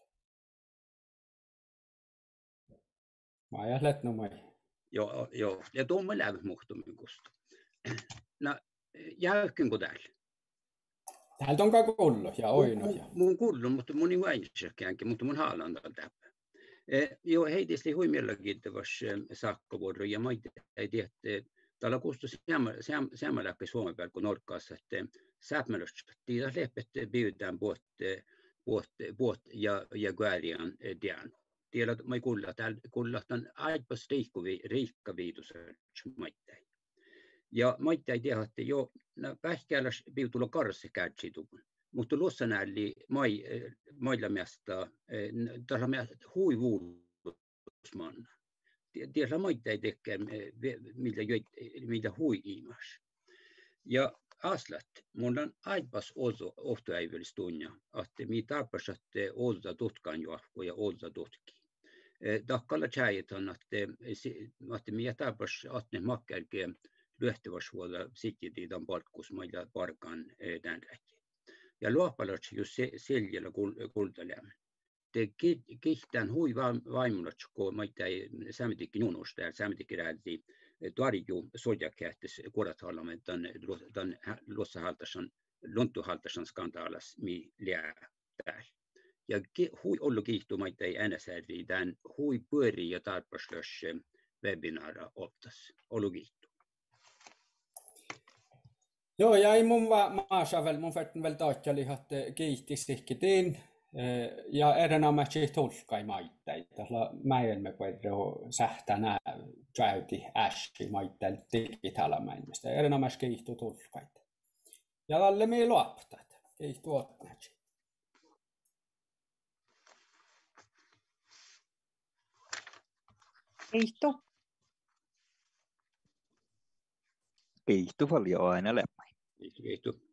S1: Mä ajattelet no mai.
S4: Joo, joo. Ja tuomme lävä muhtumin kusta. No, jäykkin kuin täällä.
S1: Täältä on kuullut ja oino.
S4: Mun, mun kuullut, mutta mun ei vainsakäänkin, mutta mun haalan on täpä. Eh, joo, heitisesti hui mielenkiintois saakkavuoro ja maita ei tiedä, että täällä kustu semmoinen läpi Suomen päällä kuin Norkkaassa, että sääpmelössä tiedä lepet pyytään puotte, puotte, puotte ja, ja guärian dian. Tiedä, mä ei kuulla, täällä kuulla, että on aipas riikkaviitus maita. Ja maita ei tiedä, että jo pähkääläs piutulla karse käytsitukun. Mutta luossa näli mai mailla miasta tällä miasta hui vuusmanna. Tiedä maita ei tekee miltä miltä hui imas. Ja aslat mun on aipas oso ohtoäivälistunja, että mi tarpas että olta tutkan johko ja olta tutki. Takkalla tjäitan että että mi tarpas että ne makkerke lyhtyväsvuoda sitten on palkkus, mä ei parkaan tämän räkki. Ja luopalot just seljällä kultaleemme. Te kihtään hui vaimunat, kun mä ei sämitikin unosta ja sämitikin rääti tuarju sojakähtis kurathallamme tämän luossahaltasan, lunttuhaltasan skandaalas, mi lää täällä. Ja hui ollut kiihtumaita ei äänesääri, tämän hui pyörii ja tarpeeslös webinaara ottas. Ollut kiihtu.
S1: Joo, ja ei mun maassa vielä, mun färtin vielä taatjali, että kiihtistikin ja erinomaisesti tulkai maitteita. Tällä mäen me voidaan sähtää nää jäyti äski maitteilla digitaalamäännöstä. Erinomaisesti kiihtu tulkaita. Ja tälle me luoptat. Kiihtu otnaksi.
S8: Kiihtu.
S6: Kiihtu paljon aina lämmä.
S4: Kiihtu, kiihtu.